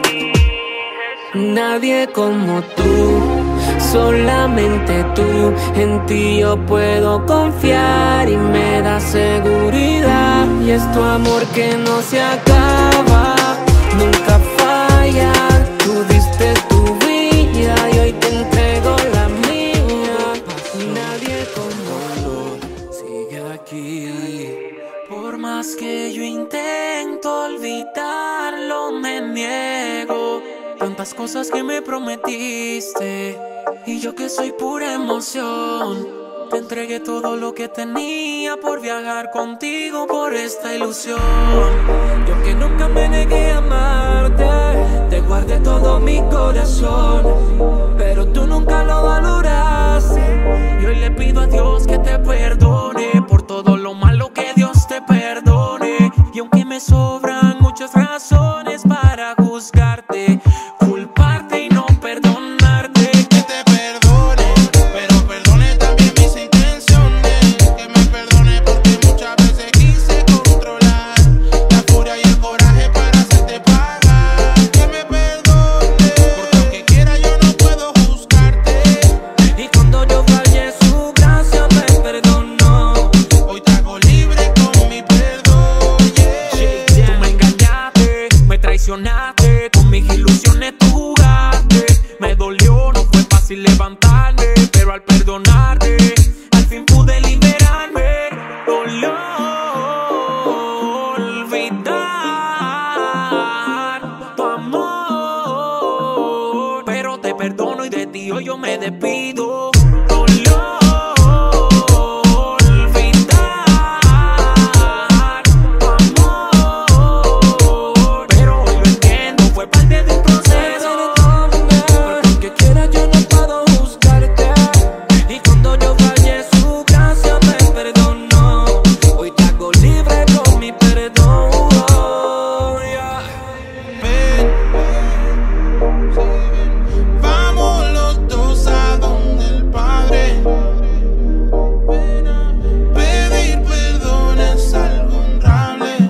Nadie como tú, solamente tú. En ti yo puedo confiar y me da seguridad. Y es tu amor que no se acaba, nunca falla. Tú diste tu vida y hoy te entrego la mía. Nadie como tú sigue aquí. Por más que yo intento olvidarlo, me niego. Tantas cosas que me prometiste y yo que soy pura emoción, te entregué todo lo que tenía por viajar contigo por esta ilusión. Yo que nunca me negué a amarte, te guardé todo mi corazón, pero tú nunca lo valoraste. Y hoy le pido a Dios que te perdone por todo lo malo, que Dios te perdone. Y aunque me sobran muchas razones para juzgarte, culparte y no perdonarte, que te perdone, pero perdone también mis intenciones. Que me perdone porque muchas veces quise controlar la furia y el coraje para hacerte pagar. Que me perdone, porque aunque quiera yo no puedo juzgarte. Y cuando yo fallé su gracia me perdonó. Hoy te hago libre con mi perdón, yeah. Tú me engañaste, me traicionaste, con mis ilusiones tú jugaste. Me dolió, no fue fácil levantarme, pero al perdonarte al fin pude liberarme. Dolió olvidar tu amor, pero te perdono y de ti hoy yo me despido. Dolió olvidar tu amor, pero hoy lo entiendo, fue parte de un proceso. Porque quiera yo no puedo juzgarte. Y cuando yo fallé su gracia me perdonó. Hoy te hago libre con mi perdón, yeah. Vamos los dos a donde el Padre. Pedir perdón es algo honrable.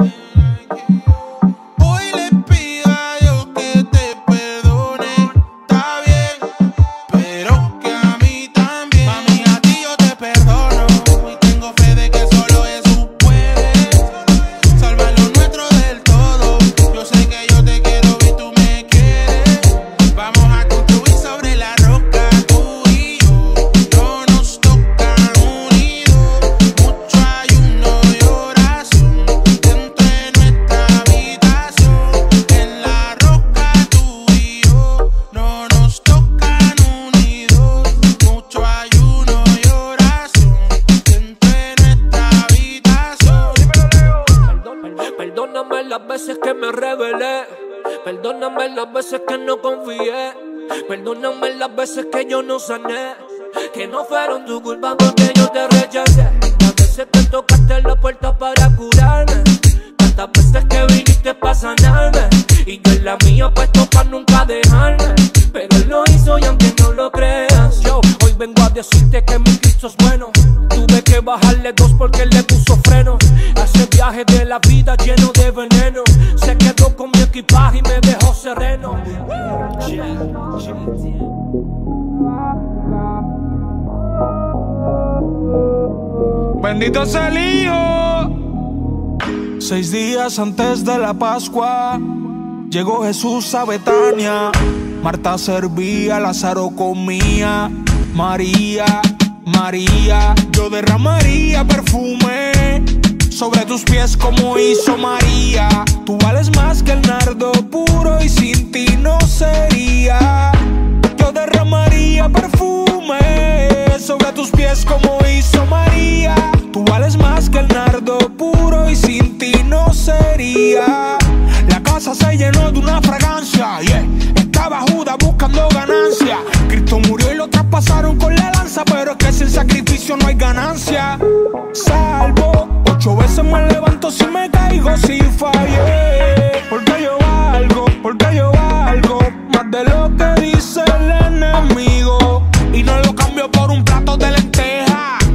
Hoy le pido a Dios que te perdone, está bien, pero que a mí también. Mami, a ti yo te perdono y tengo fe de que solo Jesús puede salvar lo nuestro del todo. Yo sé que yo te quiero y tú me quieres. Vamos a construir sobre la roca, tú y yo. No nos tocan unidos. Mucho ayuno y oración dentro de nuestra habitación. En la roca, tú y yo. No nos tocan unidos. Mucho ayuno y oración dentro de nuestra habitación. Perdóname las veces que me rebelé, perdóname las veces que no confié, perdóname las veces que yo no sané, que no fueron tu culpa porque yo te rechacé. Las veces que tocaste la puerta para curarme, tantas veces que viniste para sanarme, y yo en la mía puesto para nunca dejarme, pero él lo hizo y aunque no lo creas, yo hoy vengo a decirte que mi Cristo es bueno. Tuve que bajarle dos porque él le puso freno a ese viaje de la vida lleno de veneno. Se quedó con mi equipaje y me dejó sereno. Bendito sea el Hijo. Seis días antes de la Pascua llegó Jesús a Betania. Marta servía, Lázaro comía. María, María, yo derramaría perfume sobre tus pies como hizo María. Tú vales más que el nardo puro y sin ti no sería. Yo derramaría perfume sobre tus pies como hizo María. Tú vales más que el nardo puro y sin ti no sería. La casa se llenó de una fragancia, yeah. Estaba Judas buscando ganancia. Cristo murió y lo traspasaron con la lanza, pero es que sin sacrificio no hay ganancia. Salvo, ocho veces me levanto si me caigo, si fallé. Porque yo valgo, porque yo valgo más de lo que dice el enemigo. Y no lo cambio por un plato de lenteja.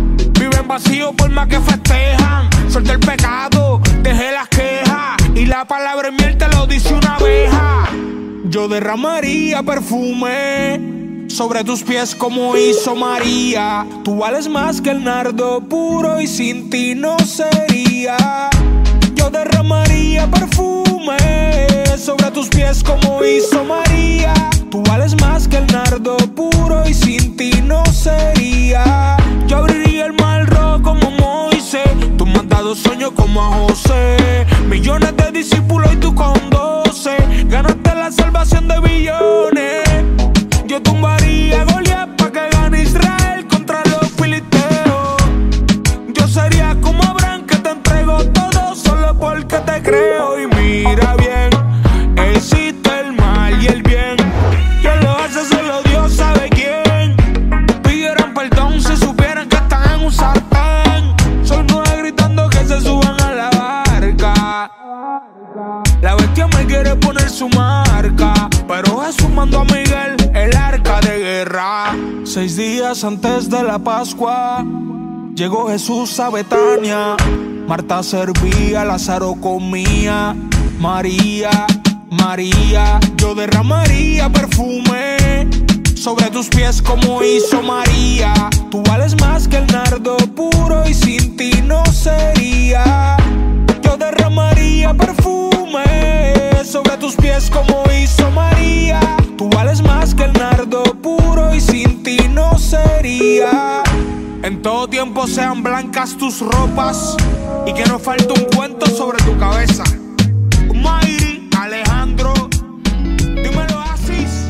vacío por más que festejan. Solté el pecado, dejé las quejas, y la palabra en miel te lo dice una abeja. Yo derramaría perfume sobre tus pies como hizo María. Tú vales más que el nardo puro y sin ti no sería. Yo derramaría perfume sobre tus pies como hizo María. Tú vales más que el nardo puro y sin ti no sería. Yo abriría el mar rojo como Moisés. Tú me has dado sueños como a José. Millones de discípulos y tú con doce. Ganaste la salvación de billones. Yo tumbaría a Goliat pa' que gane Israel contra los filisteos. Yo sería como Abraham que te entrego todo solo porque te creo. Y mira bien, existe el mal y el bien. Quien lo hace solo Dios sabe quién. Pidieran perdón si supieran que están en un sartén. Soy nueve gritando que se suban a la barca. La bestia me quiere poner su marca, pero Jesús mandó a Miguel, el arca de guerra. Seis días antes de la Pascua llegó Jesús a Betania. Marta servía, Lázaro comía. María, María, yo derramaría perfume sobre tus pies como hizo María. Tú vales más que el nardo puro y sin ti no sería. Yo derramaría perfume sobre tus pies como hizo María. Tú vales más que el nardo puro y sin ti no sería. En todo tiempo sean blancas tus ropas y que no falte un cuento sobre tu cabeza. Mayri, Alejandro, dímelo Asis.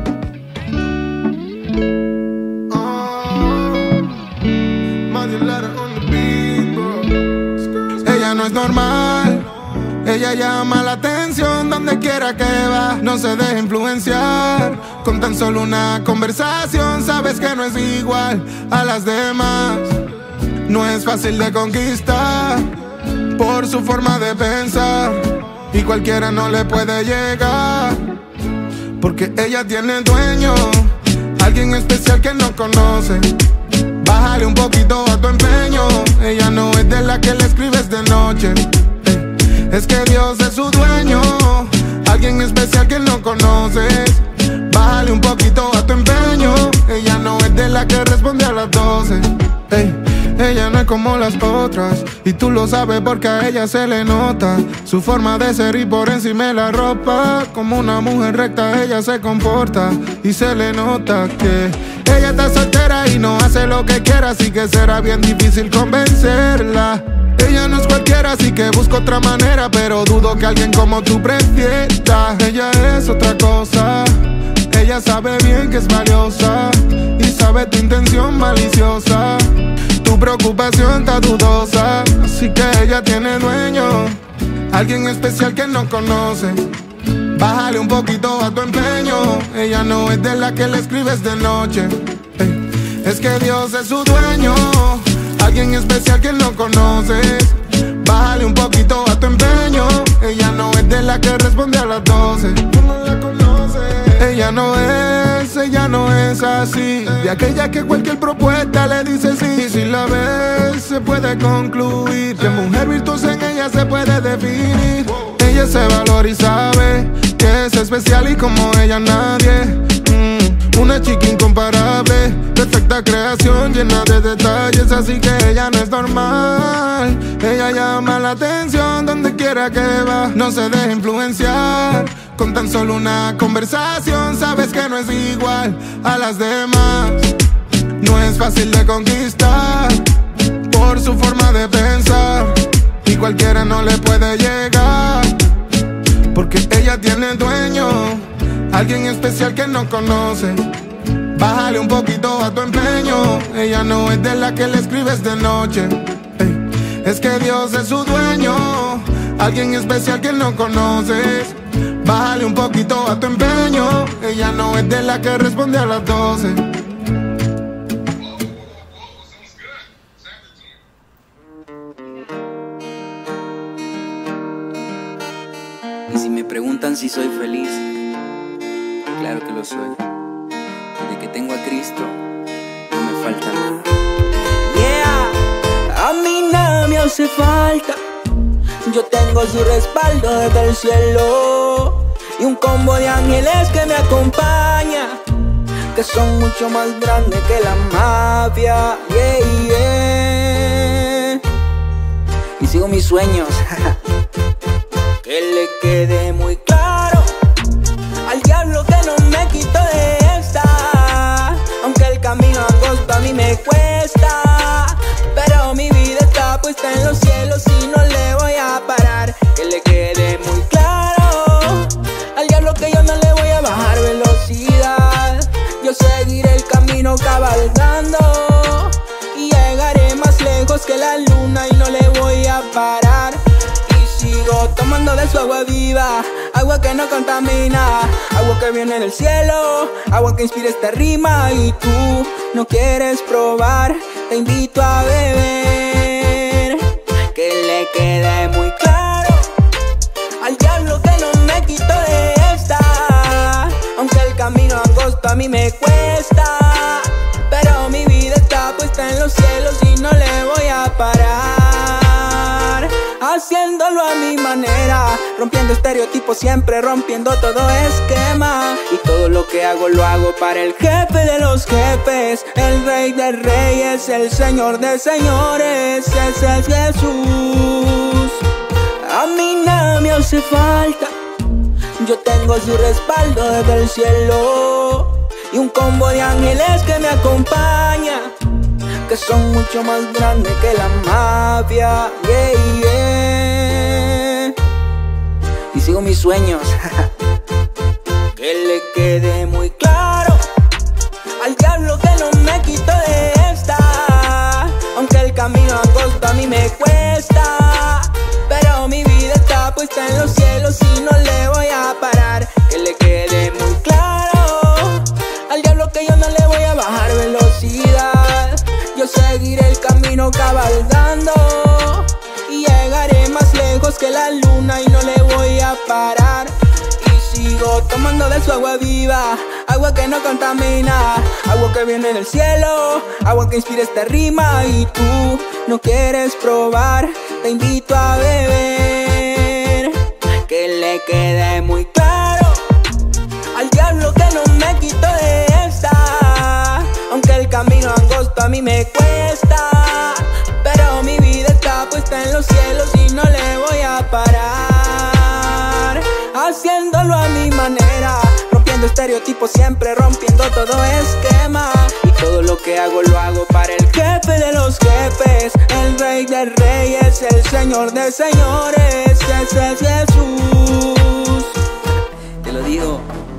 Ella no es normal, ella llama la atención donde quiera que va. No se deja influenciar con tan solo una conversación. Sabes que no es igual a las demás. No es fácil de conquistar por su forma de pensar, y cualquiera no le puede llegar, porque ella tiene dueño, alguien especial que no conoce. Bájale un poquito a tu empeño. Ella no es de la que le escribes de noche. eh, Es que Dios es su dueño, alguien especial que no conoces. Bájale un poquito a tu empeño. Ella no es de la que responde a las doce. Ey, ella no es como las otras, y tú lo sabes porque a ella se le nota su forma de ser y por encima de la ropa. Como una mujer recta ella se comporta, y se le nota que ella está soltera y no hace lo que quiera, así que será bien difícil convencerla. Ella no es cualquiera, así que busco otra manera, pero dudo que alguien como tú prefiera. Ella es otra cosa, ella sabe bien que es valiosa, y sabe tu intención maliciosa. Tu preocupación está dudosa, así que ella tiene dueño, alguien especial que no conoce. Bájale un poquito a tu empeño. Ella no es de la que le escribes de noche. Ey, es que Dios es su dueño, alguien especial que no conoces. Bájale un poquito a tu empeño. Ella no es de la que responde a las doce. Tú no la conoces. Ella no es, ella no es así, de aquella que cualquier propuesta le dice sí. Y si la ves se puede concluir que mujer virtuosa en ella se puede definir. Ella se valora y sabe que es especial y como ella nadie. mm, Una chica incomparable, perfecta creación llena de detalles, así que ella no es normal. Ella llama la atención donde quiera que va. No se deja influenciar con tan solo una conversación. Sabes que no es igual a las demás. No es fácil de conquistar por su forma de pensar, y cualquiera no le puede llegar, porque ella tiene dueño, alguien especial que no conoce. Bájale un poquito a tu empeño. Ella no es de la que le escribes de noche. Ey, es que Dios es su dueño, alguien especial que no conoces. Bájale un poquito a tu empeño. Ella no es de la que responde a las doce. Y si me preguntan si soy feliz, claro que lo soy. Desde que tengo a Cristo, no me falta nada. Yeah, hace falta. Yo tengo su respaldo desde el cielo y un combo de ángeles que me acompaña, que son mucho más grandes que la mafia, yeah, yeah. Y sigo mis sueños. Que le quede muy claro al diablo que no me quito de esta, aunque el camino angosto a mí me cuesta, pero mi vida está puesta en los cielos y no le voy a parar. Que le quede muy claro al diablo que yo no le voy a bajar velocidad. Yo seguiré el camino cabalgando y llegaré más lejos que la luna y no le voy a parar. Y sigo tomando de su agua viva, agua que no contamina, agua que viene del cielo, agua que inspira esta rima. Y tú no quieres probar, te invito a beber. Que le quede muy claro al diablo que no me quito de esta, aunque el camino angosto a mí me cuesta, pero mi vida está puesta en los cielos y no le voy a parar. Haciéndolo a mi manera, rompiendo estereotipos, siempre rompiendo todo esquema. Y todo lo que hago lo hago para el jefe de los jefes, el rey de reyes, el señor de señores. Ese es Jesús. A mí nada me hace falta. Yo tengo su respaldo desde el cielo y un combo de ángeles que me acompaña, que son mucho más grandes que la mafia, yeah, yeah. Y sigo mis sueños. Que le quede muy claro al diablo que no me quito de esta, aunque el camino angosto a mí me cuesta, pero mi vida está puesta en los cielos y no le voy a parar. Que le quede muy claro al diablo que yo no le voy a bajar velocidad. Yo seguiré el camino cabalgando y llegaré más lejos que la luna y no le voy a parar. Y sigo tomando de su agua viva, agua que no contamina, agua que viene del cielo, agua que inspira esta rima. Y tú no quieres probar, te invito a beber. Que le quede muy claro al diablo que no me quito de esta, aunque el camino angosto a mí me cuesta, pero mi vida está puesta en los cielos y no le voy a parar. Haciéndolo a mi manera, rompiendo estereotipos, siempre rompiendo todo esquema. Y todo lo que hago lo hago para el jefe de los jefes, el rey de reyes, el señor de señores. Ese es Jesús. Te lo digo.